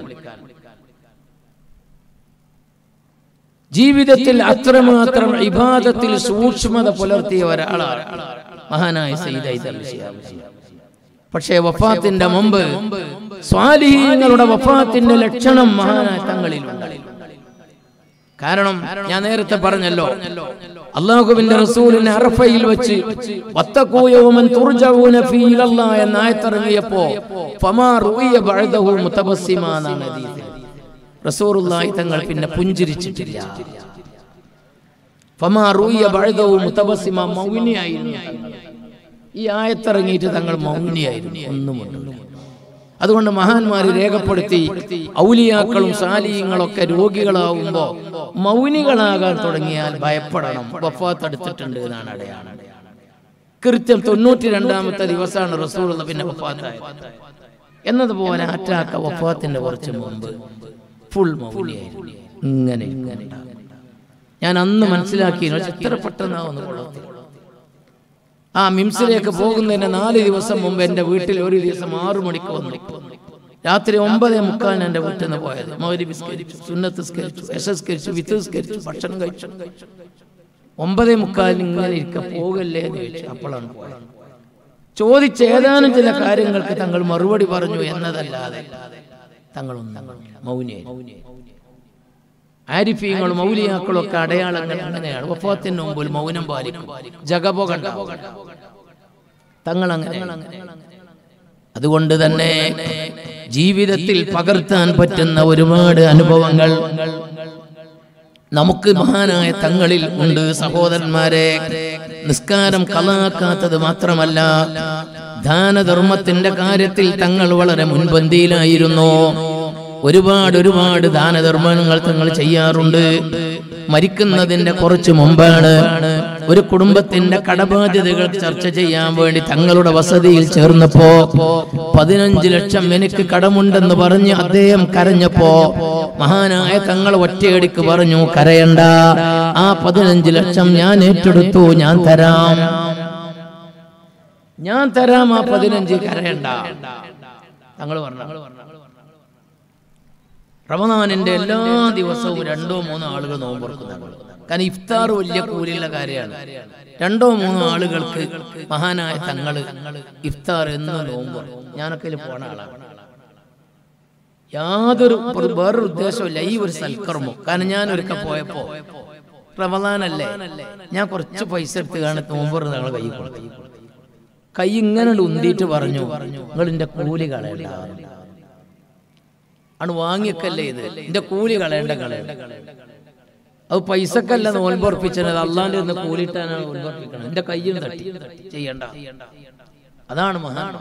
Speaker 1: ജീവിതത്തിൽ അത്രമാത്രം ഇബാദത്തിൽ സൂക്ഷ്മത പുലർത്തിയ ഒരാളാണ് മഹാനായ സയ്യിദ് ഹൈദർ അലി ശിഹാബ്. പക്ഷേ വഫാത്തിന്റെ മുമ്പ് സ്വാലിഹീങ്ങളുടെ വഫാത്തിന്റെ ലക്ഷണം മഹാനായ തങ്ങളിലുണ്ട്. കാരണം ഞാൻ നേരത്തെ പറഞ്ഞല്ലോ, അല്ലാഹുവിന്റെ റസൂലിനെ അറഫയിൽ വെച്ച് വത്തഖൂ യൗമൻ തുർജഊന ഫീ ഇലല്ലാഹ് എന്ന ആയത്തിറങ്ങിയപ്പോ ഫമാ റുഇയ ബഅദഹു മുതബസ്സിമാ എന്ന ഹദീസ്. റസൂലുള്ളാഹി തങ്ങൾ പിന്നെ പുഞ്ചിരിച്ചിട്ടില്ല. ഫമാ റൂയ ബഅദഹു മുതബസ്സിമ മൗനിയായിരുന്നു. ഈ ആയത്തിറങ്ങിയിട്ട് തങ്ങൾ മൗനിയായിരുന്നു, ഒന്നും മിണ്ടില്ല. അതുകൊണ്ട് മഹാന്മാർ രേഖപ്പെടുത്തി ഔലിയാക്കളും സാലിഹ്യങ്ങളൊക്കെ രോഗികളാവുമ്പോ മൗനികളാകാൻ തുടങ്ങിയാൽ ഭയപ്പെടണം, വഫാത്ത് അടുത്തിട്ടുണ്ട് എന്നാണ് അടയാളം. കൃത്യം തൊണ്ണൂറ്റി രണ്ടാമത്തെ ദിവസമാണ് റസൂലുള്ള പിന്നെ വഫാത്തായത്. എന്നതുപോലെ അറ്റാക്ക വഫാത്തിന്റെ കുറച്ച് മുമ്പ് ഫുൾ മൗനിയായിരുന്നു. ഇങ്ങനെ ഞാൻ അന്ന് മനസ്സിലാക്കി എത്ര പെട്ടെന്നാവുന്നു കൊള്ളത്തിൽ. ആ മിംസിലേക്ക് പോകുന്നതിന് നാല് ദിവസം മുമ്പ് എൻ്റെ വീട്ടിൽ ഒരു ദിവസം ആറു മണിക്ക് വന്നു. രാത്രി ഒമ്പതേ മുക്കാലിന് എൻ്റെ വീട്ടിൽ നിന്ന് പോയത്. മഗ്രിബ് സ്കരിച്ചു, സുന്നത്ത് സ്കരിച്ചു, എസസ്കരിച്ചു, വിത്ത് സ്കരിച്ചു, ഭക്ഷണം കഴിച്ചു. ഒമ്പതേ മുക്കാലിന് ഇങ്ങനെ ഇരിക്ക പോകല്ലേ എന്ന് ചോദിച്ചു. അപ്പോഴാണ് പോയത്. ചോദിച്ച ഏതാനും ചില കാര്യങ്ങൾക്ക് തങ്ങൾ മറുപടി പറഞ്ഞു എന്നതല്ലാതെ തങ്ങളൊന്നും മൗനിയായി. ആരിഫീങ്ങളും മൗലിയാക്കളും ഒക്കെ അടയാളങ്ങൾ അങ്ങനെയാണ്. വഫാത്തിന് മുമ്പിൽ മൗനം പാലിക്കും, ജഗപോ കണ്ട തങ്ങൾ അങ്ങനെ. അതുകൊണ്ട് തന്നെ ജീവിതത്തിൽ പകർത്താൻ പറ്റുന്ന ഒരുപാട് അനുഭവങ്ങൾ നമുക്ക് മഹാനായ തങ്ങളിൽ ഉണ്ട് സഹോദരന്മാരെ. നിസ്കാരം കളാക്കാത്തത് മാത്രമല്ല, ദാനധർമ്മത്തിന്റെ കാര്യത്തിൽ തങ്ങൾ വളരെ മുൻപന്തിയിലായിരുന്നു. ഒരുപാട് ഒരുപാട് ദാനധർമ്മങ്ങൾ തങ്ങൾ ചെയ്യാറുണ്ട്. മരിക്കുന്നതിന്റെ കുറച്ച് മുമ്പാണ് ഒരു കുടുംബത്തിന്റെ കടബാധ്യതകൾ ചർച്ച ചെയ്യാൻ വേണ്ടി തങ്ങളുടെ വസതിയിൽ ചേർന്നപ്പോ പതിനഞ്ച് ലക്ഷം എനിക്ക് കടമുണ്ടെന്ന് പറഞ്ഞ് അദ്ദേഹം കരഞ്ഞപ്പോ മഹാനായ തങ്ങൾ ഒറ്റയടിക്ക് പറഞ്ഞു, കരയണ്ട, ആ പതിനഞ്ച് ലക്ഷം ഞാൻ ഏറ്റെടുത്തു, ഞാൻ തരാം, ഞാൻ തരാം ആ പതിനഞ്ച്, കരയണ്ട. തങ്ങൾ പറഞ്ഞു. റമദാനിന്റെ എല്ലാ ദിവസവും രണ്ടോ മൂന്നോ ആളുകൾ നോമ്പുറക്കുന്നതാണ്. കാരണം ഇഫ്താർ വലിയ കൂലിയുള്ള കാര്യമാണ്. രണ്ടോ മൂന്നോ ആളുകൾക്ക് മഹാനായ തങ്ങള് ഇഫ്താർ എന്ന് നോമ്പ്. ഞാനൊക്കെ പോണ ആളാണ്. യാതൊരു വേറൊരു ഉദ്ദേശമില്ല, ഈ ഒരു സൽക്കർമ്മം. കാരണം ഞാൻ ഒരിക്കൽ പോയപ്പോ റമദാനല്ലേ, ഞാൻ കുറച്ച് പൈസ എടുത്ത് കാണാൻ നോമ്പ് ഞങ്ങൾ കൈ കൊടുത്തു. കൈ ഇങ്ങനെ ഉന്തിയിട്ട് പറഞ്ഞു, നിങ്ങൾ എന്റെ കൂലി കളയണ്ട, ആണ് വാങ്ങിയക്കല്ലേ ഇത്, എന്റെ കൂലി കളയണ്ട കളയണ്ട അത് പൈസക്കല്ല നോൽബർപ്പിച്ചത്, അള്ളാന്റെ ഒന്ന് കൂലിട്ടാണ് നോൽബർപ്പിക്കണം. എന്റെ കയ്യിൽ തട്ടി ചെയ്യണ്ട. അതാണ് മഹാൻ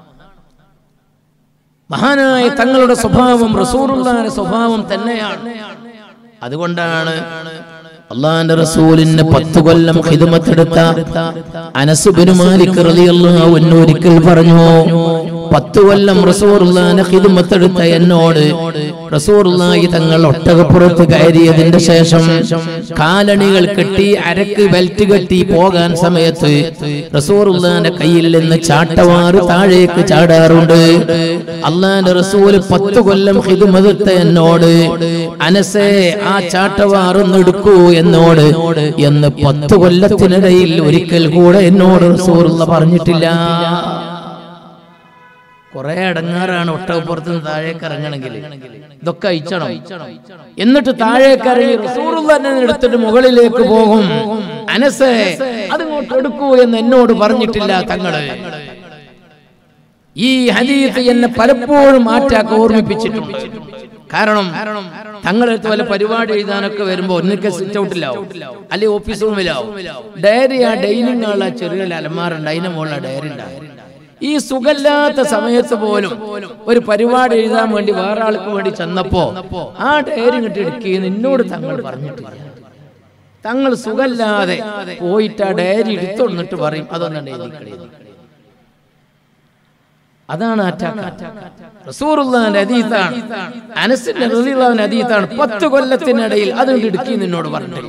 Speaker 1: മഹാനായ തങ്ങളുടെ സ്വഭാവം റസൂലുള്ളാഹിന്റെ സ്വഭാവം തന്നെയാണ്. അതുകൊണ്ടാണ് അള്ളാന്റെ റസൂലിന് പത്ത് കൊല്ലം ഖിദ്മത്തെടുത്ത അനസ് ബിൻ മാലിക് റളിയല്ലാഹു അൻഹു ഒരിക്കൽ പറഞ്ഞു, പത്ത് കൊല്ലം റസൂലുള്ളാഹിനെ ഖിദ്മത്തെടുത്ത എന്നോട് റസൂലുള്ളാഹി തങ്ങൾ ഒട്ടകപ്പുറത്ത് കയറിയതിന്റെ ശേഷം കാലണികൾ കെട്ടി അരക്ക് ബെൽറ്റ് കെട്ടി പോകാൻ സമയത്ത് റസൂലുള്ളാഹിന്റെ കയ്യിൽ നിന്ന് ചാട്ടവാറ് താഴേക്ക് ചാടാറുണ്ട്. അള്ളാന്റെ റസൂല് പത്ത് കൊല്ലം ഖിദ്മത്തെടുത്ത എന്നോട്, അനസേ ആ ചാട്ടവാറൊന്ന് എടുക്കൂ എന്നോട് എന്ന് പത്ത് കൊല്ലത്തിനിടയിൽ ഒരിക്കൽ കൂടെ എന്നോട് റസൂലുള്ളാഹി പറഞ്ഞിട്ടില്ല. കുറെ അടങ്ങാറാണ് ഒട്ടകപ്പുറത്ത് നിന്ന് താഴേക്ക് ഇറങ്ങണമെങ്കിൽ. ഇതൊക്കെ അയച്ചണം. എന്നിട്ട് താഴേക്ക് ഇറങ്ങി റസൂലുള്ളാഹിനെ എടുത്തിട്ട് മുകളിലേക്ക് പോകും. അനസേ അതിങ്ങോട്ട് എടുക്കൂ എന്ന് എന്നോട് പറഞ്ഞിട്ടില്ല തങ്ങള്. ഈ ഹദീസ് എന്നെ പലപ്പോഴും മാറ്റാക്ക് ഓർമ്മിപ്പിച്ചിട്ടുണ്ട്. കാരണം തങ്ങളടുത്ത് വല്ല പരിപാടി എഴുതാനൊക്കെ വരുമ്പോ ഒന്നിക്കെ സിറ്റ് ഔട്ടിലാവും, അല്ലെ ഓഫീസ് റൂമിലാവും. ഡയറി ആ ഡൈനിങ് ഉള്ള ചെറിയ അലമാറുണ്ട്, അതിന്റെ മുകളിൽ ഡയറി ഉണ്ടാവും. ഈ സുഖമില്ലാത്ത സമയത്ത് പോലും ഒരു പരിപാടി എഴുതാൻ വേണ്ടി വേറെ ആൾക്ക് വേണ്ടി ചെന്നപ്പോ ആ ഡയറി ഇങ്ങോട്ട് എടുക്കുകയെന്ന് എന്നോട് തങ്ങൾ പറഞ്ഞിട്ടില്ല. തങ്ങൾ സുഖമില്ലാതെ പോയിട്ട് ആ ഡയറി എടുത്തോന്നിട്ട് പറയും, അതൊന്നും എഴുതി. അതാണ് റസൂലുള്ളാഹിന്റെ ഹദീസാണ്, അനസിന്റെ റളിയല്ലാഹു ഹദീസാണ്. പത്ത് കൊല്ലത്തിനിടയിൽ അത് ഇടുക്കി നിന്നോട് പറഞ്ഞില്ല.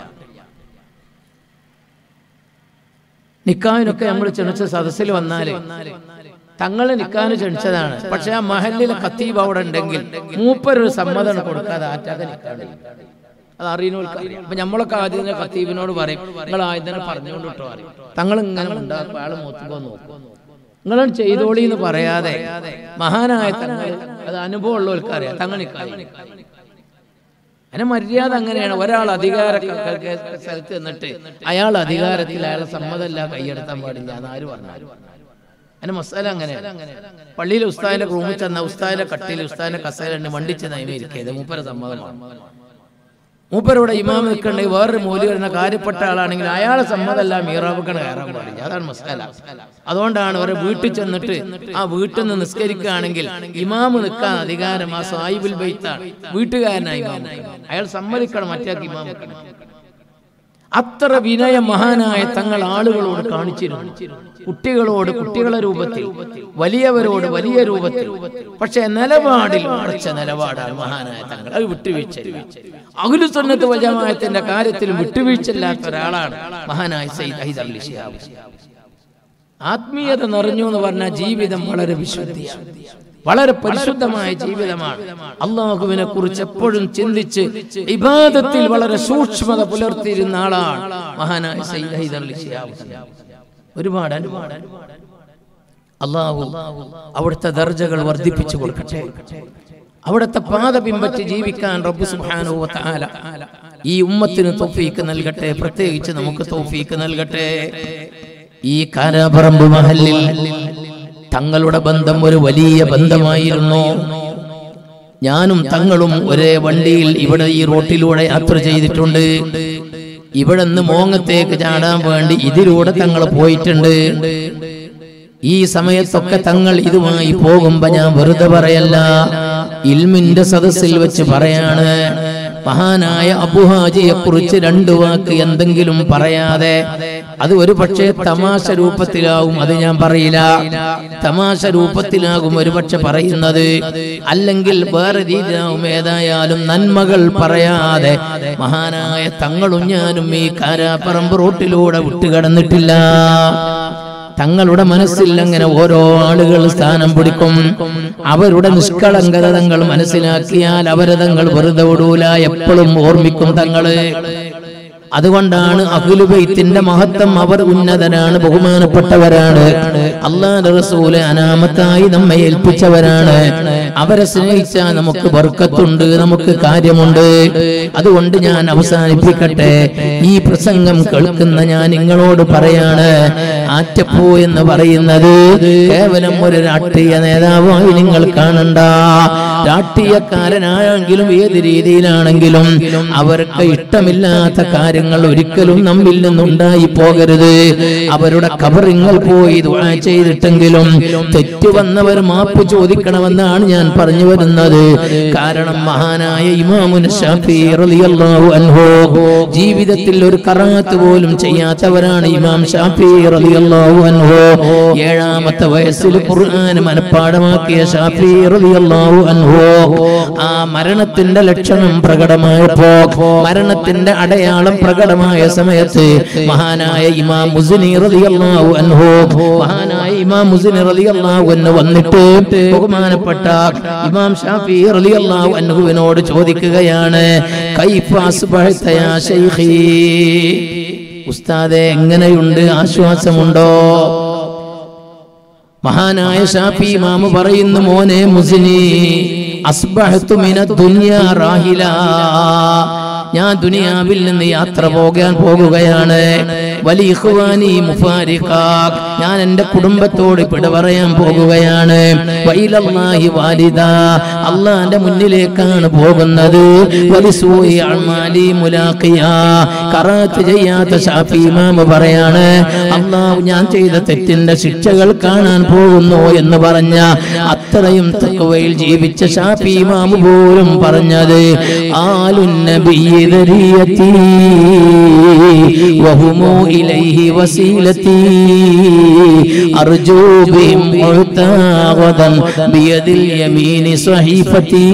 Speaker 1: നിക്കാഹിനൊക്കെ നമ്മൾ ക്ഷണിച്ച സദസ്സിൽ വന്നാല് തങ്ങളെ നിക്കാഹിന് ക്ഷണിച്ചതാണ്. പക്ഷെ ആ മഹല്ലിലെ ഖത്തീബ് അവിടെ ഉണ്ടെങ്കിൽ മൂപ്പരൊരു സമ്മതം കൊടുക്കാതെ ആറ്റാക നിക്കാണ്. അത് അറിയുന്നവർക്ക് അപ്പൊ നമ്മളൊക്കെ ആദ്യം ഖത്തീബിനോട് പറയും, നിങ്ങൾ ആദ്യം പറഞ്ഞുകൊണ്ട് വിട്ടോ പറയും. തങ്ങൾ ഇങ്ങനെ ഉണ്ടാക്കും, ആള് മൂത്തുമ്പോ നോക്കും, നിങ്ങളും ചെയ്തോളി എന്ന് പറയാതെ മഹാനായ തങ്ങൾ, അത് അനുഭവം ഉള്ളവർക്ക് അറിയാം, തങ്ങൾ നിക്കാഹ്. അതിന് മര്യാദ അങ്ങനെയാണ്. ഒരാൾ അധികാര സ്ഥലത്ത് നിന്നിട്ട് അയാൾ അധികാരത്തിൽ അയാളെ സമ്മതമല്ല കൈയെടുത്താൻ പാടില്ല എന്നാര് പറഞ്ഞാലും. അതിന് മസാല അങ്ങനെയാണ്. പള്ളിയിലെ ഉസ്താദിന്റെ റൂമിൽ ചെന്ന ഉസ്താദിന്റെ കട്ടിയിൽ ഉസ്താദിന്റെ കസേരണ്ട് വണ്ടിച്ച് നയമേ ഇരിക്കരുത്, മൂപ്പര സമ്മതമാണ്. മൂപ്പരോടെ ഇമാം നിൽക്കണ്ടേ വേറൊരു മൗലവി വരുന്ന കാര്യപ്പെട്ട ആളാണെങ്കിൽ അയാളെ സമ്മതമല്ല മീറാബിക്കണ കയറാൻ പാടില്ല. അതാണ് മസാല. അതുകൊണ്ടാണ് അവരെ വീട്ടിൽ ചെന്നിട്ട് ആ വീട്ടിൽ നിന്ന് നിസ്കരിക്കുകയാണെങ്കിൽ ഇമാമ് നിൽക്കാൻ അധികാരം ആ സാഹിബുൽ ബൈത്താണ്, വീട്ടുകാരനായി ഇമാം. അയാൾ സമ്മതിക്കണം മറ്റേക്ക് ഇമാം. അത്ര വിനയം മഹാനായ തങ്ങൾ ആളുകളോട് കാണിച്ചിരുന്നു. കുട്ടികളോട് കുട്ടികളുടെ രൂപത്തിൽ, വലിയവരോട് വലിയ രൂപത്തിൽ. പക്ഷെ നിലപാടിൽ ഉറച്ച നിലപാടാണ് മഹാനായ തങ്ങൾ. അത് വിട്ടുവീഴ്ച. അഹ്ലു സുന്നത്ത് വൽ ജമാഅത്തിന്റെ കാര്യത്തിൽ വിട്ടുവീഴ്ചയില്ലാത്ത ഒരാളാണ് മഹാനായ സയ്യിദ് അഹ്മദ് അലി ശിഹാബ്. ആത്മീയത നിറഞ്ഞു എന്ന് പറഞ്ഞ ജീവിതം വളരെ വിശുദ്ധിയാണ്, വളരെ പരിശുദ്ധമായ ജീവിതമാണ്. അള്ളാഹുവിനെ കുറിച്ച് എപ്പോഴും ചിന്തിച്ച് ഇബാദത്തിൽ വളരെ സൂക്ഷ്മത പുലർത്തിയിരുന്ന ആളാണ് മഹാനായ സയ്യിദ് അഹ്മദ് അലി ശിഹാബ്. ഒരുപാട് അനുപാട് അള്ളാഹു അവിടുത്തെ ദർജകൾ വർദ്ധിപ്പിച്ചു കൊടുക്കട്ടെ. അവിടുത്തെ പാത പിൻപറ്റി ജീവിക്കാൻ റബ്ബ് സുബ്ഹാനഹു വ തആല ഈ ഉമ്മത്തിന് തൗഫീക്ക് നൽകട്ടെ, പ്രത്യേകിച്ച് നമുക്ക് തൗഫീക്ക് നൽകട്ടെ. ഈ കാരാപറമ്പ് മഹല്ലിൽ തങ്ങളുടെ ബന്ധം ഒരു വലിയ ബന്ധമായിരുന്നു. ഞാനും തങ്ങളും ഒരേ വണ്ടിയിൽ ഇവിടെ ഈ റോട്ടിലൂടെ യാത്ര ചെയ്തിട്ടുണ്ട്. ഇവിടെ നിന്ന് മോങ്ങത്തേക്ക് ചാടാൻ വേണ്ടി ഇതിലൂടെ തങ്ങൾ പോയിട്ടുണ്ട്. ഈ സമയത്തൊക്കെ തങ്ങൾ ഇതുമായി പോകുമ്പോ ഞാൻ വെറുതെ പറയല്ല, ഇൽമിന്റെ സദസ്സിൽ വെച്ച് പറയാണ്. മഹാനായ അബൂഹാജിയെ കുറിച്ച് രണ്ടു വാക്ക് എന്തെങ്കിലും പറയാതെ, അത് ഒരു പക്ഷേ തമാശ രൂപത്തിലാവും, അത് ഞാൻ പറയില്ല. തമാശ രൂപത്തിലാകും ഒരു പക്ഷെ പറയുന്നത്, അല്ലെങ്കിൽ വേറെ രീതിയിലാവും. ഏതായാലും നന്മകൾ പറയാതെ മഹാനായ തങ്ങളും ഞാനും ഈ കാരാപ്പറമ്പ് റോട്ടിലൂടെ വിട്ടുകടന്നിട്ടില്ല. തങ്ങളുടെ മനസ്സിൽ അങ്ങനെ ഓരോ ആളുകൾ സ്ഥാനം പിടിക്കും. അവരുടെ നിഷ്കളങ്കത തങ്ങൾ മനസ്സിലാക്കിയാൽ അവരെ തങ്ങൾ വെറുതെ വിടൂല, എപ്പോഴും ഓർമ്മിക്കും തങ്ങള്. അതുകൊണ്ടാണ് അഹ്ലു ബൈത്തിന്റെ മഹത്വം. അവർ ഉന്നതനാണ്, ബഹുമാനപ്പെട്ടവരാണ്. അല്ലാഹുവിന്റെ റസൂൽ അനാമത്തായി നമ്മെ ഏൽപ്പിച്ചവരാണ്. അവരെ സ്നേഹിച്ചാൽ നമുക്ക് ബർക്കത്തുണ്ട്, നമുക്ക് കാര്യമുണ്ട്. അതുകൊണ്ട് ഞാൻ അവസാനിപ്പിക്കട്ടെ. ഈ പ്രസംഗം കേൾക്കുന്ന ഞാൻ നിങ്ങളോട് പറയാണ്, ആറ്റപ്പൂ എന്ന് പറയുന്നത് കേവലം ഒരു രാഷ്ട്രീയ നേതാവായി നിങ്ങൾ കാണണ്ട. രാഷ്ട്രീയക്കാരനായെങ്കിലും ഏത് രീതിയിലാണെങ്കിലും അവർക്ക് ഇഷ്ടമില്ലാത്ത കാര്യങ്ങൾ ഒരിക്കലും നമ്മിൽ നിന്നുണ്ടായി പോകരുത്. അവരുടെ ഖബറിങ്ങൾ പോയി ദുആ ചെയ്തിട്ടെങ്കിലും തെറ്റ് വന്നവർ മാപ്പ് ചോദിക്കണമെന്നാണ് ഞാൻ പറഞ്ഞു വരുന്നത്. കാരണം മഹാനായ ഇമാമുന ശാഫിഈ റളിയല്ലാഹു അൻഹു ജീവിതത്തിൽ ഒരു ഖറാഅത്ത് പോലും ചെയ്യാത്തവരാണ്. ഇമാം ശാഫിഈ റളിയല്ലാഹു അൻഹു ഏഴാമത്തെ വയസ്സിൽ ഖുർആൻ മനഃപ്പാഠമാക്കിയ ശാഫിഈ റളിയല്ലാഹു അൻഹു ആ മരണത്തിന്റെ ലക്ഷണം പ്രകടമായപ്പോ, മരണത്തിന്റെ അടയാളം പ്രകടമായ സമയത്ത് മഹാനായ ഇമാം മുസ്നി റളിയല്ലാഹു അൻഹു മഹാനായ ഇമാം മുസ്നി റളിയല്ലാഹു അൻഹു വന്നിട്ട് ബഹുമാനപ്പെട്ട ഇമാം ശാഫിഈ റളിയല്ലാഹു അൻഹുവിനോട് ചോദിക്കുകയാണ്, കൈഫ അസ്ബഹത യാ ശൈഖി, ഉസ്താദേ എങ്ങനെയുണ്ട്, ആശ്വാസമുണ്ടോ? മഹാനായ ശാഫിഈ ഇമാം പറയുന്നു, മോനെ മുസ്നി, അസ്ബഹതു മിനദ് ദുനിയാ റാഹില, ഞാൻ ദുനിയാവിൽ നിന്ന് യാത്ര പോകാൻ പോകുകയാണ്. വലി ഇഖ്വാനി മുഫാരിഖാക്, ഞാൻ എൻ്റെ കുടുംബത്തോട് പിട പറയാൻ പോകുകയാണ്. വഇലല്ലാഹി വാലിദ, അല്ലാഹുവിന്റെ മുന്നിലേക്കാണ് പോകുന്നത്. വലിസൂഇ അഅ്മാലി മുലാഖിയ, ഖറാഅത്ത് ചെയ്യാത്ത ശാഫിഈ ഇമാം പറയാണ്, അല്ലാഹു ഞാൻ ചെയ്ത തെറ്റിന്റെ ശിക്ഷകൾ കാണാൻ പോകുന്നു എന്ന് പറഞ്ഞ അത്രയും തഖ്വയിൽ ജീവിച്ച ശാഫിഈ ഇമാം പോലും പറഞ്ഞത്, ആലുൻ നബിയ്യി ذريتي وهم إليه وسيلتي أرجو بهم معتاغدا بيد اليمين صحيفتي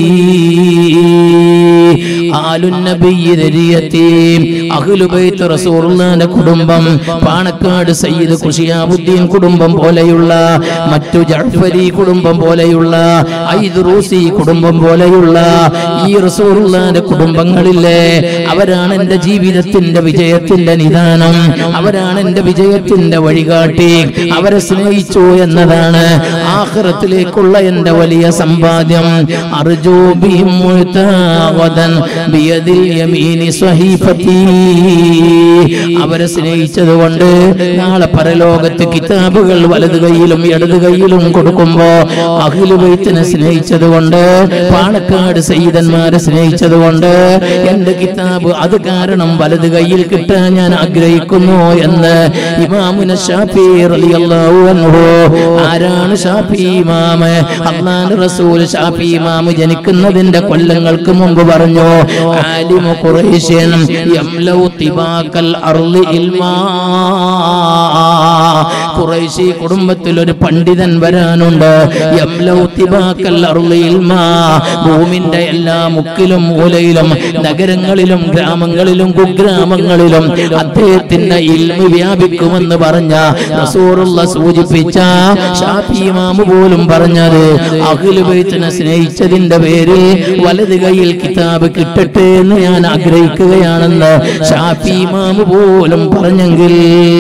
Speaker 1: آل النبي ذريتي അഹ്ലു ബൈത്ത് റസൂലുള്ളാഹിന്റെ കുടുംബം, പാണക്കാട് സയ്യിദ് ഖുശിയാബുദ്ദീൻ കുടുംബം പോലെയുള്ള, മറ്റു ജഅഫരി കുടുംബം പോലെയുള്ള, ഐദ്റൂസി കുടുംബം പോലെയുള്ള ഈ റസൂലുള്ളാഹിന്റെ കുടുംബങ്ങളിലെ അവരാണ് എന്റെ ജീവിതത്തിന്റെ വിജയത്തിന്റെ നിദാനം. അവരാണ് എന്റെ വിജയത്തിന്റെ വഴികാട്ടി. അവരെ സ്നേഹിച്ചു എന്നതാണ്. ആ ആഖിറത്തിലേക്കുള്ള എന്റെ വലിയ സമ്പാദ്യം. അർജൂ ബിഹിം മുഅ്തഖദൻ ബിയദിൽ യമീനി സ്വഹീഫതി. അവരെ സ്നേഹിച്ചതുകൊണ്ട് നാളെ പരലോകത്ത് കിതാബുകൾ വലതു കൈയിലും ഇടതു കൈയിലും കൊടുക്കുമ്പോ അഹ്ലു ബൈത്തിനെ സ്നേഹിച്ചതുകൊണ്ട്, പാണക്കാട് സയ്യിദന്മാരെ സ്നേഹിച്ചതുകൊണ്ട് എന്റെ കിതാബ് അത് കാരണം വലതു കൈയിൽ കിട്ടാൻ ഞാൻ ആഗ്രഹിക്കുന്നു എന്ന് ഇമാമുന ശാഫി റളിയല്ലാഹു അൻഹു. ആരാണ് ശാഫി ഇമാം? അല്ലാഹുവിന്റെ റസൂൽ ശാഫി ഇമാം ജനിക്കുന്നതിന്റെ കൊല്ലങ്ങൾക്ക് മുമ്പ് പറഞ്ഞു, ആലിമു ഖുറൈശിൻ യംലൗ തിബാക്കൽ അർളി ഇൽമാ. ഖുറൈശി കുടുംബത്തിൽ ഒരു പണ്ഡിതൻ വരാനുണ്ട്. യംലൗ തിബാക്കൽ അർളി ഇൽമാ. ഭൂമിന്റെ എല്ലാ മുക്കിലും മൂലയിലും നഗരങ്ങളിലും ഗ്രാമങ്ങളിലും കുഗ്രാമങ്ങളിലും അദ്ദേഹത്തിന്റെ ഇൽമ് വ്യാപിക്കുമെന്ന് പറഞ്ഞ റസൂലുള്ളാഹി സൂചിപ്പിച്ച ശാഫി ഇമാം പോലും പറഞ്ഞത് അഹ്ലു ബൈത്തിനെ സ്നേഹിച്ചതിന്റെ പേരിൽ വലത് കൈയിൽ കിതാബ് കിട്ടട്ടെ എന്ന് ഞാൻ ആഗ്രഹിക്കുകയാണെന്ന് ശാഫി ഇമാം പോലും പറഞ്ഞെങ്കിൽ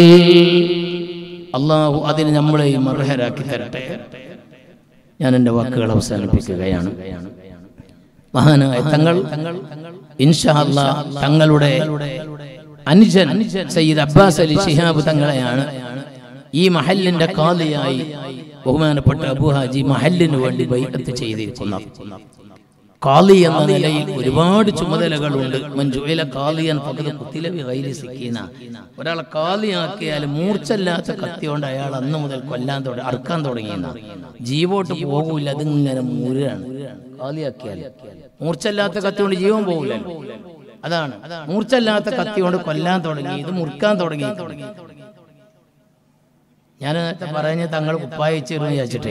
Speaker 1: അല്ലാഹു അതിന് നമ്മളെയും അർഹരാക്കി തരട്ടെ. ഞാൻ എൻ്റെ വാക്കുകൾ അവസാനിപ്പിക്കുകയാണ്. മഹാനായ തങ്ങൾ ഇൻഷാ അല്ലാഹ് തങ്ങളുടെ അനുജൻ സയ്യിദ് അബ്ബാസ് അലി ശിഹാബ് തങ്ങളെയാണ് ഈ മഹല്ലിന്റെ ഖാദിയായി ബഹുമാനപ്പെട്ട അബൂ ഹാജി മഹല്ലിന് വേണ്ടി ബൈഅത്ത് ചെയ്തിരിക്കുന്നത്. ഖാദി എന്ന നിലയിൽ ഒരുപാട് ചുമതലകളുണ്ട്. മൻജുഇല ഖാദിയൻ ഫഖദ് ഖുതില ബിഗൈരി സിക്കീന. ഒരാളെ ഖാദിയാക്കിയാൽ മൂർച്ചല്ലാത്ത കത്തി കൊണ്ട് അയാൾ അന്ന് മുതൽ കൊല്ലാൻ തുടങ്ങി, അറുക്കാൻ തുടങ്ങിയെന്ന ജീവോട്ട് പോകൂല. അതിങ്ങനെ മൂരാണ്. ഖാദിയാക്കിയാൽ മൂർച്ചല്ലാത്ത കത്തി കൊണ്ട് ജീവൻ പോകില്ല. അതാണ് മൂർച്ചല്ലാത്ത കത്തി കൊണ്ട് കൊല്ലാൻ തുടങ്ങി, ഇത് മുറിക്കാൻ തുടങ്ങി തുടങ്ങി ഞാൻ നേരത്തെ പറഞ്ഞ തങ്ങൾ കുപ്പായിച്ചിരുന്ന് വിചാരിച്ചിട്ടേ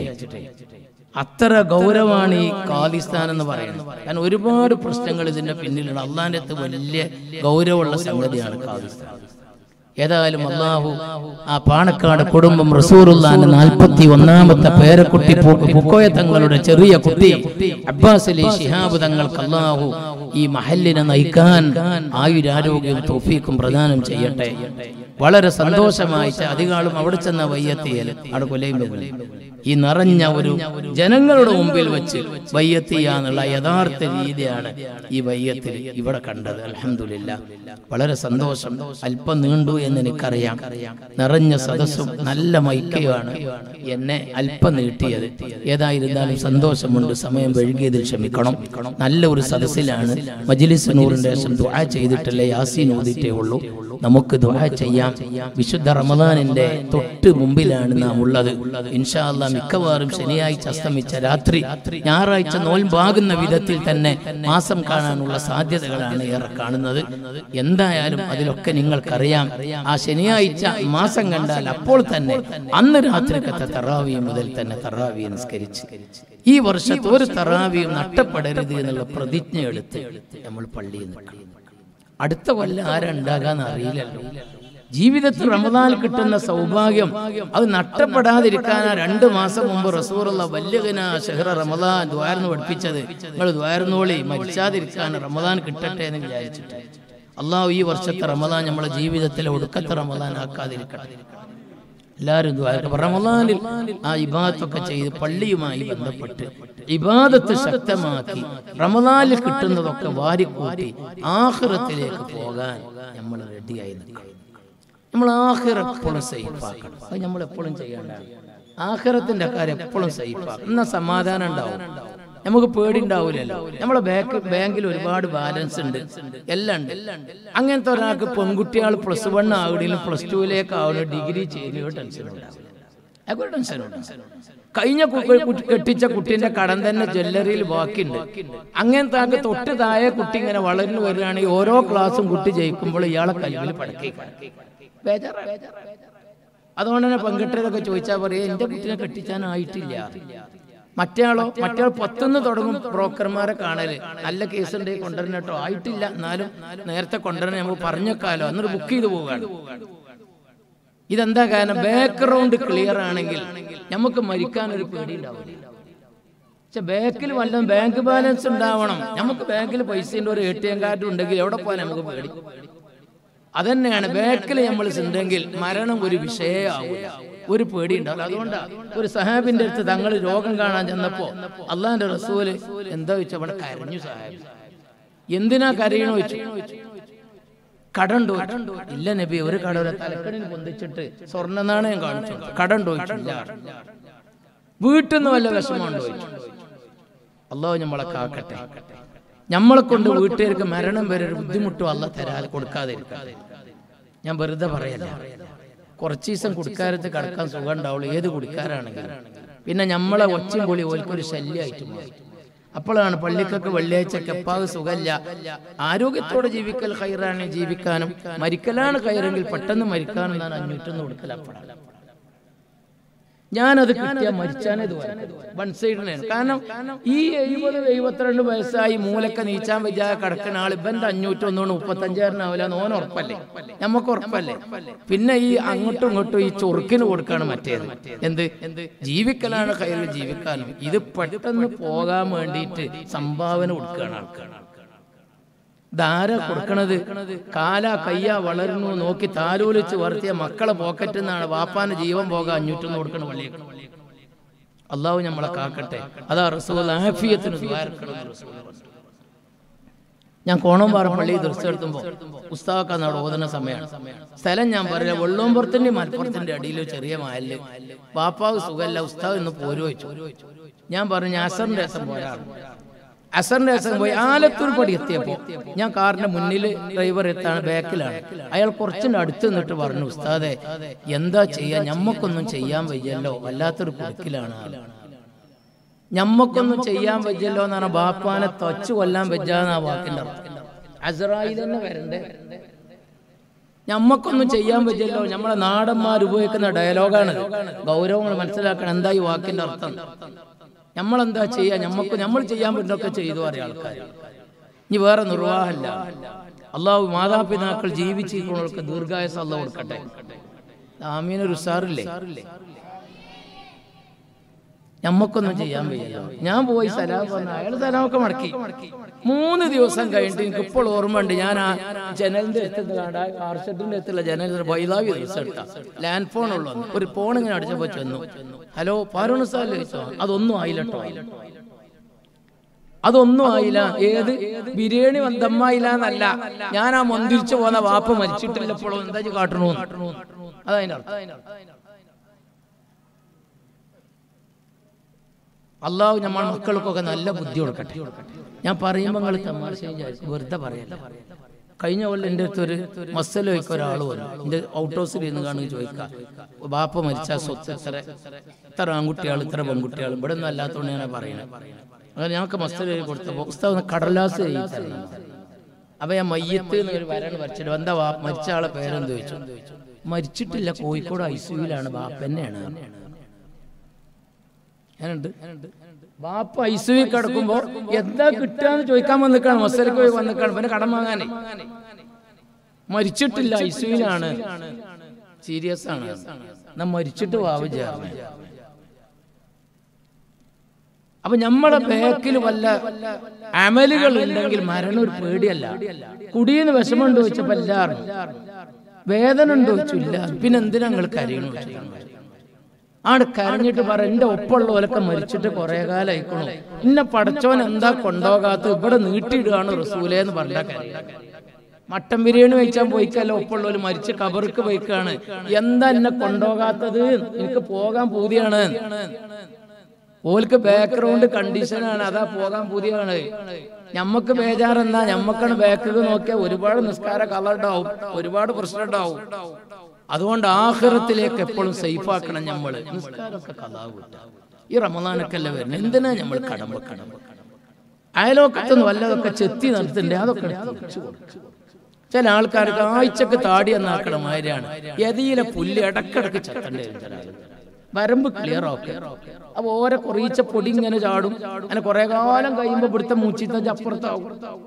Speaker 1: അത്ര ഗൗരവമാണ് ഈ ഖാലിസ്ഥാൻ എന്ന് പറയുന്നത്. കാരണം ഒരുപാട് പ്രശ്നങ്ങൾ ഇതിന്റെ പിന്നിലുള്ള അള്ളാന്റെ അടുത്ത് വലിയ ഗൗരവമുള്ള സംഗതിയാണ് ഖാലിസ്ഥാൻ. ഏതായാലും അള്ളാഹു ആ പാണക്കാട് കുടുംബം റസൂലുള്ളാഹിന്റെ നാൽപ്പത്തി ഒന്നാമത്തെ പേരക്കുട്ടി പൂക്കോയ തങ്ങളുടെ ചെറിയ കുട്ടി അബ്ബാസ് അലി ശിഹാബ് തങ്ങൾക്ക് അള്ളാഹു ഈ മഹല്ലിനെ നയിക്കാൻ ആയുരാരോഗ്യം തൗഫീഖും പ്രദാനം ചെയ്യട്ടെ. വളരെ സന്തോഷമായിട്ട് അധികാളും അവിടെ ചെന്ന വയ്യത്തിയൽ അവിടെ കൊലയുമ്പോൾ ഈ നിറഞ്ഞ ഒരു ജനങ്ങളുടെ മുമ്പിൽ വെച്ച് വയ്യത്തിയാന്നുള്ള യഥാർത്ഥ രീതിയാണ് ഈ വയ്യത്തിൽ ഇവിടെ കണ്ടത്. അൽഹംദുലില്ലാഹ് വളരെ സന്തോഷം. അല്പം നീണ്ടു എന്ന് എനിക്കറിയാം. നിറഞ്ഞ സദസ്സും നല്ല മൈക്കയുമാണ് എന്നെ അല്പം നീട്ടിയത്. ഏതായിരുന്നാലും സന്തോഷമുണ്ട്. സമയം വൈകിയതിൽ ക്ഷമിക്കണം. നല്ല ഒരു സദസ്സിലാണ്. മജ്ലിസ് നൂറിന്റെ ശേഷം ദുആ ചെയ്തിട്ടല്ലേ യാസീൻ ഓതിയിട്ടേ ഉള്ളൂ. നമുക്ക് ദുആ ചെയ്യാം. വിശുദ്ധ റമദാനിന്റെ തൊട്ട് മുമ്പിലാണ് നാം ഉള്ളത്. ഇൻഷാ അല്ലാഹ് മിക്കവാറും ശനിയാഴ്ച അസ്തമിച്ച രാത്രി ഞായറാഴ്ച നോൽമ്പാകുന്ന വിധത്തിൽ തന്നെ മാസം കാണാനുള്ള സാധ്യതകളാണ് ഏറെ കാണുന്നത്. എന്തായാലും അതിലൊക്കെ നിങ്ങൾക്കറിയാം, ആ ശനിയാഴ്ച മാസം കണ്ടാൽ അപ്പോൾ തന്നെ അന്ന് രാത്രിക്കത്തെ തറാവി മുതൽ തന്നെ തറാവി നിസ്കരിച്ച് ഈ വർഷത്തെ ഒരു തറാവിയും നഷ്ടപ്പെടരുത് എന്നുള്ള പ്രതിജ്ഞ എടുത്ത് നമ്മൾ പള്ളിയിൽ നിൽക്കണം. അടുത്ത കൊല്ലം ആരുണ്ടാകാന്ന് അറിയില്ലല്ലോ. ജീവിതത്തിൽ റമദാൻ കിട്ടുന്ന സൗഭാഗ്യം അത് നഷ്ടപ്പെടാതിരിക്കാൻ രണ്ടു മാസം മുമ്പ് റസൂലുള്ള വല്യഗന ഷഹ്റ റമദാൻ ദ്വാരന്ന് പഠിപ്പിച്ചത്. നിങ്ങൾ ദ്വാരന്നോളി മരിച്ചാതിരിക്കാൻ റമദാൻ കിട്ടട്ടെ എന്ന് വിചാരിച്ചിട്ട് അള്ളാഹു ഈ വർഷത്തെ റമദാൻ നമ്മളെ ജീവിതത്തിലെ ഒടുക്കത്തെ റമദാൻ ആക്കാതിരിക്കട്ടെ. എല്ലാവരും റമദാനിൽ ആ ഇബാദത്തൊക്കെ ചെയ്ത് പള്ളിയുമായി ബന്ധപ്പെട്ട് ഇബാദത്ത് ശക്തമാക്കി റമദാനിൽ കിട്ടുന്നതൊക്കെ വാരിക്കൂട്ടി ആഖിറത്തിലേക്ക് പോകാൻ നമ്മൾ റെഡിയായി നിൽക്കണം. നമ്മൾ ആഖിറ എപ്പോഴും സേഫാക്കണം. അത് നമ്മൾ എപ്പോഴും ചെയ്യേണ്ടതാണ്. ആഖിറത്തിന്റെ കാര്യം എപ്പോഴും സേഫാക്കണം. എന്നാൽ സമാധാനം ഉണ്ടാവും, നമുക്ക് പേടി ഉണ്ടാവില്ലല്ലോ. നമ്മളെ ബാങ്ക് ബാങ്കിൽ ഒരുപാട് ബാലൻസ് ഉണ്ട്, എല്ലാം ഉണ്ട്. അങ്ങനത്തെ ഒരാൾക്ക് പെൺകുട്ടികൾ പ്ലസ് വൺ ആവുകയും പ്ലസ് ടുവിലേക്ക് ആവുന്ന ഡിഗ്രി ചെയ്യുന്ന ടെൻഷൻ ഉണ്ടാവില്ല. അതൊക്കെ ടെൻഷൻ ഉണ്ടാവും. കഴിഞ്ഞ കെട്ടിച്ച കുട്ടീന്റെ കടം തന്നെ ജ്വല്ലറിയിൽ ബാക്കിയുണ്ട്. അങ്ങനത്തെ ആൾക്ക് തൊട്ട് താഴെ കുട്ടി ഇങ്ങനെ വളർന്നു വരികയാണെങ്കിൽ ഓരോ ക്ലാസ്സും കുട്ടി ജയിക്കുമ്പോൾ ഇയാളെ കൽവിൽ പടക്കി ബേജാറാണ്. അതുകൊണ്ട് തന്നെ പെൺകുട്ടികളൊക്കെ ചോദിച്ചാൽ പറയും എന്റെ കുട്ടീനെ കെട്ടിച്ചാനായിട്ടില്ല. മറ്റേയാളോ മറ്റേയാൾ പത്തുനിന്ന് തുടങ്ങും ബ്രോക്കർമാരെ കാണല്. നല്ല കേസ് ഉണ്ടെങ്കിൽ കൊണ്ടുവരണം കേട്ടോ, ആയിട്ടില്ല എന്നാലും നേരത്തെ കൊണ്ടുവരണം നമുക്ക് പറഞ്ഞേക്കാലോ എന്നിട്ട് ബുക്ക് ചെയ്ത് പോവുകയാണ്. ഇതെന്താ കാരണം? ബാക്ക്ഗ്രൗണ്ട് ക്ലിയർ ആണെങ്കിൽ നമുക്ക് മരിക്കാൻ ഒരു പേടി ഉണ്ടാവില്ല. പക്ഷെ ബാക്കിൽ വല്ലതും ബാങ്ക് ബാലൻസ് ഉണ്ടാവണം. നമുക്ക് ബാങ്കിൽ പൈസ ഒരു എ ടി എം കാർഡ് ഉണ്ടെങ്കിൽ എവിടെ പോകാൻ നമുക്ക് പേടി. അതന്നെയാണ് ബാക്കിൽ നമ്മൾ ഉണ്ടെങ്കിൽ മരണം ഒരു വിഷയമാവില്ല, ഒരു പേടി ഉണ്ടാവില്ല. അതുകൊണ്ടാണ് ഒരു സഹാബിന്റെ അടുത്ത് തങ്ങൾ രോഗം കാണാൻ ചെന്നപ്പോ അള്ളാന്റെ റസൂല് എന്താ വെച്ചാൽ അവിടെ കരഞ്ഞു. സഹാബി എന്തിനാ കരയണോ വെച്ചു. കടണ്ടോ? ഇല്ല നബി, ഒരു കട തലക്കണിന് പൊന്തിച്ചിട്ട് സ്വർണ്ണ നാണയം കാണിച്ചു. കടണ്ടോ? വീട്ടിൽ നിന്ന് വല്ല വിഷമമുണ്ടോ? അള്ളാഹു നമ്മളെ കാക്കട്ടെ. നമ്മളെ കൊണ്ട് വീട്ടുകാർക്ക് മരണം വരെ ഒരു ബുദ്ധിമുട്ടും അല്ല തരാതെ കൊടുക്കാതെ. ഞാൻ വെറുതെ പറയല്ല, കുറച്ച് ദിവസം കുടിക്കാരത്ത് കിടക്കാൻ സുഖം ഉണ്ടാവുള്ളൂ ഏത് കുടിക്കാരാണെങ്കിലും. പിന്നെ നമ്മളെ ഒച്ചയും പൊളി ഓൽക്കൊരു ശല്യമായിട്ട് മാറും. അപ്പോഴാണ് പള്ളിക്കൊക്കെ വെള്ളിയാഴ്ച കെപ്പാവ് സുഖമില്ല, ആരോഗ്യത്തോടെ ജീവിക്കൽ ഖൈറാണ്, ജീവിക്കാനും മരിക്കലാണ് ഖൈറെങ്കിൽ പെട്ടെന്ന് മരിക്കാനും ഞാൻ അഞ്ഞൂറ്റൊന്ന് കൊടുക്കൽ. അപ്പോഴാണ് ഞാനത് കിട്ടിയാൽ മരിച്ചാനത് വൺ സൈഡിനാണ്. കാരണം ഈ എഴുപത് എഴുപത്തിരണ്ട് വയസ്സായി മൂലക്ക നീച്ചാൻ വയ്യാതെ കിടക്കുന്ന ആൾ ഇവന്റെ അഞ്ഞൂറ്റൊന്നുകൊണ്ട് മുപ്പത്തഞ്ചാറിനാവില്ല. ഓൻ ഉറപ്പല്ലേ, നമുക്ക് ഉറപ്പല്ലേ. പിന്നെ ഈ അങ്ങോട്ടും ഇങ്ങോട്ടും ഈ ചൊറുക്കിന് കൊടുക്കാണ് മറ്റേത്. എന്ത് ജീവിക്കലാണ് കയ്യിൽ ജീവിക്കാനും. ഇത് പെട്ടെന്ന് പോകാൻ വേണ്ടിയിട്ട് സംഭാവന കൊടുക്കുകയാണ് ആൾക്കാർ. ധാര കൊടുക്കണത് കാല കയ്യ വളരുന്നു നോക്കി താലോലിച്ച് വർത്തിയ മക്കളെ പോക്കറ്റിൽ നിന്നാണ് വാപ്പാന് ജീവൻ പോകാൻ അഞ്ഞൂറ്റൊന്ന് കൊടുക്കണ പള്ളി. അള്ളാഹു നമ്മളെ കാക്കട്ടെ. അതാ റസൂൽ ആഫിയത്തിന് ഞാൻ കോണംപാറ പള്ളി ദൃശ്യത്തുമ്പോ ഉസ്താദ് അവിടെ ഓതുന്ന സമയമാണ്. സ്ഥലം ഞാൻ പറയാം, വെള്ളോമ്പുറത്തിന്റെ മലപ്പുറത്തിന്റെ അടിയിൽ ചെറിയ മഹല്ല്. വാപ്പാവ് സുഖല്ല, ഉസ്താദ് എന്ന് പോരു വെച്ചു. ഞാൻ പറഞ്ഞു അസറിന്റെ ദിവസം പോരാണ്. അസറിന്റെ ദിവസം പോയി ആലത്തൂർ പടി എത്തിയപ്പോ ഞാൻ കാറിന്റെ മുന്നിൽ, ഡ്രൈവർ എത്താണ് ബാക്കിലാണ്. അയാൾ കുറച്ചിന്റെ അടുത്ത് നിന്നിട്ട് പറഞ്ഞു, ഉസ്താദെ എന്താ ചെയ്യാ, ഞമ്മക്കൊന്നും ചെയ്യാൻ വയ്യല്ലോ, വല്ലാത്തൊരു കുടുക്കിലാണ്. ഞമ്മക്കൊന്നും ചെയ്യാൻ വയ്യല്ലോ എന്ന് പറഞ്ഞാൽ ബാപ്പാനെ തൊച്ചു കൊല്ലാൻ വെച്ചാന്ന് ആ വാക്കിന്റെ അർത്ഥം. അസ്രായിൽ തന്നെ വരണ്ടേ. ഞമ്മക്കൊന്നും ചെയ്യാൻ വയ്യല്ലോ, നമ്മളെ നാടന്മാർ ഉപയോഗിക്കുന്ന ഡയലോഗാണ്. ഗൗരവങ്ങൾ മനസ്സിലാക്കണം. എന്താ ഈ വാക്കിന്റെ അർത്ഥം? നമ്മളെന്താ ചെയ്യാ, ഞമ്മക്ക് നമ്മൾ ചെയ്യാൻ പറ്റുന്നൊക്കെ ചെയ്തു അറിയാം ആൾക്കാർ. ഇനി വേറെ നിർവാഹമല്ല. അള്ളാഹു മാതാപിതാക്കൾ ജീവിച്ചിരിക്കുന്നവർക്ക് ദീർഘായുസ്സ് അള്ളാഹു കൊടുക്കട്ടെ. ആമീനൊരു ഉസാറില്ലേ. ഞമ്മക്കൊന്നും ചെയ്യാൻ വയ്യല്ലോ. ഞാൻ പോയി സലാം പറഞ്ഞു, അയാൾ സലാമൊക്കെ മടക്കി. മൂന്ന് ദിവസം കഴിഞ്ഞിട്ട് എനിക്ക് ഇപ്പോൾ ഓർമ്മ ഉണ്ട്, ഞാൻ ആ ജനലിന്റെ എത്തുന്ന കാണാ കാർഷെറ്റിന്റെ എത്തുള്ള ജനൽ വൈലാവി ദിവസം എടുത്താ ലാൻഡ് ഫോൺ ഉള്ളു. ഒരു ഫോൺ ഇങ്ങനെ അടിച്ചപ്പോ ചെന്നു, ഹലോ പാരൂണ് സാർ ചോദിച്ചോ. അതൊന്നും ആയില്ലട്ടോ, അതൊന്നും ആയില്ല. ഏത് ബിരിയാണി വന്തമ്മായില്ല എന്നല്ല, ഞാൻ ആ മന്ദിരിച്ചു പോന്ന വാപ്പ മരിച്ചിട്ടില്ലപ്പോഴോ എന്താ കാട്ടണു, അതതിന്റെ അർത്ഥം. അള്ളാഹു നമ്മൾ മക്കൾക്കൊക്കെ നല്ല ബുദ്ധി കൊടുക്കട്ടെ. ഞാൻ പറയുമ്പോൾ നിങ്ങൾ തമാശ വെറുതെ പറയല്ല. കഴിഞ്ഞ കൊല്ലം എൻ്റെ അടുത്തൊരു മസല വയ്ക്ക ഒരാൾ വന്നു. എൻ്റെ ഔട്ട് ഹൗസിൽ ഇരുന്ന് കാണുക ചോദിക്കാം, ബാപ്പ മരിച്ച സ്വത്ത് എത്ര ഇത്ര ആൺകുട്ടികൾ ഇത്ര പെൺകുട്ടികൾ ഇവിടെ ഒന്നും അല്ലാത്തതുകൊണ്ട് ഞാൻ പറയണേ. അങ്ങനെ ഞങ്ങൾക്ക് മസല കൊടുത്തപ്പോൾ ഉസ്താദ് കടലാസ് എഴുതി തരണം. അപ്പൊ ഞാൻ മയ്യത്ത് എന്നൊരു വരാൻ വരച്ചിട്ട് എന്താ മരിച്ച ആളെ പേരെന്ത് ചോദിച്ചു. മരിച്ചിട്ടില്ല, കോഴിക്കോട് ഐസിയുലാണ്, ബാപ്പ തന്നെയാണ്. ബാപ്പ ഐസുവിൽ കിടക്കുമ്പോ എന്താ കിട്ടാന്ന് ചോദിക്കാൻ വന്നിക്കാണ്, മസലക്ക് പോയി വന്നിക്കാണ്. പിന്നെ കടം വാങ്ങാനേ. മരിച്ചിട്ടില്ല, ഐസുവിലാണ്, സീരിയസ് ആണ്. എന്നാ മരിച്ചിട്ട് വാവിച്ചാണ്. അപ്പൊ നമ്മളെ ബാക്കിൽ വല്ല അമലുകൾ ഉണ്ടെങ്കിൽ മരണം ഒരു പേടിയല്ല. കുടിയെന്ന് വിഷമമുണ്ടോ ചോദിച്ചപ്പോ എല്ലാവരും, വേദന ഉണ്ടോ ചോദിച്ചില്ല, പിന്നെ എന്തിനാ നിങ്ങൾ കരയണോ ചോദിച്ചാൽ ആണ് കരഞ്ഞിട്ട് പറ, എന്റെ ഒപ്പമുള്ളവരൊക്കെ മരിച്ചിട്ട് കുറെ കാലം ആയിക്കണു, ഇന്നെ പടച്ചോൻ എന്താ കൊണ്ടുപോകാത്ത, ഇവിടെ നീട്ടിയിടുകയാണ് റസൂലേ എന്ന് പറഞ്ഞ കാര്യം. മട്ടൻ ബിരിയാണി കഴിച്ചാൽ പോയിക്കല്ലോ, ഒപ്പമുള്ളവർ മരിച്ച് കബർക്ക് പോയിക്കാണ്, എന്താ എന്നെ കൊണ്ടുപോകാത്തത്, എനിക്ക് പോകാൻ പൂതിയാണ്. ഓൽക്ക് ബാക്ക്ഗ്രൗണ്ട് കണ്ടീഷനാണ്, അതാ പോകാൻ പൂതിയാണ്. ഞമ്മക്ക് ബേജാറെന്നാ, ഞമ്മക്കാണ് ബാക്കിൽ നോക്കിയാൽ ഒരുപാട് നിസ്കാര കളർ ഉണ്ടാവും, ഒരുപാട് പ്രശ്നം ഉണ്ടാവും. അതുകൊണ്ട് ആഖിറത്തിലേക്ക് എപ്പോഴും സേഫാക്കണം. നമ്മള് നിസ്കാരമൊക്കെ കളാവും. ഈ റമദാനൊക്കെ അല്ലേ വരുന്നത്, എന്തിനാ നമ്മൾ കടം വെക്കണം? അയലോക്കത്തൊന്നും വല്ലതൊക്കെ ചെത്തി നടത്തണ്ടേ, അതൊക്കെ ചില ആൾക്കാർക്ക് ആഴ്ചക്ക് താടി എന്നാക്കണ മാതിരിയാണ്. യതിയിലെ പുല്ല് ഇടക്കിടക്ക് ചെത്തണ്ടേ, വരമ്പ് ക്ലിയർ ഒക്കെ. അപ്പൊ ഓരോ കുറീച്ച പൊടി ഇങ്ങനെ ചാടും. അങ്ങനെ കുറെ കാലം കഴിയുമ്പോ ഇവിടുത്തെ മൂച്ചിത്ത അപ്പുറത്താവും.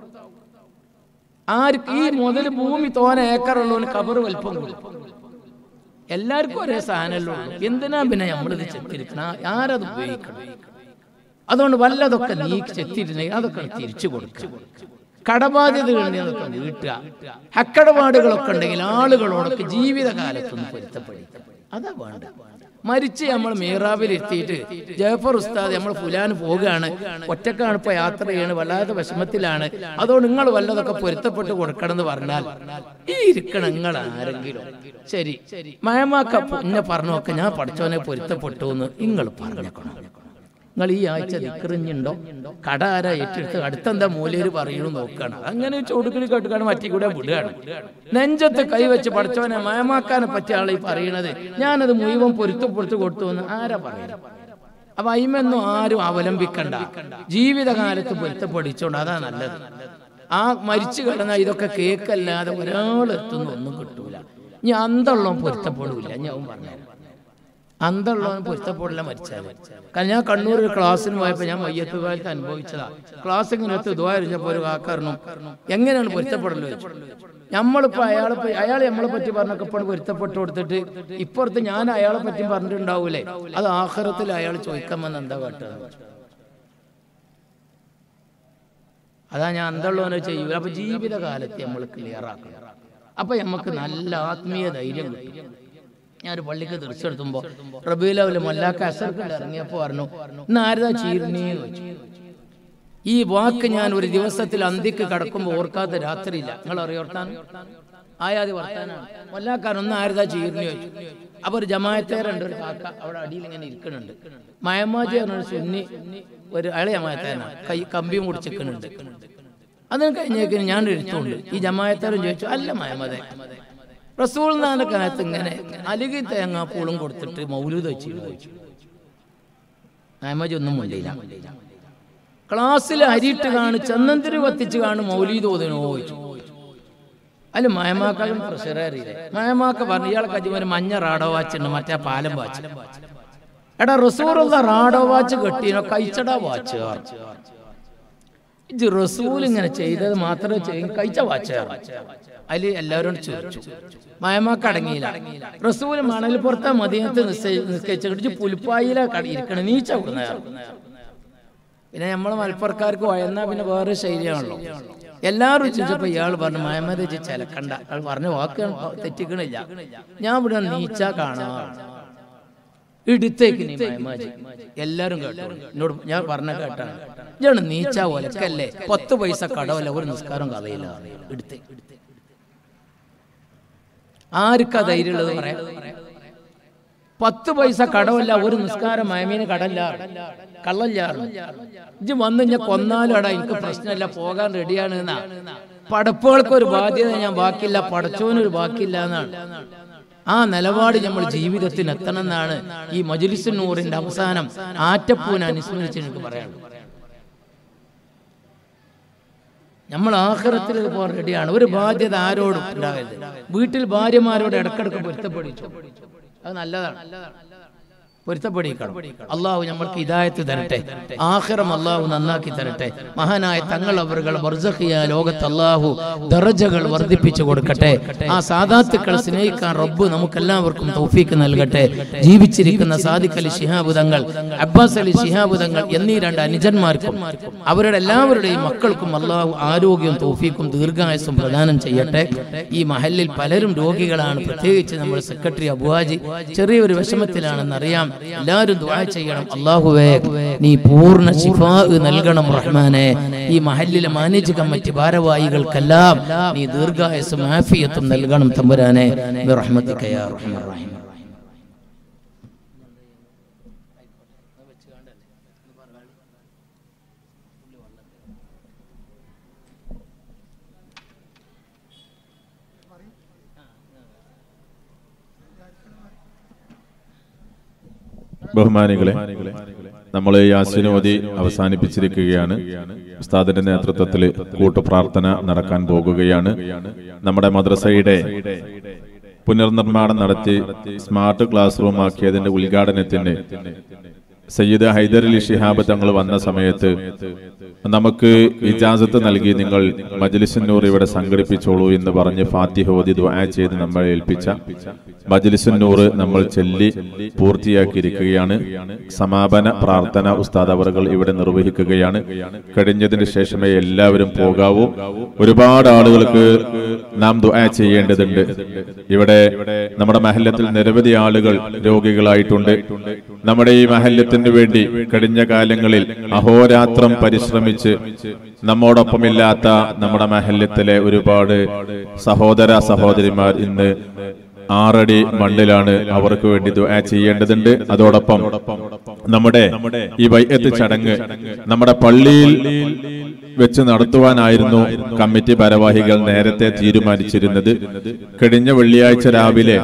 Speaker 1: ആർക്ക് ഈ മുതൽ ഭൂമി തോന ഏക്കറുള്ളവന് കബറ് വലിപ്പം കൊടുക്കും. എല്ലാവർക്കും ഒരേ സാധനമല്ലോ, എന്തിനാ പിന്നെ നമ്മളിത് ചെത്തിരിക്കണം, ആരത് ഉപയോഗിക്കണം? അതുകൊണ്ട് വല്ലതൊക്കെ നീ ചെത്തിയിട്ടുണ്ടെങ്കിൽ അതൊക്കെ തിരിച്ചു കൊടുക്കുക. കടബാധ്യതകളൊക്കെ വീട്ടുക, ഹക്കടപാടുകളൊക്കെ ഉണ്ടെങ്കിൽ ആളുകളോടൊക്കെ ജീവിതകാലത്തൊന്ന് പൊരുത്തപ്പെടുത്തുക. അതാ വേണ്ട. മരിച്ച് നമ്മൾ മീറാബിൽ എത്തിയിട്ട് ജഫർ ഉസ്താദ് നമ്മൾ ഫുലാൻ പോവുകയാണ്, ഒറ്റക്കാണ് ഇപ്പൊ യാത്ര ചെയ്യാണ്, വല്ലാതെ വിഷമത്തിലാണ്, അതുകൊണ്ട് നിങ്ങൾ വല്ലതൊക്കെ പൊരുത്തപ്പെട്ട് കൊടുക്കണം എന്ന് പറഞ്ഞാൽ ഈ ഇരിക്കണം നിങ്ങൾ ആരെങ്കിലും ശരി മയമാക്ക എന്നെ പറഞ്ഞൊക്കെ ഞാൻ പഠിച്ചവനെ പൊരുത്തപ്പെട്ടു എന്ന് നിങ്ങൾ പറഞ്ഞേക്കണം. നിങ്ങൾ ഈ ആഴ്ച ദിക്റിഞ്ഞുണ്ടോ, കട ആരാ ഏറ്റെടുത്ത് അടുത്തെന്താ മൂലര് പറയണു നോക്കണം. അങ്ങനെ ചുടുക്കിൽ കേട്ടുകാണ് മറ്റേ കൂടെ വിടുകയാണ്. നെഞ്ചത്ത് കൈവച്ച് പഠിച്ചവനെ മയമാക്കാനെ പറ്റിയ ആളീ പറയണത് ഞാനത് മുഴുവൻ പൊരുത്തപ്പെടുത്തു കൊടുത്തു എന്ന് ആരാ പറയുന്നത്? അപ്പൊ അയിമൊന്നും ആരും അവലംബിക്കണ്ട, ജീവിതകാലത്ത് പൊരുത്തപ്പെടിച്ചോണ്ട് അതാ നല്ലത്. ആ മരിച്ചു കിടന്ന ഇതൊക്കെ കേക്കല്ലാതെ ഒരാളെത്തുന്ന ഒന്നും കിട്ടൂല. ഇനി അന്തമുള്ള പൊരുത്തപ്പെടൂല. ഞാൻ പറഞ്ഞു അന്തമുള്ളവൻ പൊരുത്തപ്പെടില്ല മരിച്ചാൽ. കാരണം ഞാൻ കണ്ണൂർ ഒരു ക്ലാസ്സിന് പോയപ്പോൾ ഞാൻ മയ്യത്ത് കാലത്ത് അനുഭവിച്ചതാ. ക്ലാസ് ഇങ്ങനത്തെ ദുആ കഴിഞ്ഞപ്പോൾ ഒരു കാക്കറിഞ്ഞു എങ്ങനെയാണ് പൊരുത്തപ്പെടല് വെച്ചു. നമ്മളിപ്പോൾ അയാളെ അയാൾ നമ്മളെ പറ്റി പറഞ്ഞൊക്കെ ഇപ്പോൾ പൊരുത്തപ്പെട്ട് കൊടുത്തിട്ട് ഇപ്പുറത്ത് ഞാൻ അയാളെ പറ്റി പറഞ്ഞിട്ടുണ്ടാവൂലേ, അത് ആഖിറത്തിൽ അയാൾ ചോദിക്കാൻ വന്ന് എന്താ കേട്ടത്. അതാ ഞാൻ അന്തമുള്ളവനെ ചെയ്യൂല. അപ്പൊ ജീവിതകാലത്ത് നമ്മൾ ക്ലിയർ ആക്കണം. അപ്പൊ നമുക്ക് നല്ല ആത്മീയ ധൈര്യം കിട്ടും. ഞാനൊരു പള്ളിക്ക് തിരിച്ചെടുത്തുമ്പോ റബീലവല് മല്ലാക്ക അസർക്കിൽ ഇറങ്ങിയപ്പോ പറഞ്ഞു ഇന്ന് ആരതാ ചീർണീന്ന് വെച്ചു. ഈ വാക്ക് ഞാൻ ഒരു ദിവസത്തിൽ അന്തിക്ക് കടക്കുമ്പോ ഓർക്കാത്ത രാത്രിയില്ല. നിങ്ങൾ അറിയോർത്താൻ ആയാതി വർത്താനാണ്. മല്ലാക്കാൻ ഒന്ന് ആരതാ ചീർണി വെച്ചു. അപ്പൊ ഒരു ജമായത്തേരുണ്ട്, ഒരു കാക്ക അവിടെ അടിയിൽ ഇങ്ങനെ ഇരിക്കുന്നുണ്ട്. മയമാജി പറഞ്ഞൊരു സുന്നി ഒരു അയാളെ ജമായത്തേനാണ്, കൈ കമ്പിയും കുടിച്ചിരിക്കുന്നുണ്ട്. അതിന് കഴിഞ്ഞേക്കിന് ഞാൻ എടുത്തുകൊണ്ട് ഈ ജമായത്തേരും ചോദിച്ചു അല്ല മയമതെ റസൂൽ നാന്റെ കാലത്ത് ഇങ്ങനെ അലുകി തേങ്ങാപ്പൂളും കൊടുത്തിട്ട് മൗലൂദ് വെച്ച് ചോദിച്ചു. മയമജി ഒന്നും മുണ്ടില്ല. ക്ലാസ്സിൽ അരിയിട്ട് കാണും ചന്ദനത്തിരി കത്തിച്ച് കാണും മൗലീദ് ഓതിനോ ചോദിച്ചു. അല്ല മയമാക്കളും പ്രഷററിയില്ലേ. മയമാക്ക പറഞ്ഞു ഇയാളെ കജിമൊരു മഞ്ഞ റാഡോ വാച്ച് ഉണ്ട്, മറ്റേ പാലം വാച്ച്. എടാ റസൂലുള്ള റാഡോ വാച്ച് കെട്ടിനോ കഴിച്ചടാ വാച്ച്. ഇത് റസൂൽ ഇങ്ങനെ ചെയ്തത് മാത്രമേ ചെയ്യും, കഴിച്ച വാച്ച്. അതില് എല്ലാവരും ചോദിച്ചു. മയമാക്ക അടങ്ങിയില്ല. റസൂൽ മണൽ പുറത്തെ മദീനത്ത് നിസ്കരിച്ചു പുൽപ്പായില ഇരിക്കണ നീച്ച കൊടുന്ന. പിന്നെ നമ്മളെ മലപ്പുറക്കാർക്ക് വയന്നാ പിന്നെ വേറെ ശൈലിയാണല്ലോ. എല്ലാവരും ചോദിച്ചപ്പോ ഇയാൾ പറഞ്ഞു മഹമ്മദ് വെച്ച് ചിലക്കണ്ട. അയാൾ പറഞ്ഞ വാക്ക് തെറ്റിക്കണില്ല. ഞാൻ ഇവിടെ നീച്ച കാണാ ഇടുത്തേക്ക് നീ മഹമാജി. എല്ലാരും കേട്ടോ എന്നോട് ഞാൻ പറഞ്ഞ കേട്ടാണ്. ഇയാള് നീച്ച ഒലക്കല്ലേ, പത്ത് പൈസ കടവല്ല, ഒരു നിസ്കാരം കഥയില്ല. എടുത്തേ ആർക്കാ ധൈര്യമുള്ളത് പറയാം? പത്ത് പൈസ കടവല്ല, ഒരു നിസ്കാരം മയമീന് കടല്ല, കള്ളല്ല. ഇജ്ജ് വന്ന് ഞാൻ കൊന്നാലും അടാ എനിക്ക് പ്രശ്നമല്ല, പോകാൻ റെഡിയാണ് എന്നാ. പടപ്പുകൾക്ക് ഒരു ബാധ്യത ഞാൻ ബാക്കിയില്ല, പടച്ചോനൊരു ബാക്കിയില്ല എന്നാണ്. ആ നിലപാട് നമ്മൾ ജീവിതത്തിൽ എത്തണം എന്നാണ് ഈ മജ്‌ലിസുൻ നൂറിന്റെ അവസാനം ആറ്റപ്പൂനെ അനുസ്മരിച്ച് എനിക്ക് പറയാനുള്ളത്. നമ്മൾ ആഖിറത്തിൽ പോകാൻ റെഡിയാണ്. ഒരു ബാധ്യത ആരോടും ഉണ്ടാകരുത്. വീട്ടിൽ ഭാര്യമാരോട് ഇടക്കിടക്ക് പൊരുത്തപ്പെടിച്ചു, അത് നല്ലതാണ്. പൊരുത്തപ്പെടിക്കണം. അള്ളാഹു നമ്മൾക്ക് ഹിദായത്ത് തരട്ടെ, ആഖിറം അള്ളാഹു നന്നാക്കി തരട്ടെ. മഹാനായ തങ്ങൾ അവറുകൾ ബർസഖിയ ലോകത്ത് അള്ളാഹു ദറജകൾ വർദ്ധിപ്പിച്ചു കൊടുക്കട്ടെ. ആ സാദാത്തുക്കൾ സ്നേഹിക്കാൻ റബ്ബ് നമുക്കെല്ലാവർക്കും തൗഫീക്ക് നൽകട്ടെ. ജീവിച്ചിരിക്കുന്ന സാദിഖ് അലി ശിഹാബ് തങ്ങൾ, അബ്ബാസ് അലി ശിഹാബ് തങ്ങൾ എന്നീ രണ്ട് അനുജന്മാർക്കും അവരുടെ എല്ലാവരുടെയും മക്കൾക്കും അള്ളാഹു ആരോഗ്യവും തൗഫീക്കും ദീർഘായുസ്സും പ്രദാനം ചെയ്യട്ടെ. ഈ മഹല്ലിൽ പലരും രോഗികളാണ്, പ്രത്യേകിച്ച് നമ്മുടെ സെക്രട്ടറി അബുഹാജി ചെറിയൊരു വിഷമത്തിലാണെന്നറിയാം. എല്ലാവരും ദുആ ചെയ്യണം. അല്ലാഹുവേ നീ പൂർണ്ണ ശിഫാ നൽകണം റഹ്മാനെ. ഈ മഹല്ലിലെ മാനേജ് കമ്മിറ്റി ഭാരവാഹികൾക്കെല്ലാം നീ ദീർഘായുസ്സും ആഫിയത്തും നൽകണം തമ്പുരാനെ. ബിറഹ്മതിക യാ അർഹമർ റഹീം.
Speaker 2: ബഹുമാനികളെ, നമ്മൾ യാസീൻ ഓതി അവസാനിപ്പിച്ചിരിക്കുകയാണ്. ഉസ്താദിന്റെ നേതൃത്വത്തിൽ കൂട്ടുപ്രാർത്ഥന നടക്കാൻ പോകുകയാണ്. നമ്മുടെ മദ്രസയുടെ പുനർനിർമ്മാണം നടത്തി സ്മാർട്ട് ക്ലാസ് റൂം ആക്കിയതിന്റെ ഉദ്ഘാടനത്തിന് ബഹുമാനപ്പെട്ട ഷെയ്ഖ് അബ്ദുൽ റഹ്മാൻ ഹാജി തങ്ങൾ, ഉദ്ഘാടന കർമ്മത്തിൽ നിർവഹിക്കുന്നതാണ്. സയ്യിദ് ഹൈദർ അലി ശിഹാബ് തങ്ങൾ വന്ന സമയത്ത് നമുക്ക് ഇജാസത്ത് നൽകി, നിങ്ങൾ മജ്ലിസുൻ നൂർ ഇവിടെ സംഘടിപ്പിച്ചോളൂ എന്ന് പറഞ്ഞ് ഫാത്തിഹ ഓതി ദുആ ചെയ്ത് നമ്മളെ ഏൽപ്പിച്ച മജ്ലിസുൻ നൂർ നമ്മൾ ചൊല്ലി പൂർത്തിയാക്കിയിരിക്കുകയാണ്. സമാപന പ്രാർത്ഥന ഉസ്താദ് അവറുകൾ ഇവിടെ നിർവഹിക്കുകയാണ്. കഴിഞ്ഞതിന് ശേഷമേ എല്ലാവരും പോകാവൂ. ഒരുപാട് ആളുകൾക്ക് നാം ദുആ ചെയ്യേണ്ടതുണ്ട്. ഇവിടെ നമ്മുടെ മഹല്ലത്തിൽ നിരവധി ആളുകൾ രോഗികളായിട്ടുണ്ട്. നമ്മുടെ ഈ മഹല്ലത്തിന് വേണ്ടി കഴിഞ്ഞ കാലങ്ങളിൽ അഹോരാത്രം പരിശ്രമിച്ച് നമ്മോടൊപ്പമില്ലാത്ത നമ്മുടെ മഹല്ലത്തിലെ ഒരുപാട് സഹോദര സഹോദരിമാർ ഇന്ന് ആറടി മണ്ണിലാണ്. അവർക്ക് വേണ്ടി ദുആ ചെയ്യേണ്ടതുണ്ട്. അതോടൊപ്പം നമ്മുടെ ഈ ബൈഅത്ത് ചടങ്ങ് നമ്മുടെ പള്ളിയിൽ വെച്ച് നടത്തുവാനായിരുന്നു കമ്മിറ്റി ഭാരവാഹികൾ നേരത്തെ തീരുമാനിച്ചിരുന്നത്. കഴിഞ്ഞ വെള്ളിയാഴ്ച രാവിലെ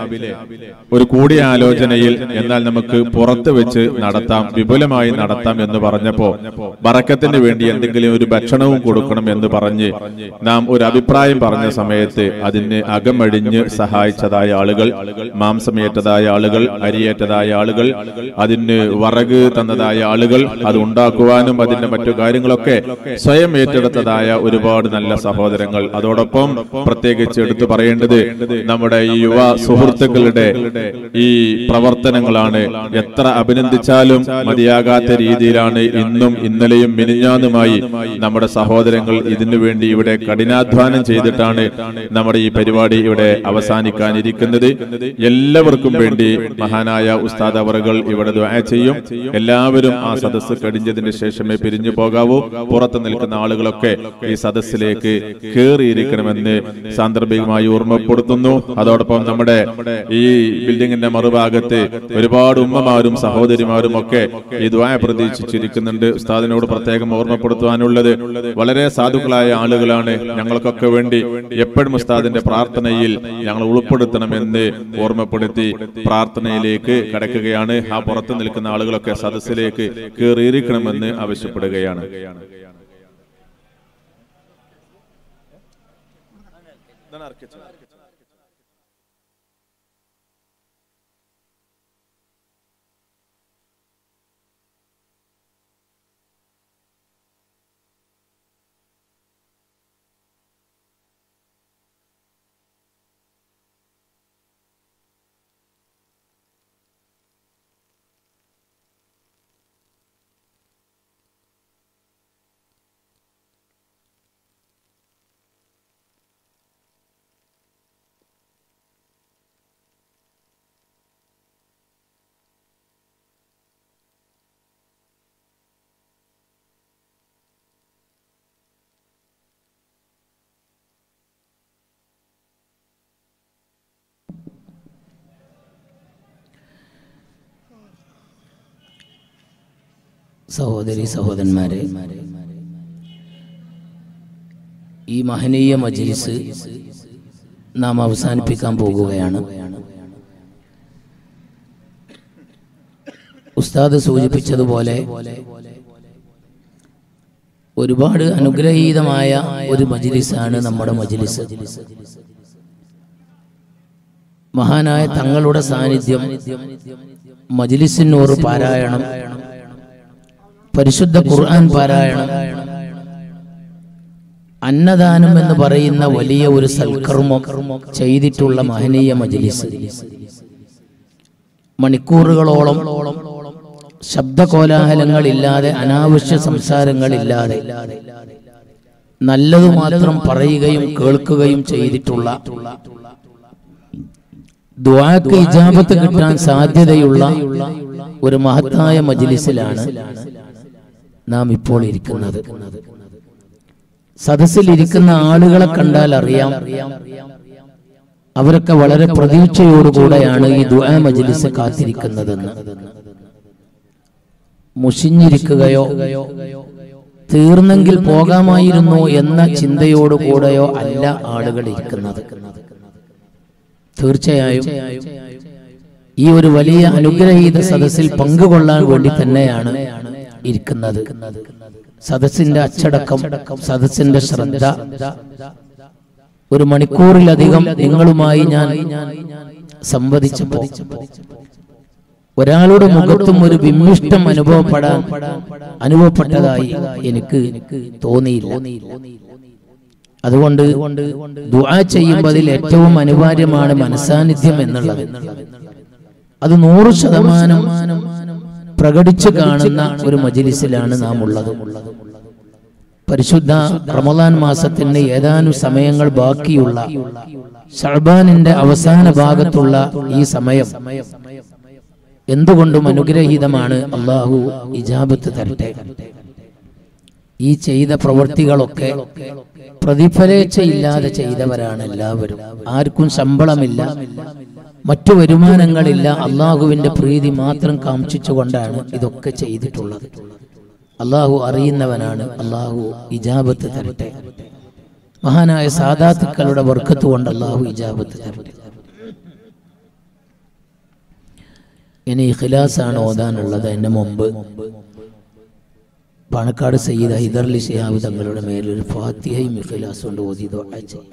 Speaker 2: ഒരു കൂടിയാലോചനയിൽ എന്നാൽ നമുക്ക് പുറത്ത് വെച്ച് നടത്താം, വിപുലമായി നടത്താം എന്ന് പറഞ്ഞപ്പോ ബറക്കത്തിന് വേണ്ടി എന്തെങ്കിലും ഒരു ഭക്ഷണവും കൊടുക്കണം എന്ന് പറഞ്ഞ് നാം ഒരു അഭിപ്രായം പറഞ്ഞ സമയത്ത് അതിന് അകമഴിഞ്ഞ് സഹായിച്ചതായ ആളുകൾ, മാംസമേറ്റതായ ആളുകൾ, അരിയേറ്റതായ ആളുകൾ, അതിന് വറക് തന്നതായ ആളുകൾ, അത് ഉണ്ടാക്കുവാനും അതിന്റെ മറ്റു കാര്യങ്ങളൊക്കെ സ്വയം ഏറ്റെടുത്തതായ ഒരുപാട് നല്ല സഹോദരങ്ങൾ. അതോടൊപ്പം പ്രത്യേകിച്ച് എടുത്തു പറയേണ്ടത് നമ്മുടെ ഈ യുവ സുഹൃത്തുക്കളുടെ ഈ പ്രവർത്തനങ്ങളാണ്. എത്ര അഭിനന്ദിച്ചാലും മതിയാകാത്ത രീതിയിലാണ് ഇന്നും ഇന്നലെയും മിനിഞ്ഞാന്നുമായി നമ്മുടെ സഹോദരങ്ങൾ ഇതിനു വേണ്ടി ഇവിടെ കഠിനാധ്വാനം ചെയ്തിട്ടാണ് നമ്മുടെ ഈ പരിപാടി ഇവിടെ അവസാനിക്കാനിരിക്കുന്നത്. എല്ലാവർക്കും വേണ്ടി മഹാനായ ഉസ്താദ് അവറുകൾ ഇവിടെ ദുആ ചെയ്യും. എല്ലാവരും ആ സദസ്സ് കഴിഞ്ഞതിന് ശേഷമേ പിരിഞ്ഞു പോകാവൂ. പുറത്തു നിൽക്കുന്ന ആളുകളൊക്കെ ഈ സദസ്സിലേക്ക് കയറിയിരിക്കണമെന്ന് സാന്ദർഭികമായി ഓർമ്മപ്പെടുത്തുന്നു. അതോടൊപ്പം നമ്മുടെ ഈ ബിൽഡിംഗിന്റെ മറുഭാഗത്ത് ഒരുപാട് ഉമ്മമാരും സഹോദരിമാരും ഒക്കെ ഈ ദുആ പ്രതീക്ഷിച്ചിരിക്കുന്നുണ്ട്. ഉസ്താദിനോട് പ്രത്യേകം ഓർമ്മപ്പെടുത്തുവാനുള്ളത്, വളരെ സാധുക്കളായ ആളുകളാണ്. ഞങ്ങൾക്കൊക്കെ വേണ്ടി എപ്പോഴും ഉസ്താദിന്റെ പ്രാർത്ഥനയിൽ ഞങ്ങൾ ഉൾപ്പെടുത്തണമെന്ന് ഓർമ്മപ്പെടുത്തി പ്രാർത്ഥനയിലേക്ക് കടക്കുകയാണ്. ആ പുറത്തു നിൽക്കുന്ന ആളുകളൊക്കെ സദസ്സിലേക്ക് കയറിയിരിക്കണമെന്ന് ആവശ്യപ്പെടുകയാണ്.
Speaker 1: സഹോദരി സഹോദരന്മാരെ, ഈ മഹനീയ മജ്ലിസ് നാം അവസാനിപ്പിക്കാൻ പോകുകയാണ്. ഉസ്താദ് സൂചിപ്പിച്ചതുപോലെ ഒരുപാട് അനുഗ്രഹീതമായ ഒരു മജ്ലിസാണ് നമ്മുടെ മജ്ലിസ്. മഹാനായ തങ്ങളുടെ സാന്നിധ്യം, മജ്ലിസുൻ നൂർ പാരായണം, പരിശുദ്ധ ഖുർആൻ പാരായണം, അന്നദാനം എന്ന് പറയുന്ന വലിയ ഒരു സൽക്കർമ്മം ചെയ്തിട്ടുള്ള മഹനീയ മജ്ലിസ്. മണിക്കൂറുകളോളം ശബ്ദകോലാഹലങ്ങളില്ലാതെ, അനാവശ്യ സംസാരങ്ങളില്ലാതെ നല്ലതു മാത്രം പറയുകയും കേൾക്കുകയും ചെയ്തിട്ടുള്ള, ദുആക്ക് ഇജാബത്ത് കിട്ടാൻ സാധ്യതയുള്ള ഒരു മഹത്തായ മജ്ലിസിലാണ് നാം ഇപ്പോൾ ഇരിക്കുന്നത്. സദസ്സിൽ ഇരിക്കുന്ന ആളുകളെ കണ്ടാൽ അറിയാം, അവരൊക്കെ വളരെ പ്രതീക്ഷയോടുകൂടെയാണ് ഈ ദുആ മജ്ലിസ് കാത്തിരിക്കുന്നതെന്ന്. മുഷിഞ്ഞിരിക്കുകയോ തീർന്നെങ്കിൽ പോകാമായിരുന്നു എന്ന ചിന്തയോടുകൂടെയോ അല്ല ആളുകൾ ഇരിക്കുന്നത്. തീർച്ചയായും ഈ ഒരു വലിയ അനുഗ്രഹീത സദസ്സിൽ പങ്കുകൊള്ളാൻ വേണ്ടി തന്നെയാണ് ഇരിക്കുന്നത്. സദസ്സിന്റെ അച്ചടക്കം, സദസ്സിന്റെ ശ്രദ്ധ, ഒരു മണിക്കൂറിലധികം നിങ്ങളുമായി ഞാൻ സംവദിച്ചപ്പോൾ ഒരാളുടെ മുഖത്തും ഒരു വിമ്മിഷ്ടം അനുഭവപ്പെടാൻ അനുഭവപ്പെട്ടതായി എനിക്ക് തോന്നിയില്ല. അതുകൊണ്ട് ദുആ ചെയ്യുമ്പോൾ അതിൽ ഏറ്റവും അനിവാര്യമാണ് മനസാന്നിധ്യം എന്നുള്ളത്. അത് നൂറ് ശതമാനം പ്രകടിച്ചു കാണുന്ന ഒരു മജ്‌ലിസിലാണ് നാം ഉള്ളത്. പരിശുദ്ധ റമളാൻ മാസത്തിന്റെ ഏതാനും സമയങ്ങൾ ബാക്കിയുള്ള ശഅബാനിന്റെ അവസാന ഭാഗത്തുള്ള ഈ സമയം എന്തുകൊണ്ടും അനുഗ്രഹീതമാണ്. അല്ലാഹു ഇജാബത്ത് തരട്ടെ. ഈ ചെയ്ത പ്രവൃത്തികളൊക്കെ പ്രതിഫലേച്ഛയില്ലാതെ ചെയ്തവരാണ് എല്ലാവരും. ആർക്കും ശമ്പളമില്ല, മറ്റു വരുമാനങ്ങളില്ല. അള്ളാഹുവിന്റെ പ്രീതി മാത്രം കാംക്ഷിച്ചുകൊണ്ടാണ് ഇതൊക്കെ ചെയ്തിട്ടുള്ളത്. അള്ളാഹു അറിയുന്നവനാണ്. അള്ളാഹു ഇജാബത്ത് തരട്ടെ. മഹാനായ സാദാത്തുക്കളുടെ ബർക്കത്ത് കൊണ്ട് അള്ളാഹു ഇജാബത്ത് തരട്ടെ. ഇനി ഇഖ്ലാസാണ് ഓതാനുള്ളത്. അതിന് മുമ്പ് പാണക്കാട് സയ്യിദ് ഹൈദർലി ശിഹാബ് തങ്ങളുടെ മേലൊരു ഫാത്തിഹയും ഇഖ്ലാസ് കൊണ്ട് ഓതി ദുആ ചെയ്യും.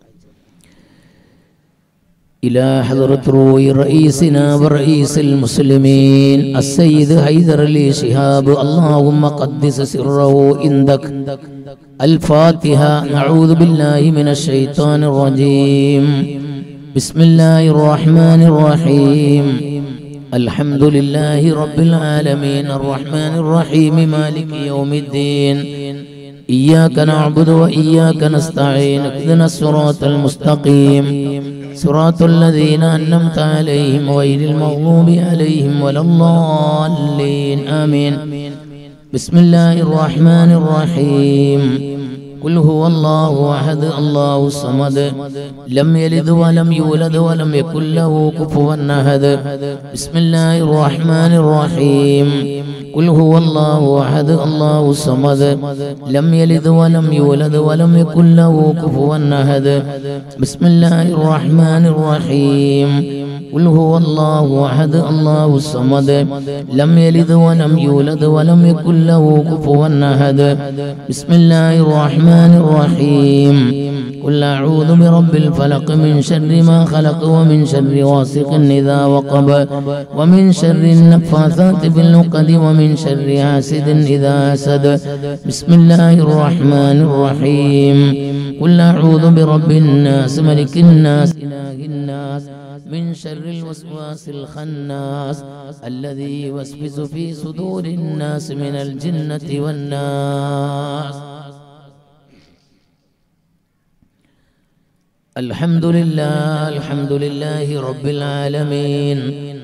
Speaker 1: إلى حضرة روي رئيسنا ورئيس المسلمين السيد حيدر علي شهاب اللهم قدس سره عندك. الفاتحة. نعوذ بالله من الشيطان الرجيم. بسم الله الرحمن الرحيم. الحمد لله رب العالمين الرحمن الرحيم مالك يوم الدين. إياك نعبد وإياك نستعين. اهدنا الصراط المستقيم صراط الذين أنعمت عليهم غير المغضوب عليهم ولا الضالين آمين. بسم الله الرحمن الرحيم. قل هو الله أحد الله الصمد لم يلد ولم يولد ولم يكن له كفوا أحد. بسم الله الرحمن الرحيم. قل هو الله أحد الله الصمد لم يلد ولم يولد ولم يكن له كفوا أحد. بسم الله الرحمن الرحيم. قل هو الله أحد الله الصمد لم يلد ولم يولد ولم يكن له كفوا أحد. بسم الله الرحمن الرحيم. قل أعوذ برب الفلق من شر ما خلق ومن شر غاسق إذا وقب ومن شر النفاثات بالعقد ومن شر حاسد إذا حسد. بسم الله الرحمن الرحيم. قل أعوذ برب الناس ملك الناس إله الناس من شر الوسواس الخناس الذي يوسوس في صدور الناس من الجنة والناس. الحمد لله الحمد لله رب العالمين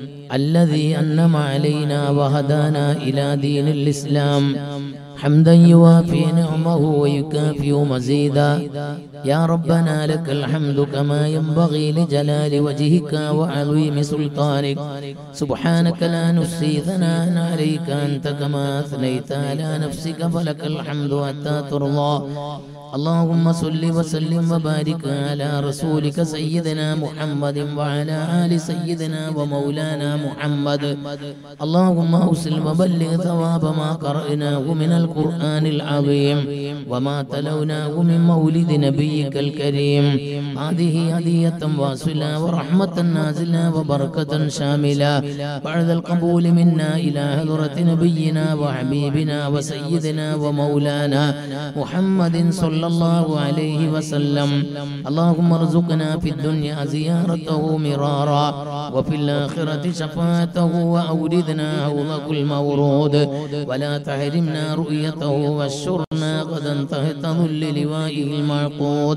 Speaker 1: الذي أنعم علينا وهدانا إلى دين الإسلام حمدا يوافي نعمه ويكافئ مزيدا. يا ربنا لك الحمد كما ينبغي لجلال وجهك وعظيم سلطانك. سبحانك لا نحصي ثناء عليك أنت كما أثنيت على نفسك فلك الحمد حتى ترضى. اللهم صل وسلم وبارك على رسولك سيدنا محمد وعلى آل سيدنا ومولانا محمد. اللهم أوصل وبلغ ثواب ما قرأناه من القرآن العظيم وما تلوناه من مولد نبيك الكريم. هذه هدية واصلة ورحمة نازلة وبركة شاملة بعد القبول منا إلى حضرة نبينا وحبيبنا وسيدنا ومولانا محمد صلى الله عليه وسلم. اللهم ارزقنا في الدنيا زيارته مرارا وفي الآخرة شفاعته وأوردنا حوضه المورود ولا تحرمنا رؤيته واشرنا غدا تحت ظل لوائه المعقود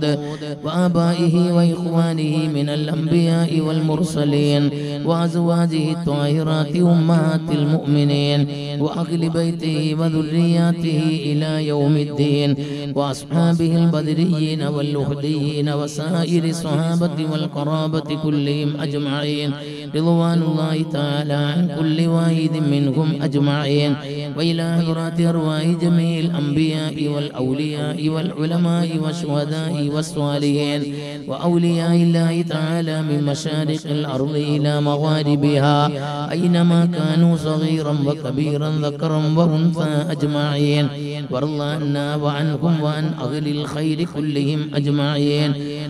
Speaker 1: وآبائه وإخوانه من الأنبياء والمرسلين وأزواجه الطاهرات أمهات المؤمنين وأهل بيته وذرياته إلى يوم الدين وأصحابه البدريين واللهديين وسائر الصحابة والقرابة كلهم أجمعين رضوان الله تعالى عن كل واحد منهم أجمعين. وإلى حضرات أرواح جميع الأنبياء والأولياء والعلماء والشهداء والصالحين وأولياء الله تعالى من مشارق الأرض إلى مغاربها أينما كانوا صغيرا وكبيرا ذكرا وأنثى أجمعين. وارض عنا وعنهم وعن أهل الخير كلهم أجمعين.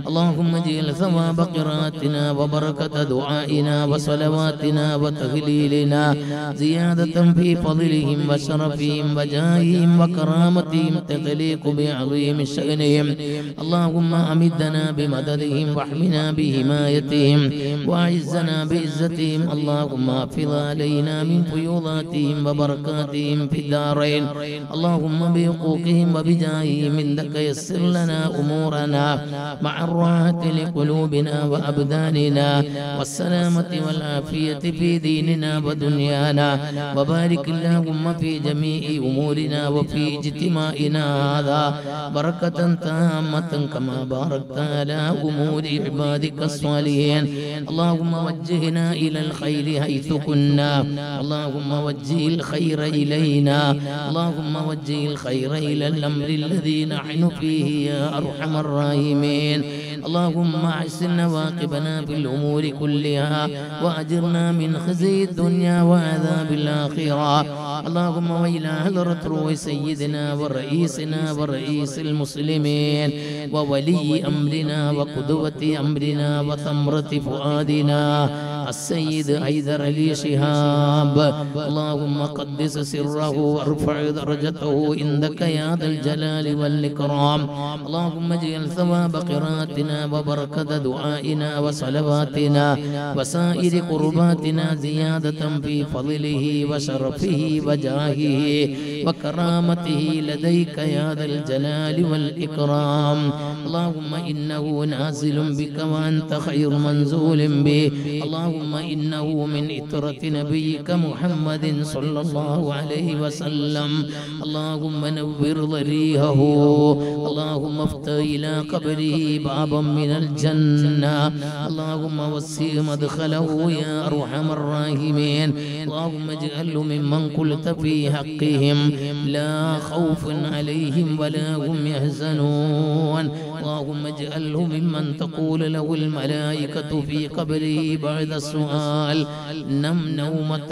Speaker 1: اللهم اجعل ثواب قراءتنا وبركة دعائنا وصلواتنا وتهليلنا زيادة في فضلهم وشرفهم وجاههم وكرامتهم تتليق بعظيم شأنهم. اللهم أمدنا بمددهم واحمنا بحمايتهم وأعزنا بعزتهم. اللهم احفظ علينا من فيوضاتهم وبركاتهم في الدارين. اللهم بحقوقهم وبجاههم عندك يسر لنا أمورنا مع الراحة لقلوبنا وأبداننا والسلامة والعافية في ديننا ودنيانا. وبارك اللهم في جميع أمورنا وفي اجتماعنا هذا بركة تامة كما باركت على أمور عبادك الصالحين. اللهم وجهنا إلى الخير حيث كنا. اللهم وجه الخير إلينا. اللهم وجه الخير إلى الأمر الذي نحن فيه يا أرحم الراحمين. اللهم أحسن واقبنا في الأمور كلها وأجرنا من خزي الدنيا وعذاب الآخرة. اللهم وإلى حضرة روح سيدنا ورئيسنا ورئيس المسلمين وولي أمرنا وقدوة أمرنا وثمرة فؤادنا السيد حيدر علي شهاب. اللهم قدس سره وارفع درجته عندك يا ذا الجلال والإكرام. اللهم اجعل ثواب قراءتنا وبركة دعائنا وصلواتنا وسائر قرباتنا زيادة في فضله وشرفه وجاهه وكرامته لديك يا ذا الجلال والإكرام. اللهم إنه نازل بك وأنت خير منزول به. اللهم إنه من إطرة نبيك محمد صلى الله عليه وسلم. اللهم نور ضريحه. اللهم افتح إلى قبره بابا من الجنة. اللهم وسع مدخله يا أرحم الراحمين. اللهم اجعله ممن قلت في حقهم لا خوف عليهم ولا هم يحزنون. اللهم اجعله ممن تقول له الملائكة في قبره بعد السؤال نم نومة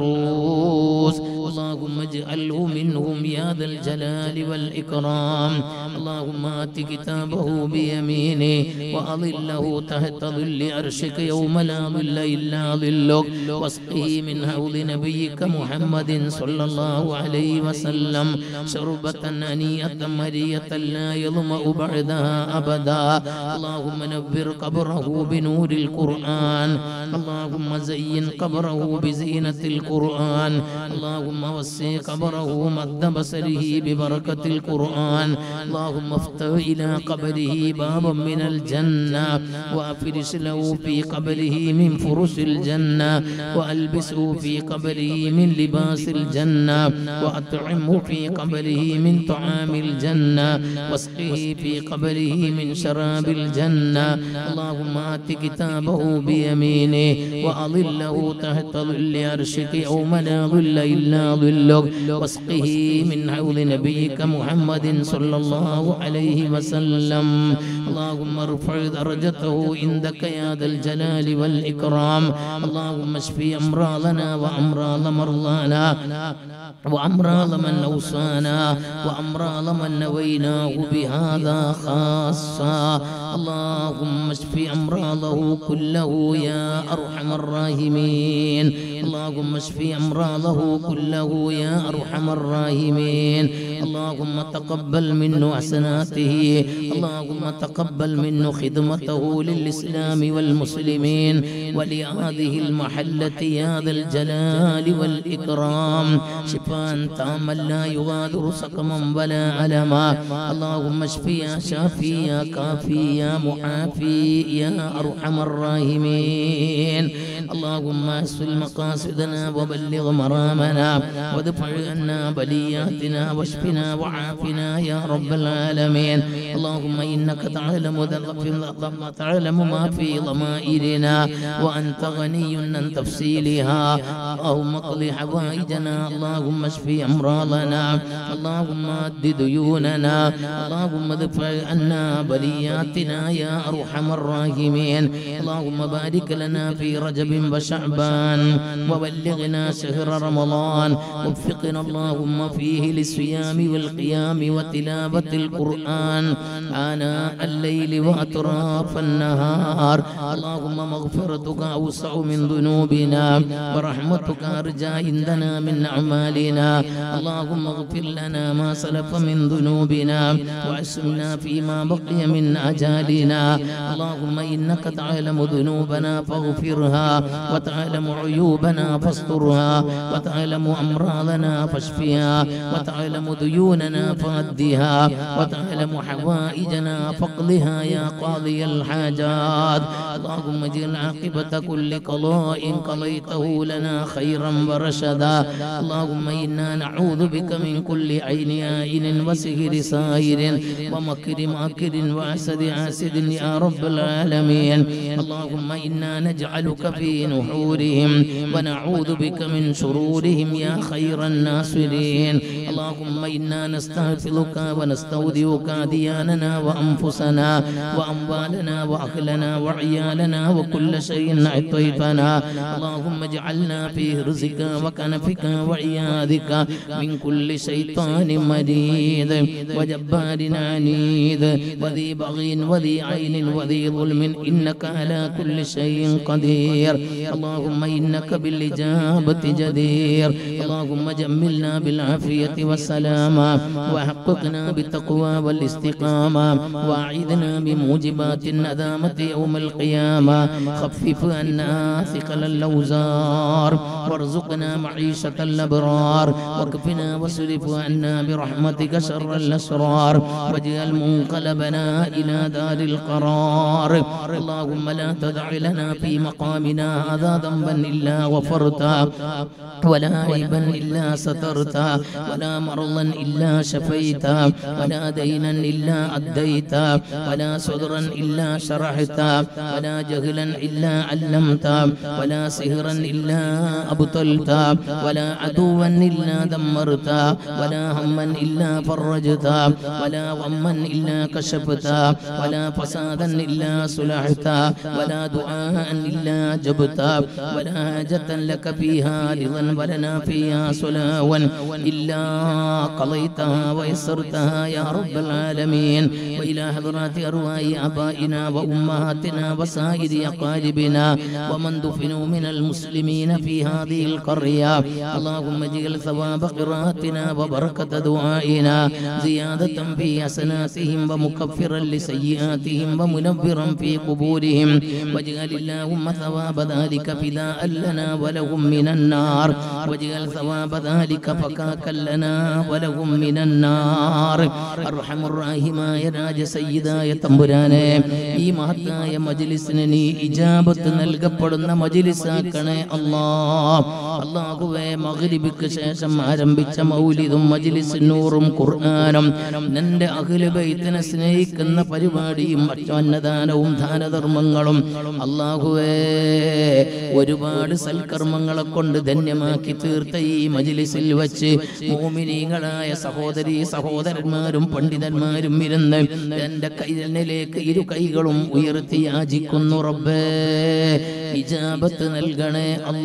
Speaker 1: العروس. اللهم اجعله منهم يا ذا الجلال والإكرام. اللهم آت كتابه بيمينه وأظله تحت ظل عرشك يوم لا ظل إلا ظلك واسقه من حوض نبيك محمد صلى الله عليه وسلم شربة هنيئة مريئة لا يظمأ بعدها أبدا. اللهم نبر قبره بنور القرآن. اللهم زين قبره بزينة القرآن. اللهم وسع قبره مد بصره ببركة القرآن. اللهم افتح إلى قبره بابا من الجنة وأفرش له في قبره من فرش الجنة وألبسه في قبره من لباس الجنة وأطعمه في قبره من طعام الجنة واسقه في قبره من شراب الجنة. اللهم آت كتابه بيمينه وأظله تحت ظل عرشك يوم لا ظل إلا ظلك واسقه من حوض نبيك محمد صلى الله عليه وسلم. اللهم ارفع درجته عندك يا ذا الجلال والإكرام. اللهم اشف أمراضنا وأمراض مرضانا وأمراض من أوصانا وأمراض من نويناه بهذا خاصة. اللهم اشف أمراضه كله يا أرحم الراحمين. اللهم اشف أمراضه كله يا أرحم الراحمين. اللهم تقبل منه حسناته. اللهم تقبل منه خدمته للإسلام والمسلمين ولهذه المحلة يا ذا الجلال والإكرام شفاء تاما لا يغادر سقما ولا علما. اللهم اشف يا شافي يا كافي يا معافي يا أرحم الراحمين. اللهم اسل مقاصدنا وبلغ مرامنا وادفع عنا بلياتنا واشفنا وعافنا يا رب العالمين. اللهم إنك تعلم تعلم ما في ضمائرنا وأنت غني عن تفصيلها. اللهم اقض حوائجنا. اللهم اشف أمراضنا. اللهم أد ديوننا. اللهم ادفع عنا بلياتنا يا أرحم الراحمين. اللهم بارك لنا في رجب وشعبان وبلغنا شهر رمضان وفقنا اللهم فيه للصيام والقيام وتلاوة القرآن آناء الليل وأطراف النهار. اللهم مغفرتك أوسع من ذنوبنا ورحمتك أرجى عندنا من أعمالنا. اللهم اغفر لنا ما سلف من ذنوبنا وعصمنا فيما بقي من أجالنا. اللهم إنك تعلم ذنوبنا فاغفرها وتعلم عيوبنا فاسترها وتعلم أمراضنا فاشفها وتعلم ديوننا فأدها وتعلم حوائجنا فاقضها يا قاضي الحاجات. اللهم اجعل عاقبة كل قضاء قضيته لنا خيرا ورشدا. اللهم إنا نعوذ بك من كل عين عين وسهر ساهر ومكر ماكر وحسد حاسد يا رب العالمين. اللهم إنا نجعلك في نحورهم ونعوذ بك من شرورهم يا خير الناصرين. اللهم إنا نستحفظك ونستودعك دياننا وأنفسنا وأموالنا وأهلنا وعيالنا وكل شيء أعطيتنا. اللهم اجعلنا في رزقك وكنفك وعياذك من كل شيطان مريد وجبار عنيد وذي بغي وذي عين وذي ظلم إنك على كل شيء قدير. اللهم إنك بالإجابة جدير. اللهم جملنا بالعافية والسلامة وحققنا بالتقوى والاستقامة وأعذنا بموجبات الندامة يوم القيامة. خفف عنا ثقل الأوزار وارزقنا معيشة الأبرار واكفنا واصرف عنا برحمتك شر الأشرار واجعل منقلبنا إلى دار القرار. اللهم لا تدع لنا في مقامنا هذا ذنبا إلا غفرته ولا عيبا إلا سترته ولا مرضا إلا شفيته ولا دينا إلا أديته ولا صدرا إلا شرحته ولا جهلا إلا علمته ولا سهرا إلا أبطلته ولا عدوا إلا دمرته ولا هما إلا فرجته ولا غما إلا كشفته ولا فسادا إلا صلحته ولا دعاء إلا جبته ولا حاجة لك فيها رضا ولنا فيها صلاوا إلا قضيتها ويسرتها يا رب العالمين. وإلى حضرات أرواح آبائنا وأمهاتنا وسائر أقاربنا ومن دفنوا من المسلمين في هذه القرية. اللهم اجعل ثواب قراءتنا وبركة دعائنا زيادة في حسناتهم ومكفرا لسيئاتهم ومنورا في قبورهم. واجعل اللهم ثواب ذلك فداء لنا ولهم من النار واجعل ثواب ذلك فكاكا لنا ولهم من النار. أرحم الراحمين രാജ സയ്യിദായ തമ്പുരാനെ, ഈ മഹത്തായ മജ്ലിസിന് നീ ഇജാബത്ത് നൽകപ്പെടുന്ന മജ്ലിസാക്കണേ അല്ലാഹ്. അല്ലാഹുവേ, മഗ്രിബിക്ക് ശേഷം ആരംഭിച്ച മൗലിദും മജ്ലിസുൻ നൂറും ഖുർആനും നിന്റെ അഹ്ലു ബൈത്തിനെ സ്നേഹിക്കുന്ന പരിപാടിയും അന്നദാനവും ദാനധർമ്മങ്ങളും അല്ലാഹുവേ ഒരുപാട് സൽക്കർമ്മങ്ങളെ കൊണ്ട് ധന്യമാക്കി തീർത്ത ഈ മജ്ലിസിൽ വച്ച് മുഅ്മിനീങ്ങളായ സഹോദരീ സഹോദരന്മാരും പണ്ഡിതന്മാരും ഇരുന്ന് എന്റെ കൈകളിലേക്ക് ഇരു കൈകളും ഉയർത്തി യാചിക്കുന്നു. റബ്ബേ, ഇജാബത്ത് നൽകണേ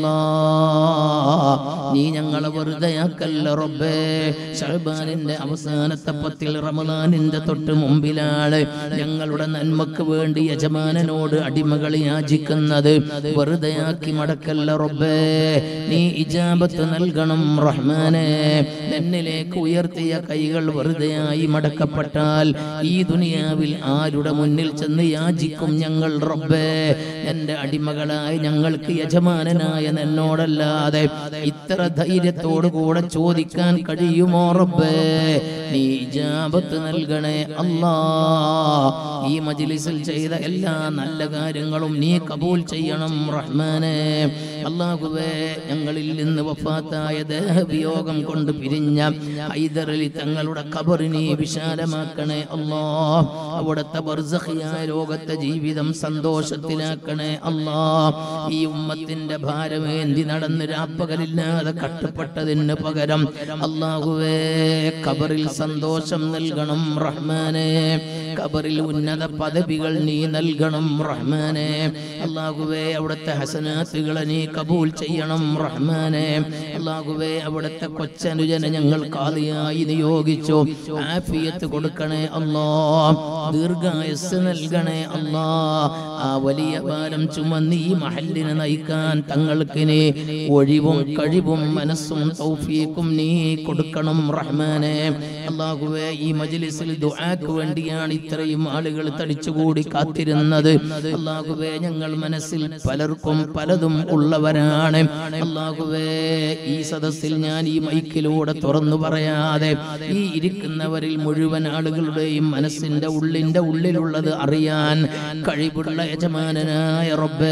Speaker 1: അല്ലാഹ്. നീ ഞങ്ങളെ വെറുതെയാക്കല്ല റബ്ബേ. ശഅബാനിന്റെ അവസാനത്തെ പത്തിൽ റമളാനിന്റെ തൊട്ട് മുമ്പിലാണ് ഞങ്ങളുടെ നന്മക്ക് വേണ്ടി യജമാനനോട് അടിമകൾ യാചിക്കുന്നത്. വെറുതെയാക്കി മടക്കല്ല റബ്ബേ. നീ ഇജാബത്ത് നൽകണം റഹ്മാനേ. എന്നിലേക്ക് ഉയർത്തിയ കൈകൾ വെറുതെയായി മടക്കപ്പെട്ടാൽ ഈ ദുനിയാവിൽ ആരുടെ മുന്നിൽ ചെന്ന് യാചിക്കും ഞങ്ങൾ റബ്ബേ? എന്റെ അടിമകളായി ഞങ്ങൾക്ക് യജമാനനായ എന്നോടല്ലാതെ ഇത്ര ധൈര്യത്തോടു കൂടെ ചോദിക്കാൻ കഴിയുമോ റബ്ബേ? നീ ഇജാബത്ത് നൽകണേ അല്ലാഹ്. ഈ മജ്ലിസിൽ ചെയ്ത എല്ലാ നല്ല കാര്യങ്ങളും നീ കബൂൽ ചെയ്യണം റഹ്മാനേ. അല്ലാഹുവേ, ഞങ്ങളിൽ നിന്ന് വഫാത്തായ ദേഹവിയോഗം കൊണ്ട് പിരിഞ്ഞ ഹൈദരലി തങ്ങളുടെ ഖബറിനെ വിശാലമാക്കണേ അല്ലാഹ്. അവിടുത്തെ ബർസഖിയായ ലോകത്തെ ജീവിതം സന്തോഷത്തിലാക്കണേ അല്ലാഹ്. ഈ ഉമ്മത്തിന്റെ ഭാരമേന്തി നടന്ന് രാപ്പകലില്ലാതെ കഷ്ടപ്പെട്ടതിന് പകരം അല്ലാഹുവേ ഖബറിൽ സന്തോഷം നൽകണം റഹ്മാനേ, ഖബറിൽ ഉന്നത പദവികൾ നീ നൽകണം റഹ്മാനേ. അല്ലാഹുവേ അവിടുത്തെ ഹസനാത്തുകളെ നീ കബൂൽ ചെയ്യണം റഹ്മാനേ. അല്ലാഹുവേ അവിടുത്തെ കൊച്ചനുജനെ ഞങ്ങൾ ഖാദിയായി നിയോഗിച്ചു, ആഫിയത്ത് കൊടുക്കണേ അല്ലാ, ദീർഘായുസ്സ് നൽകണേ അല്ലാ. ആ വലിയ ഭാരം ചുമന്ന് ഈ മഹല്ലിനെ നയിക്കാൻ തങ്ങൾക്ക് നീ ഒഴിവും കഴിവും മനസ്സും തൗഫീഖും നീ കൊടുക്കണം റഹ്മാനേ. അല്ലാഹുവേ ഈ മജ്ലിസിൽ ദുആക്ക് വേണ്ടിയാണ് ഇത്രയും ആളുകൾ തടിച്ചുകൂടി കാത്തിരുന്നത്. അല്ലാഹുവേ ഞങ്ങൾ മനസ്സിൽ പലർക്കും പലതും ഉള്ളവരാണ്. അല്ലാഹുവേ ഈ സദസ്സിൽ ഞാൻ ഈ മൈക്കിലൂടെ തുറന്നു പറയാതെ ഈ ഇരിക്കുന്നവരിൽ മുഴുവൻ ആളുകളുടെയും മനസ്സിന്റെ ഉള്ളിന്റെ ഉള്ളിലുള്ളത് അറിയാൻ കഴിവുള്ള യജമാനനായ റബ്ബേ,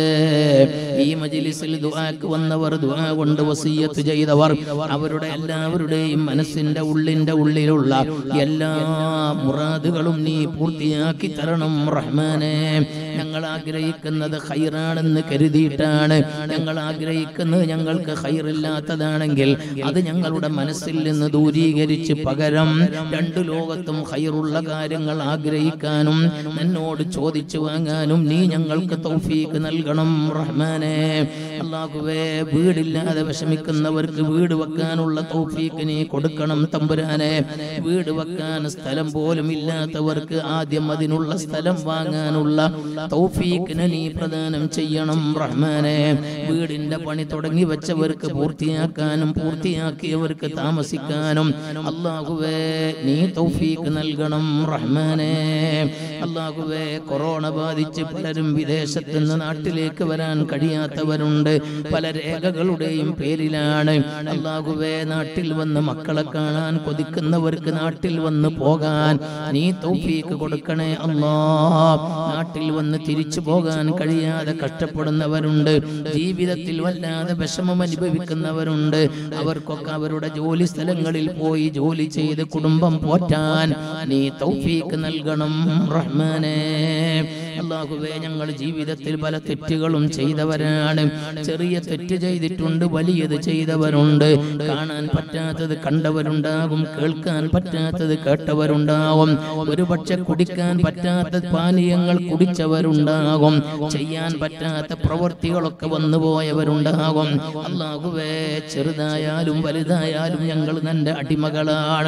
Speaker 1: ഈ മജ്ലിസിൽ ദുആക്ക് വന്നവർ, ദുആ കൊണ്ട് വസിയ്യത്ത് ചെയ്തവർ, അവരുടെ എല്ലാവരുടെയും മനസ്സിന്റെ ഉള്ളിന്റെ ഉള്ളിലുള്ള എല്ലാ മുറാദുകളും നീ പൂർത്തിയാക്കി തരണം റഹ്മാനേ. ഞങ്ങൾ ആഗ്രഹിക്കുന്നത് ഖൈറാണെന്ന് കരുതിയിട്ടാണ്. ഞങ്ങൾ ആഗ്രഹിക്കുന്നത് ഞങ്ങൾക്ക് ഖൈറില്ലാത്തതാണെങ്കിൽ അത് ഞങ്ങളുടെ മനസ്സിൽ നിന്ന് ദൂരീകരിച്ച് പകരം രണ്ടു ലോകത്തും ഖൈറുള്ള കാര്യങ്ങൾ ആഗ്രഹിക്കാനും എന്നോട് ചോദിച്ചു വാങ്ങാനും നീ ഞങ്ങൾക്ക് തൗഫീഖ് നൽകണം റഹ്മാനേ. അല്ലാഹുവേ വീടില്ലാതെ വിഷമിക്കുന്നവർക്ക് വീട് വെക്കാനുള്ള തൗഫീഖ് നീ കൊടുക്കണം തമ്പുരാനെ. വീട് വെക്കാൻ സ്ഥലം പോലും ഇല്ലാത്തവർക്ക് ആദ്യം അതിനുള്ള സ്ഥലം വാങ്ങാനുള്ള തൗഫീഖിനെ നീ പ്രദാനം ചെയ്യണം റഹ്മാനേ. വീടിന്റെ പണി തുടങ്ങി വെച്ചവർക്ക് പൂർത്തിയാക്കാനും പൂർത്തിയാക്കിയവർക്ക് താമസിക്കാനും അല്ലാഹുവേ നീ തൗഫീഖ് നൽകണം റഹ്മാനേ. അല്ലാഹുവേ കൊറോണ ബാധിച്ച് പലരും വിദേശത്ത് നിന്ന് നാട്ടിലേക്ക് വരാൻ കഴിയാത്തവരുണ്ട്. പല രേഖകളുടെയും പേരിലാണ്. അല്ലാഹുവേ നാട്ടിൽ വന്ന് മക്കളെ കാണാൻ കൊതിക്കുന്നവർക്ക് നാട്ടിൽ വന്ന് പോകാൻ നീ തൗഫീഖ് കൊടുക്കണേ അല്ലാ. നാട്ടിൽ വന്ന് തിരിച്ചു പോകാൻ കഴിയാതെ കഷ്ടപ്പെടുന്നവരുണ്ട്. ജീവിതത്തിൽ വല്ലാതെ വിഷമം അനുഭവിക്കുന്നവരുണ്ട്. അവർക്കൊക്കെ അവരുടെ ജോലി സ്ഥലങ്ങളിൽ പോയി ജോലി ചെയ്ത് കുടുംബം പോറ്റാൻ നീ തൗഫീഖ് നൽകണം റഹ്മാനേ. അല്ലാഹുവേ ഞങ്ങൾ ജീവിതത്തിൽ പല തെറ്റുകളും ചെയ്തവരാണ്. ചെറിയ തെറ്റ് ചെയ്തിട്ടുണ്ട്, വലിയത് ചെയ്തവരുണ്ട്. കാണാൻ പറ്റാത്തത് കണ്ടവരുണ്ടാകും, കേൾക്കാൻ പറ്റാത്തത് കേട്ടവരുണ്ടാകും, ഒരുപക്ഷെ കുടിക്കാൻ പറ്റാത്ത പാനീയങ്ങൾ കുടിച്ചവരുണ്ടാകും, ചെയ്യാൻ പറ്റാത്ത പ്രവൃത്തികളൊക്കെ വന്നു പോയവരുണ്ടാകും. അല്ലാഹുവേ ചെറുതായാലും വലുതായാലും ഞങ്ങൾ നിന്റെ അടിമകളാണ്.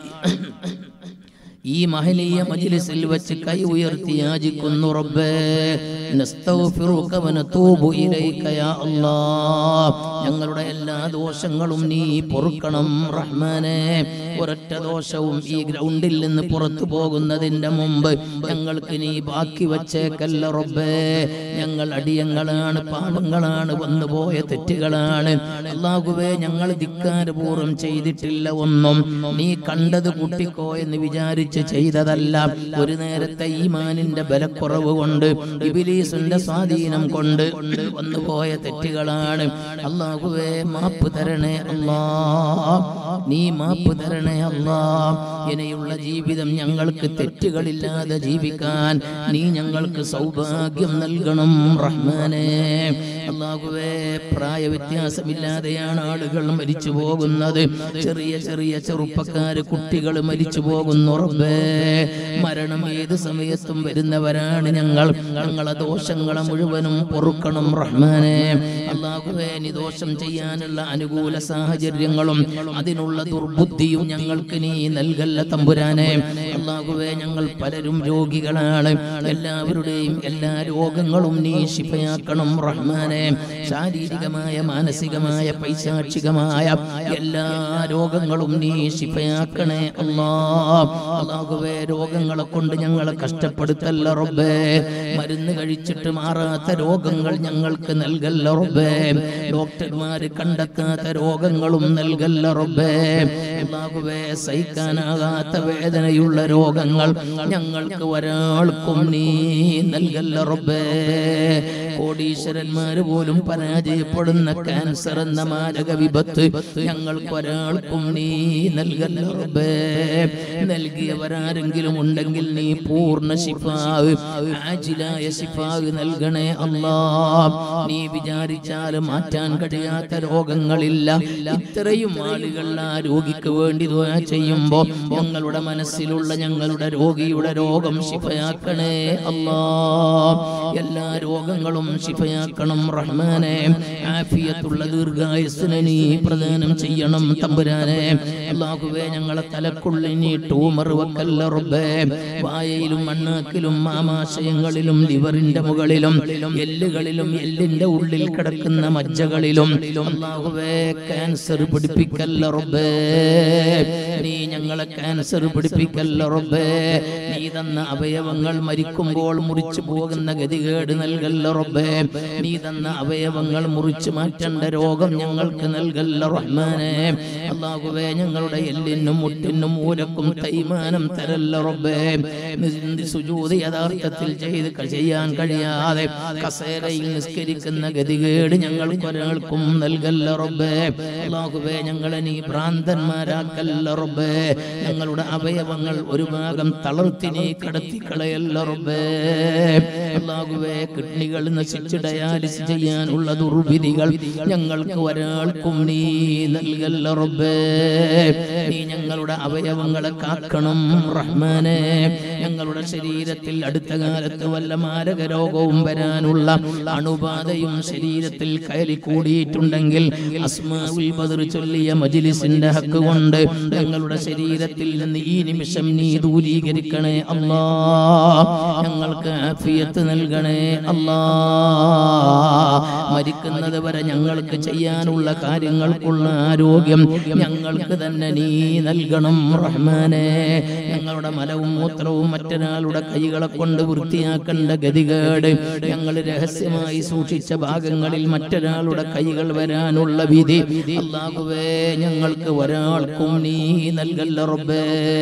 Speaker 1: ഈ മഹലിയ മജ്ലിസിൽ വെച്ച് കൈ ഉയർത്തി യാചിക്കുന്നു റബ്ബേ, നസ്തഗ്ഫിറുക വനതൂബു ഇലൈക യാ അല്ലാഹ്. ഞങ്ങളുടെ എല്ലാ ദോഷങ്ങളും നീ പൊറുക്കണം റഹ്മാനേ. ഒരൊറ്റ ദോഷവും ഈ ഗ്രൗണ്ടിൽ നിന്ന് പുറത്തു പോകുന്നതിന്റെ മുമ്പ് ഞങ്ങൾക്ക് നീ ബാക്കി വച്ചേക്കല്ല റബ്ബേ. ഞങ്ങൾ അടിയങ്ങളാണ്, പാപങ്ങളാണ്, വന്നുപോയ തെറ്റുകളാണ്. അല്ലാഹുവേ ഞങ്ങൾ ധിക്കാരപൂർവ്വം ചെയ്തിട്ടില്ല ഒന്നും. നീ കണ്ടത് കൂട്ടിക്കോ എന്ന് വിചാരിച്ച് ചെയ്തതല്ല. ഒരു നേരത്തെ ഈമാനിന്റെ ബലക്കുറവ് കൊണ്ട്, ഇബ്ലീസിന്റെ സ്വാധീനം കൊണ്ട് വന്നുപോയ തെറ്റുകളാണ്. അല്ലാഹുവേ മാപ്പ് തരണേ അല്ലാ, നീ മാപ്പ് തരണേ അല്ലാ. ഇനിയുള്ള ജീവിതം ഞങ്ങൾക്ക് തെറ്റുകളില്ലാതെ ജീവിക്കാൻ നീ ഞങ്ങൾക്ക് സൗഭാഗ്യം നൽകണം റഹ്മാനേ. അല്ലാഹുവേ പ്രായവ്യത്യാസമില്ലാതെയാണ് ആളുകൾ മരിച്ചു പോകുന്നത്. ചെറിയ ചെറിയ ചെറുപ്പക്കാര് കുട്ടികൾ മരിച്ചു പോകുന്നു റബ്ബേ. മരണം ഏത് സമയത്തും വരുന്നവരാണ് ഞങ്ങൾ. ഞങ്ങളെ ദോഷങ്ങളെ മുഴുവനും പൊറുക്കണം റഹ്മാനേ. അല്ലാഹുവേ നീ ദോഷം ചെയ്യാനുള്ള അനുകൂല സാഹചര്യങ്ങളും അതിനുള്ള ദുർബുദ്ധിയും ഞങ്ങൾക്ക് നീ നൽകല്ല തമ്പുരാനെ. അല്ലാഹുവേ ഞങ്ങൾ പലരും രോഗികളാണ്. എല്ലാവരുടെയും എല്ലാ രോഗങ്ങളും നീ ശിഫയാക്കണം റഹ്മാനേ. ശാരീരികമായ, മാനസികമായ, പൈശാചികമായ എല്ലാ രോഗങ്ങളും നീ ശിഫയാക്കണേ അല്ലാഹ്. അല്ലാഹുവേ രോഗങ്ങളെ കൊണ്ട് ഞങ്ങളെ കഷ്ടപ്പെടുത്തല്ല റബ്ബേ. മരുന്ന് കഴിച്ചിട്ട് മാറാത്ത രോഗങ്ങൾ ഞങ്ങൾക്ക് നൽകല്ല റബ്ബേ. ഡോക്ടർമാര് കണ്ടെത്താത്ത രോഗങ്ങളും നൽകല്ല റബ്ബേ. അല്ലാഹുവേ സഹിക്കാനാകാത്ത വേദനയുള്ള രോഗങ്ങൾ ഞങ്ങൾക്ക് ഒരാൾക്കും നീ നൽകല്ല റബ്ബേ. കോടീശ്വരന്മാര് പോലും പരാജയപ്പെടുന്ന ക്യാൻസർ എന്ന മാരക വിപത്ത് ഞങ്ങൾക്ക് ഒരാൾക്കും നീ നൽകല്ല റബ്ബേ. നൽകിയവരാരെങ്കിലും ഉണ്ടെങ്കിൽ നീ പൂർണ്ണ ശിഫാവ്, ആജിലായ ശിഫാവ് നൽകണേ അല്ലാഹ്. നീ വിചാരിച്ചാൽ മാറ്റാൻ കഴിയാത്ത രോഗങ്ങളില്ല. ഇത്രയും ആളുകൾ ആ രോഗിക്ക് വേണ്ടി ദുആ ചെയ്യുമ്പോൾ ഞങ്ങളുടെ മനസ്സിലുള്ള ഞങ്ങളുടെ രോഗിയുടെ രോഗം ശിഫയാക്കണേ അല്ലാഹ്. എല്ലാ രോഗങ്ങളും ശിഫയാക്കണം റഹ്മാനെ. ആഫിയത്തുള്ള ദീർഘായുസ്സിനെ നീ പ്രദാനം ചെയ്യണം തമ്പുരാനെ. അല്ലാഹുവേ, ഞങ്ങളെ തലക്കുള്ളിൽ നീ ട്യൂമർ വെക്കല്ല റബ്ബേ. വായയിലും മണ്ണാക്കിലും ആമാശയങ്ങളിലും ലിവറിന്റെ മുകളിലും എല്ലുകളിലും എല്ലിന്റെ ഉള്ളിൽ കിടക്കുന്ന മജ്ജകളിലും അല്ലാഹുവേ ക്യാൻസർ പിടിപ്പിക്കല്ല റബ്ബേ. നീ ഞങ്ങളെ ക്യാൻസർ പിടിപ്പിക്കല്ല റബ്ബേ. നീ തന്ന അവയവങ്ങൾ മരിക്കുമ്പോൾ മുറിച്ചു പോകുന്ന ഗതികേട് നൽകല്ല റബ്ബേ. നീ തന്ന അവയവങ്ങൾ മുറിച്ചു മാറ്റേണ്ട രോഗം ഞങ്ങൾക്ക് നൽകല്ല റഹ്മാനെ. അല്ലാഹുവേ, ഞങ്ങളുടെ എല്ലിനും മുട്ടിനും ഊരക്കും തൈമാനം തരല്ല റബ്ബേ. സുജൂദ് യഥാർത്ഥത്തിൽ ചെയ്ത് ചെയ്യാൻ കഴിയാതെ കസേരയിൽ നിസ്കരിക്കുന്ന ഗതികേട് ഞങ്ങൾക്ക് ഒരാൾക്കും നൽകല്ല റബ്ബേ. അല്ലാഹുവേ, ഞങ്ങളെ നീ ഭ്രാന്തന്മാരാക്കല്ല റബ്ബേ. ഞങ്ങളുടെ അവയവങ്ങൾ ഒരു ഭാഗം തളർത്തി നീ കടത്തിക്കളയല്ല റബ്ബേ. അല്ലാഹുവേ, കിഡ്നികൾ നശിച്ച് ഡയാലിസിസ് ചെയ്യാനുള്ള ദുർവിധികൾ ഞങ്ങൾക്ക് ഒരാൾക്കും നീ നൽകല്ല റബ്ബേ. നീ ഞങ്ങളുടെ അവയവങ്ങളെ കാക്കണം റഹ്മാനെ. ഞങ്ങളുടെ ശരീരത്തിൽ അടുത്ത കാലത്ത് വല്ല മാരക രോഗവും വരാനുള്ള അണുബാധയും ശരീരത്തിൽ കയറി കൂടിയിട്ടുണ്ടെങ്കിൽ അസ്മാഉൽ ബദർ ചൊല്ലിയ മജ്ലിസിന്റെ ഹക്ക് കൊണ്ട് ഞങ്ങളുടെ ശരീരത്തിൽ നിന്ന് ഈ നിമിഷം നീ ദൂരീകരിക്കണേ അല്ലാഹ്. ഞങ്ങൾക്ക് ആഫിയത്ത് നൽകണേ അല്ലാഹ്. മരിക്കുന്നത് വരെ ഞങ്ങൾക്ക് ചെയ്യാനുള്ള കാര്യങ്ങൾക്കുള്ള ആരോഗ്യം ഞങ്ങൾക്ക് തന്നെ നീ നൽകണം റഹ്മാനെ. ഞങ്ങളുടെ മലവും മൂത്രവും മറ്റൊരാളുടെ കൈകളെ കൊണ്ട് വൃത്തിയാക്കേണ്ട ഗതികേട് ഞങ്ങൾ രഹസ്യമായി സൂക്ഷിച്ച ഭാഗങ്ങളിൽ മറ്റൊരാളുടെ കൈകൾ വരാനുള്ള വിധി അല്ലാഹുവേ ഞങ്ങൾക്ക് ഒരാൾക്കും നീ നൽകല്ല റബ്ബേ.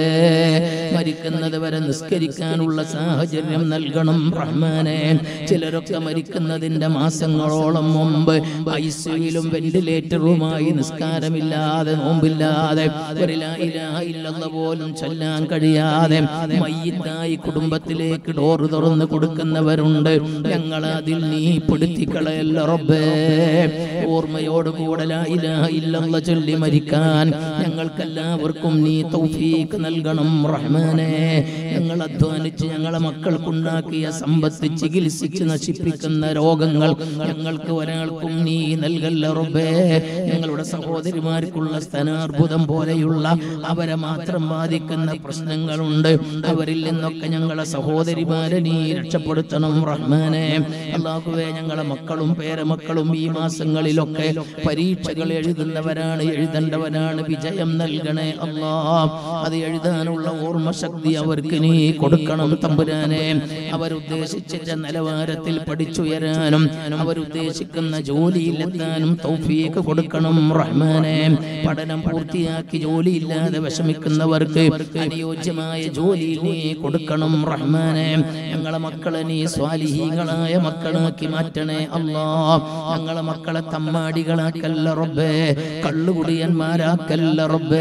Speaker 1: മരിക്കുന്നത് വരെ നിസ്കരിക്കാനുള്ള സാഹചര്യം നൽകണം റഹ്മാനെ. ചിലരൊക്കെ മരിക്കുന്നതിന്റെ മാസങ്ങളോളം മുമ്പ് ഐസിയുയിലും വെന്റിലേറ്ററുമായി നിസ്കാരമില്ലാതെ നോമ്പില്ലാതെ ഒരു ലാ ഇലാഹ ഇല്ലല്ലാഹ് പോലും ചൊല്ലാൻ കഴിയാതെ മയ്യിത്തായി കുടുംബത്തിലേക്ക് ഡോർ തുറന്ന് കൊടുക്കുന്നവരുണ്ട്. ഞങ്ങൾ അതിൽ നീ പെടുത്തിക്കളയല്ല റബ്ബേ. ഓർമ്മയോടുകൂടെ ലാ ഇലാഹ ഇല്ലല്ലാഹ് ചൊല്ലി മരിക്കാൻ ഞങ്ങൾക്കെല്ലാവർക്കും നീ തൗഫീഖ് നൽകണം റഹ്മാനെ. ഞങ്ങൾ അധ്വാനിച്ച് ഞങ്ങളെ മക്കൾക്കുണ്ടാക്കിയ സമ്പത്ത് ചികിത്സിച്ച് നശിപ്പിക്കുന്ന രോഗങ്ങൾ ഞങ്ങൾക്ക് ഒരാൾക്കും നീ നൽകല്ല റബ്ബേ. ഞങ്ങളുടെ സഹോദരിമാർക്കുള്ള സ്തനാർബുദം പോലെയുള്ള അവരെ മാത്രം ബാധിക്കുന്ന പ്രശ്നങ്ങളുണ്ട്. അവരിൽ നിന്നൊക്കെ ഞങ്ങളെ സഹോദരിമാരെ നീ രക്ഷപ്പെടുത്തണം റഹ്മാനെ. അല്ലാഹുവേ, ഞങ്ങളെ മക്കളും പേരമക്കളും ഈ മാസങ്ങളിലൊക്കെ പരീക്ഷകൾ എഴുതുന്നവരാണ്, എഴുതേണ്ടവരാണ്. വിജയം നൽകണേ അല്ലാഹ്. അത് എഴുതാനുള്ള ഓർമ്മശക്തി അവർക്ക് നീ കൊടുക്കണം തമ്പുരാനെ. അവരുദ്ദേശിച്ച നിലവാരത്തിൽ പഠിച്ചുയരാനും അവരുദ്ദേശിക്കുന്ന ജോലിയിലെത്താനും തൗഫീഖ് കൊടുക്കണം റഹ്മാനെ. പഠനം പൂർത്തിയാക്കി ജോലിയില്ലാതെ വിഷമിക്കുന്നവർക്ക് അനുയോജ്യമായ ജോലി നീ കൊടുക്കണം റഹ്മാനെ. ഞങ്ങളെ മക്കളെ നീ സ്വാലിഹീങ്ങളായ മക്കളാക്കി മാറ്റണേ അല്ലാഹ്. ഞങ്ങളെ മക്കളെ തമ്മാടികളാക്കല്ല റബ്ബേ. കള്ളുകുടിയന്മാരാക്കല്ല റബ്ബേ.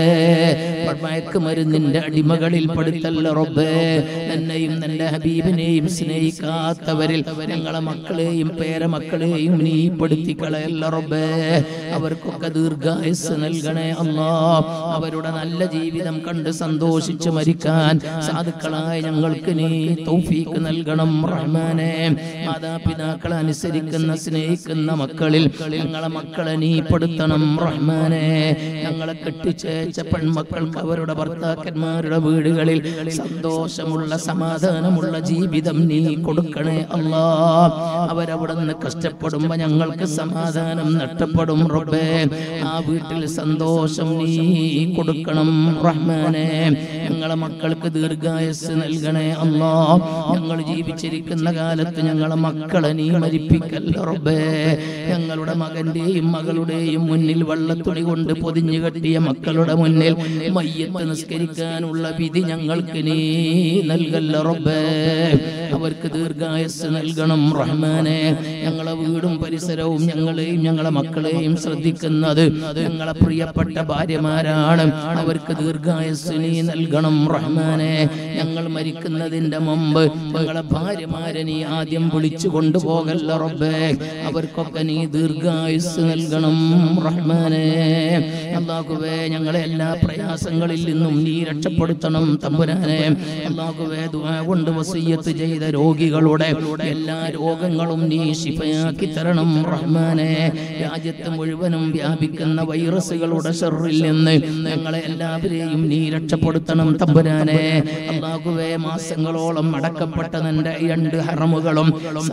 Speaker 1: മയക്കുമരുന്നിന്റെ അടിമകളിൽ പെടുത്തല്ല റബ്ബേ. എന്നെയും നിന്റെ ഹബീബിനെയും സ്നേഹിക്കാത്തവരിൽ ഞങ്ങളെ മക്കളെയും പേരമക്കളെയും നീ പെടുത്തിക്കളയല്ല റബ്ബേ. അവർക്കൊക്കെ ദീർഘായുസ് നൽകണേ അല്ലാഹ്. അവരുടെ നല്ല ജീവിതം കണ്ട് സന്തോഷിച്ച് മരിക്കാൻ സാധുക്കളായ ഞങ്ങൾക്ക് നീ തൗഫീഖ് നൽകണം റഹ്മാനെ. മാതാപിതാക്കളെ അനുസരിക്കുന്ന സ്നേഹിക്കുന്ന മക്കളിൽ ഞങ്ങളെ മക്കളെ നീ പെടുത്തണം റഹ്മാനെ. ഞങ്ങളെ കെട്ടിച്ചേച്ച പെൺമക്കൾക്ക് അവരുടെ ഭർത്താക്കന്മാരുടെ വീടുകളിൽ സന്തോഷമുള്ള സമാധാനമുള്ള ജീവിതം നീ കൊടുക്കണേ അല്ലാഹ്. അവരവിടുന്ന് കഷ്ടപ്പെടുമ്പോ ഞങ്ങൾക്ക് സമാധാനം നഷ്ടപ്പെടും റബ്ബേ. ആ വീട്ടിൽ സന്തോഷം നീ കൊടുക്കണം റഹ്മാനെ. ഞങ്ങളെ മക്കൾക്ക് ദീർഘായുസ് നൽകണേ അല്ലാഹ്. ഞങ്ങൾ ജീവിച്ചിരിക്കുന്ന കാലത്ത് ഞങ്ങളെ മക്കളെ നീ മരിപ്പിക്കല്ല റബ്ബേ. ഞങ്ങളുടെ മകന്റെയും മകളുടെയും മുന്നിൽ വെള്ളത്തുണി കൊണ്ട് പൊതിഞ്ഞു കെട്ടിയ മക്കളുടെ മുന്നിൽ മയ്യത്ത് നിസ്കരിക്കാനുള്ള വിധി ഞങ്ങൾക്ക് നീ നൽകല്ല റബ്ബേ. അവർ അവർക്ക് ദീർഘായുസ് നൽകണം റഹ്മാനെ. ഞങ്ങളെ വീടും പരിസരവും ഞങ്ങളെയും ഞങ്ങളെ മക്കളെയും ശ്രദ്ധിക്കുന്നത് ഞങ്ങളെ പ്രിയപ്പെട്ട ഭാര്യമാരാണ്. അവർക്ക് ദീർഘായുസ് നീ നൽകണം റഹ്മാനെ. ഞങ്ങൾ മരിക്കുന്നതിന്റെ മുമ്പ് ഞങ്ങളെ ഭാര്യമാരെ നീ ആദ്യം വിളിച്ചു കൊണ്ടുപോകല്ല റബ്ബേ. അവർക്കൊക്കെ നീ ദീർഘായുസ് നൽകണം റഹ്മാനെ. അല്ലാഹുവേ ഞങ്ങളെ എല്ലാ പ്രയാസങ്ങളിൽ നിന്നും നീ രക്ഷപ്പെടുത്തണം തമ്പുരാനെ. അല്ലാഹുവേ ദുആ കൊണ്ട് വസിയ്യത്ത് ചെയ്ത രോഗികളുടെ എല്ലാ രോഗങ്ങളും നീ ശിഫയാക്കി തരണം റഹ്മാനെ. രാജ്യത്ത് മുഴുവനും വ്യാപിക്കുന്ന വൈറസുകളുടെ ശർറിൽ നിന്ന് ഞങ്ങളെ എല്ലാവരെയും നീ രക്ഷപ്പെടുത്തണം തമ്പുരാനെ. അല്ലാഹുവേ മാസങ്ങളോളം അടക്കപ്പെട്ട നിന്റെ രണ്ട് ഹറമുകളും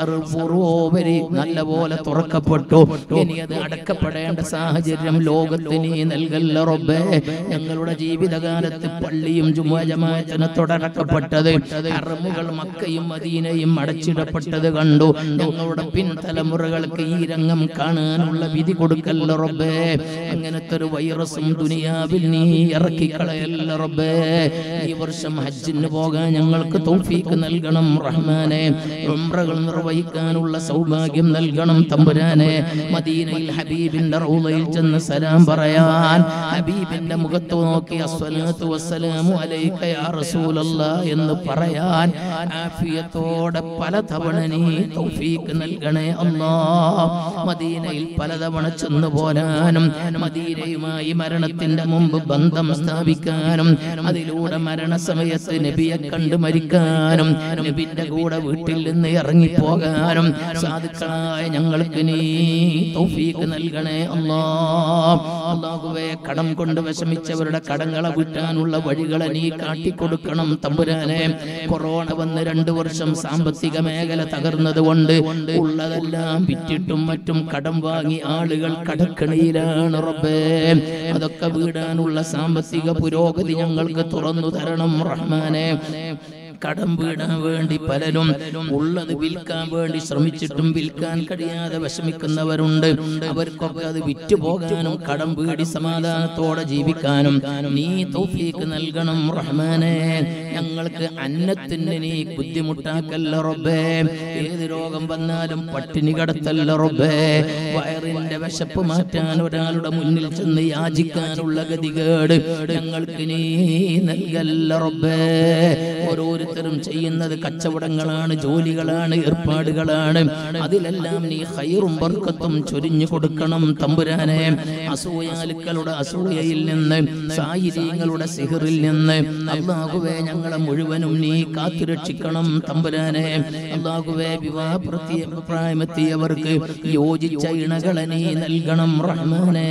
Speaker 1: സർവ്വോപരി നല്ലപോലെ തുറക്കപ്പെട്ടു. ഇനി അത് അടക്കപ്പെടേണ്ട സാഹചര്യം ലോകത്ത് നീ നൽകല്ല റബ്ബേ. ഞങ്ങളുടെ ജീവിതകാലത്ത് പള്ളിയും ജുമുഅ ജമാഅത്തിന് തുടരക്കപ്പെട്ടത്, ഹറമുകൾ മക്കയും മദീനയും അടച്ചിടപ്പെട്ടത് കണ്ടു. ഞങ്ങളുടെ പിൻതലമുറകൾക്ക് ഈ രംഗം കാണാനുള്ള വിധി കൊടുക്കല്ല റബ്ബേ. അങ്ങനത്തെ ഒരു വൈറസും ദുനിയാവിൽ നീ ഇറക്കിക്കളയല്ല റബ്ബേ. ഈ വർഷം ഹജ്ജിന് പോകാൻ ഞങ്ങൾക്ക് തൗഫീഖ് നൽകണം റഹ്മാനെ. ഉംറകൾ നിർവഹിക്കാനുള്ള സൗഭാഗ്യം നൽകണം തമ്പുരാനെ. മദീനയിൽ ഹബീബിന്റെ റൗളയിൽ ചെന്ന് സലാം പറയാൻ, ഹബീബിന്റെ മുഖത്ത് നോക്കി അസ്സലാത്തു വസ്സലാമു അലൈക യാ റസൂലല്ലാഹ് എന്ന് പറയാൻ ആഫിയത്തോടെ പലതവണ നീ തൗഫീഖ് നൽകണേ അല്ലാഹ്. മദീനയിൽ പലതവണ ചെന്നു പോരാനും മദീനയുമായി മരണത്തിന്റെ മുമ്പ് ബന്ധം സ്ഥാപിക്കാനും അതിലൂടെ മരണസമയത്ത് നബിയെ കണ്ടു മരിക്കാനും നബിന്റെ കൂടെ വീട്ടിൽ നിന്ന് ഇറങ്ങിപ്പോകാനും സാധുക്കളായ ഞങ്ങൾക്ക് നീ തൗഫീഖ് നൽകണേ അല്ലാഹ്. അല്ലാഹുവേ കടം കൊണ്ട് വിഷമിച്ചവരുടെ കടങ്ങളെ വീട്ടാനുള്ള വഴികളെ നീ കാട്ടിക്കൊടുക്കണം തമ്പുരാനെ. കൊറോണ വന്ന് രണ്ടു വർഷം സാമ്പത്തിക മേഖല തകർന്നത് കൊണ്ട് ഉള്ളതെല്ലാം വിറ്റിട്ടും മറ്റും കടം വാങ്ങി ആളുകൾ കടക്കണിയിലാണ് റബ്ബേ. അതൊക്കെ വീടാനുള്ള സാമ്പത്തിക പുരോഗതി ഞങ്ങൾക്ക് തുറന്നു തരണം റഹ്മാനെ. കടം വീടാൻ വേണ്ടി പലരും ഉള്ളത് വിൽക്കാൻ വേണ്ടി ശ്രമിച്ചിട്ടും വിൽക്കാൻ കഴിയാതെ വിഷമിക്കുന്നവരുണ്ട്. അവർക്കൊക്കെ അത് വിറ്റുപോകാനും കടം വീടി സമാധാനത്തോടെ ജീവിക്കാനും നീ തൗഫീഖ് നൽകണം റഹ്മാനെ. ഞങ്ങൾക്ക് അന്നത്തിന് നീ ബുദ്ധിമുട്ടാക്കല്ല റബ്ബേ. ഏത് രോഗം വന്നാലും പട്ടിണി കടത്തല്ല റബ്ബേ. വയറിന്റെ വിശപ്പ് മാറ്റാൻ ഒരാളുടെ മുന്നിൽ ചെന്ന് യാചിക്കാനുള്ള ഗതികേട് ഞങ്ങൾക്ക് നീ നൽകല്ല റബ്ബേ. ഓരോരു ും ചെയ്യുന്നത് കച്ചവടങ്ങളാണ്, ജോലികളാണ്, ഏർപ്പാടുകളാണ്. അതിലെല്ലാം നീ ഖൈറും ബർക്കത്തും ചൊരിഞ്ഞു കൊടുക്കണം തമ്പുരാനെ. അസൂയാലുക്കളുടെ അസൂയയിൽ നിന്ന്, സായിരീങ്ങളുടെ സിഹറിൽ നിന്ന് അല്ലാഹുവേ ഞങ്ങളെ മുഴുവനും നീ കാത്തുരക്ഷിക്കണം തമ്പുരാനെ. അല്ലാഹുവേ വിവാഹ പ്രായമെത്തിയവർക്ക് യോജിച്ച ഇണകളെ നീ നൽകണം റഹ്മാനെ.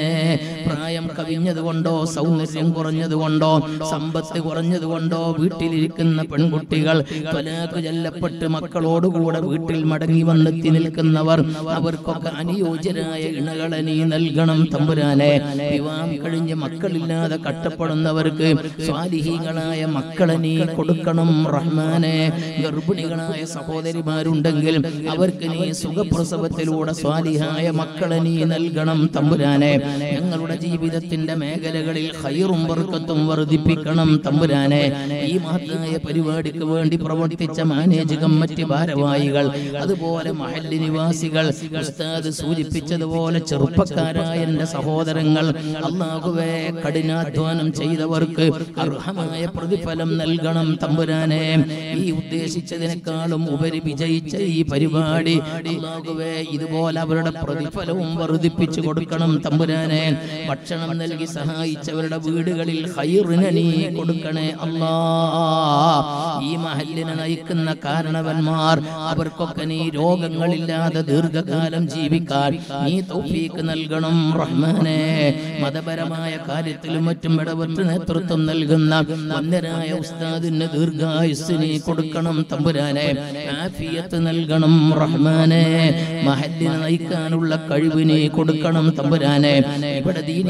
Speaker 1: പ്രായം കവിഞ്ഞതുകൊണ്ടോ സൗന്ദര്യം കുറഞ്ഞതുകൊണ്ടോ സമ്പത്ത് കുറഞ്ഞതുകൊണ്ടോ വീട്ടിലിരിക്കുന്ന പെൺകുട്ടികൾ തലാഖ് ചൊല്ലപ്പെട്ട് മക്കളോടുകൂടെ വീട്ടിൽ മടങ്ങി വന്നെത്തി നിൽക്കുന്നവർ, അവർക്കൊക്കെ അനുയോജ്യരായ ഇണകളെ നീ നൽകണം തമ്പുരാനെ. വിവാഹം കഴിഞ്ഞ് മക്കളില്ലാതെ കഷ്ടപ്പെടുന്നവർക്ക് സ്വാലിഹീങ്ങളായ മക്കളെ നീ കൊടുക്കണം റഹ്മാനെ. ഗർഭിണികളായ സഹോദരിമാരുണ്ടെങ്കിൽ അവർക്ക് നീ സുഖപ്രസവത്തിലൂടെ സ്വാലിഹായ മക്കളെ നീ നൽകണം തമ്പുരാനെ. ഞങ്ങളുടെ ജീവിതത്തിന്റെ മേഖലകളിൽ ഖൈറും ബർക്കത്തും വർദ്ധിപ്പിക്കണം തമ്പുരാനെ. ഈ മഹത്തായ പരിപാടിക്ക് വേണ്ടി പ്രവർത്തിച്ച മാനേജ് കമ്മിറ്റി ഭാരവാഹികൾ, അതുപോലെ മഹല്ല് നിവാസികൾ, ഉസ്താദ് സൂചിപ്പിച്ചതുപോലെ ചെറുപ്പക്കാരായ എന്റെ സഹോദരങ്ങൾ, അല്ലാഹുവേ കഠിനാധ്വാനം ചെയ്തവർക്ക് അർഹമായ പ്രതിഫലം നൽകണം തമ്പുരാനെ. ഈ ഉദ്ദേശിച്ചതിനേക്കാളും ഉപരി വിജയിച്ച ഈ പരിപാടി അല്ലാഹുവേ ഇതുപോലെ അവരുടെ പ്രതിഫലവും വർദ്ധിപ്പിച്ചു കൊടുക്കണം തമ്പുരാനെ. ഭക്ഷണം നൽകി സഹായിച്ചവരുടെ വീടുകളിൽ ഖൈറിനെ നീ കൊടുക്കണേ അല്ലാഹ്. ഈ മഹല്ലിനെ നയിക്കുന്ന കാരണവന്മാർ, അവർക്കൊക്കെ നീ രോഗങ്ങളില്ലാതെ ദീർഘകാലം ജീവിക്കാൻ നീ തൗഫീഖ് നൽകണം റഹ്മാനെ. മതപരമായ കാര്യത്തിലും മറ്റും ഇടപെട്ട് നേതൃത്വം നൽകുന്ന വന്ദനായ ഉസ്താദിന് ദീർഘായുസ് നീ കൊടുക്കണം തമ്പുരാനെ. ആഫിയത്ത് നൽകണം റഹ്മാനെ. മഹല്ലിനെ നയിക്കാനുള്ള കഴിവ് നീ കൊടുക്കണം തമ്പുരാനെ. ഇവിടെ ദീനിയായ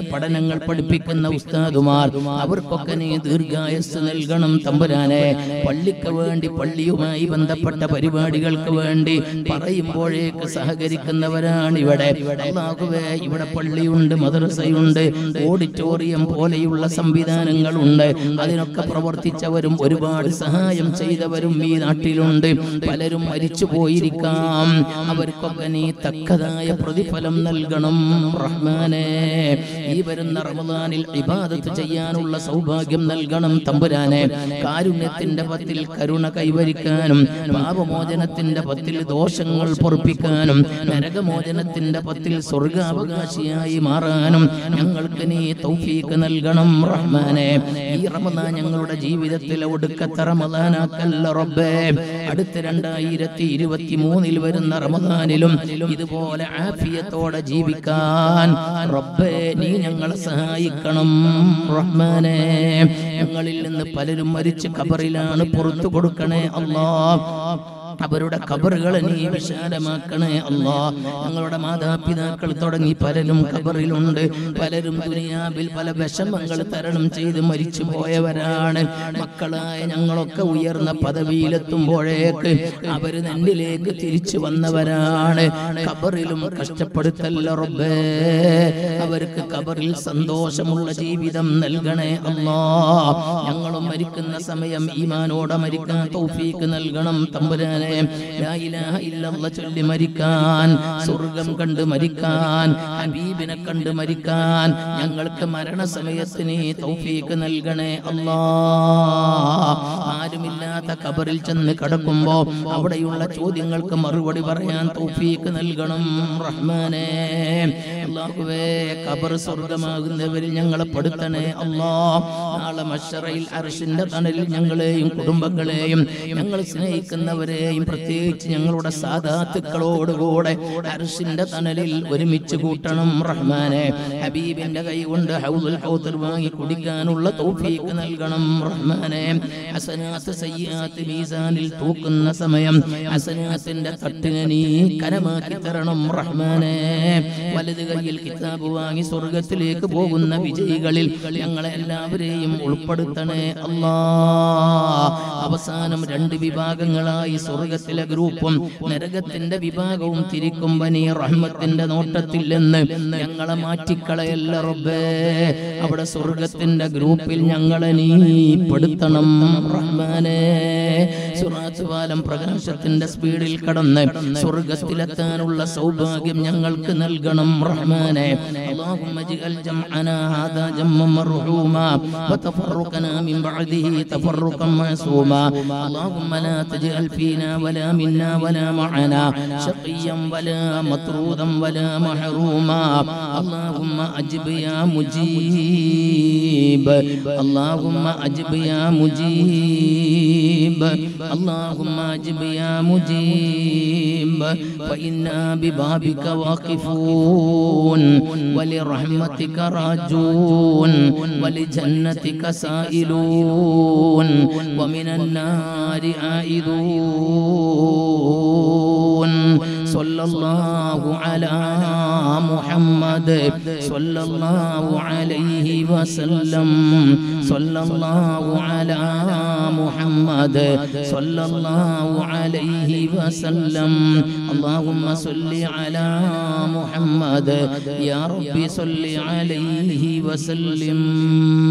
Speaker 1: പഠനങ്ങൾ പഠിപ്പിക്കുന്ന ഉസ്താദുമാർ അവർക്കൊക്കെ നീ ദീർഘായുസ്സ് നൽകണം തമ്പുരാനെ. പള്ളിക്ക് വേണ്ടി പള്ളിയുമായി ബന്ധപ്പെട്ട പരിപാടികൾക്ക് വേണ്ടി പറയുമ്പോഴേക്ക് സഹകരിക്കുന്നവരാണ് ഇവിടെ. അല്ലാഹുവേ, ഇവിടെ പള്ളിയുണ്ട്, മദ്രസയുണ്ട്, ഓഡിറ്റോറിയം പോലെയുള്ള സംവിധാനങ്ങളുണ്ട്. അതിനൊക്കെ പ്രവർത്തിച്ചവരും ഒരുപാട് സഹായം ചെയ്തവരും ഈ നാട്ടിലുണ്ട്. പലരും മരിച്ചു പോയിരിക്കാം. അവർക്കൊക്കെ നീ തക്കതായ പ്രതിഫലം നൽകണം റഹ്മാനേ. ഈ വരുന്ന റമദാനിൽ ഇബാദത്ത് ചെയ്യാനുള്ള സൗഭാഗ്യം നൽകണം തമ്പുരാനെ. കാരുണ്യത്തിന്റെ പത്തിൽ കരുണ കൈവരിക്കാനും പാപമോചനത്തിന്റെ പത്തിൽ ദോഷങ്ങൾ പൊറുപ്പിക്കാനും നരകമോചനത്തിന്റെ പത്തിൽ സ്വർഗാവകാശിയായി മാറാനും ഞങ്ങൾക്ക് നീ തൗഫീഖ് നൽകണം റഹ്മാനേ. ഈ റമദാൻ ഞങ്ങളുടെ ജീവിതത്തിൽ ഒടുക്കത്തെ റമദാനാക്കല്ല റബ്ബേ. അടുത്ത രണ്ടായിരത്തി ഇരുപത്തി മൂന്നിൽ വരുന്ന റമദാനിലും ഇതുപോലെ ആഫിയത്തോടെ ജീവിക്കാൻ റബ്ബേ നീ ഞങ്ങളെ സഹായിക്കണം റഹ്മാനേ. ഞങ്ങളിൽ നിന്ന് പലരും മരിച്ച് ഖബറിലാണ്, പുറത്തു കൊടുക്കണേ അല്ലാഹ്. അവരുടെ ഖബറുകളെ നീ വിശാലമാക്കണേ അല്ലാഹ്. ഞങ്ങളുടെ മാതാപിതാക്കൾ തുടങ്ങി പലരും ഖബറിലുണ്ട്. പലരും ദുനിയാവിൽ പല വിഷമങ്ങൾ തരണം ചെയ്ത് മരിച്ചു പോയവരാണ്. മക്കളായ ഞങ്ങളൊക്കെ ഉയർന്ന പദവിയിലെത്തുമ്പോഴേക്ക് അവര് നിന്നിലേക്ക് തിരിച്ചു വന്നവരാണ്. ഖബറിലും കഷ്ടപ്പെടുത്തല്ല റബ്ബേ. അവർക്ക് ഖബറിൽ സന്തോഷമുള്ള ജീവിതം നൽകണേ അല്ലാഹ്. ഞങ്ങളും മരിക്കുന്ന സമയം ഈമാനോടെ മരിക്കാൻ തൗഫീഖ് നൽകണം തമ്പുരാനെ. ലാ ഇലാഹ ഇല്ലല്ലാഹ് ചൊല്ലി മരിക്കാൻ, സ്വർഗം കണ്ട് മരിക്കാൻ, ഹബീബിനെ കണ്ട് മരിക്കാൻ ഞങ്ങൾക്ക് മരണസമയത്ത് നീ തൗഫീഖ് നൽകണേ അല്ലാഹ്. ആരുമില്ലാത്ത ഖബറിൽ ചെന്ന് കിടക്കുമ്പോ അവിടെയുള്ള ചോദ്യങ്ങൾക്ക് മറുപടി പറയാൻ തൗഫീഖ് നൽകണം റഹ്മാനേ. അല്ലാഹുവേ, ഖബർ സ്വർഗമാകുന്നവരിൽ ഞങ്ങളെ പെടുത്തണേ അല്ലാഹ്. നാളെ മഹ്ശറയിൽ അർശിന്റെ തണലിൽ ഞങ്ങളെയും കുടുംബങ്ങളെയും ഞങ്ങൾ സ്നേഹിക്കുന്നവരെയും പ്രത്യേകിച്ച് ഞങ്ങളുടെ സാദാത്തുക്കളോടുകൂടെ അർശിന്റെ തണലിൽ ഒരുമിച്ച് കൂട്ടണം റഹ്മാനെ. ഹബീബിന്റെ കൈ കൊണ്ട് ഹൗദുൽ കൗസർ വാങ്ങി കുടിക്കാനുള്ള തൗഫീഖ് നൽകണം റഹ്മാനെ. ഹസനാത്ത് സയ്യിആത്ത് മീസാനിൽ തൂക്കുന്ന സമയം ഹസനാത്തിന്റെ തട്ടിനെ നീ കരമാക്കി തരണം റഹ്മാനെ. വലത് കൈയിൽ കിതാബ് വാങ്ങി സ്വർഗത്തിലേക്ക് പോകുന്ന വിജയികളിൽ ഞങ്ങളെ എല്ലാവരെയും ഉൾപ്പെടുത്തണേ അല്ലാഹ്. അവസാനം രണ്ട് വിഭാഗങ്ങളായി സ്വർഗത്തിലെ ഗ്രൂപ്പും നരകത്തിന്റെ വിഭാഗവും തിരിക്കുമ്പോ നീ റഹ്മത്തിന്റെ നോട്ടത്തിൽ നിന്ന് ഞങ്ങളെ മാറ്റിക്കളയല്ല റബ്ബേ. അവിടെ സ്വർഗത്തിന്റെ ഗ്രൂപ്പിൽ ഞങ്ങളെ നീ പെടുത്തണം റഹ്മാനേ. സിറാത്ത് പാലം പ്രകാശത്തിന്റെ സ്പീഡിൽ കടന്ന് സ്വർഗത്തിലെത്താനുള്ള സൗഭാഗ്യം ഞങ്ങൾക്ക് നൽകണം റഹ്മാനേ. اللهم اجعل جمعنا هذا جمعا مرحوما وتفرقنا من بعده تفرقا معصوما. اللهم لا تجعل فينا ولا منا ولا معنا شقيا ولا مطرودا ولا محروما. اللهم اجب يا مجيب، اللهم اجب يا مجيب، اللهم اجب يا مجيب. فإنا ببابك واقفون ولرحمتك راجون ولجنتك سائلون ومن النار عائدون. صلى الله على محمد صلى الله عليه وسلم. صلى الله على محمد صلى الله عليه وسلم. اللهم صل على محمد يا ربي صل عليه وسلم.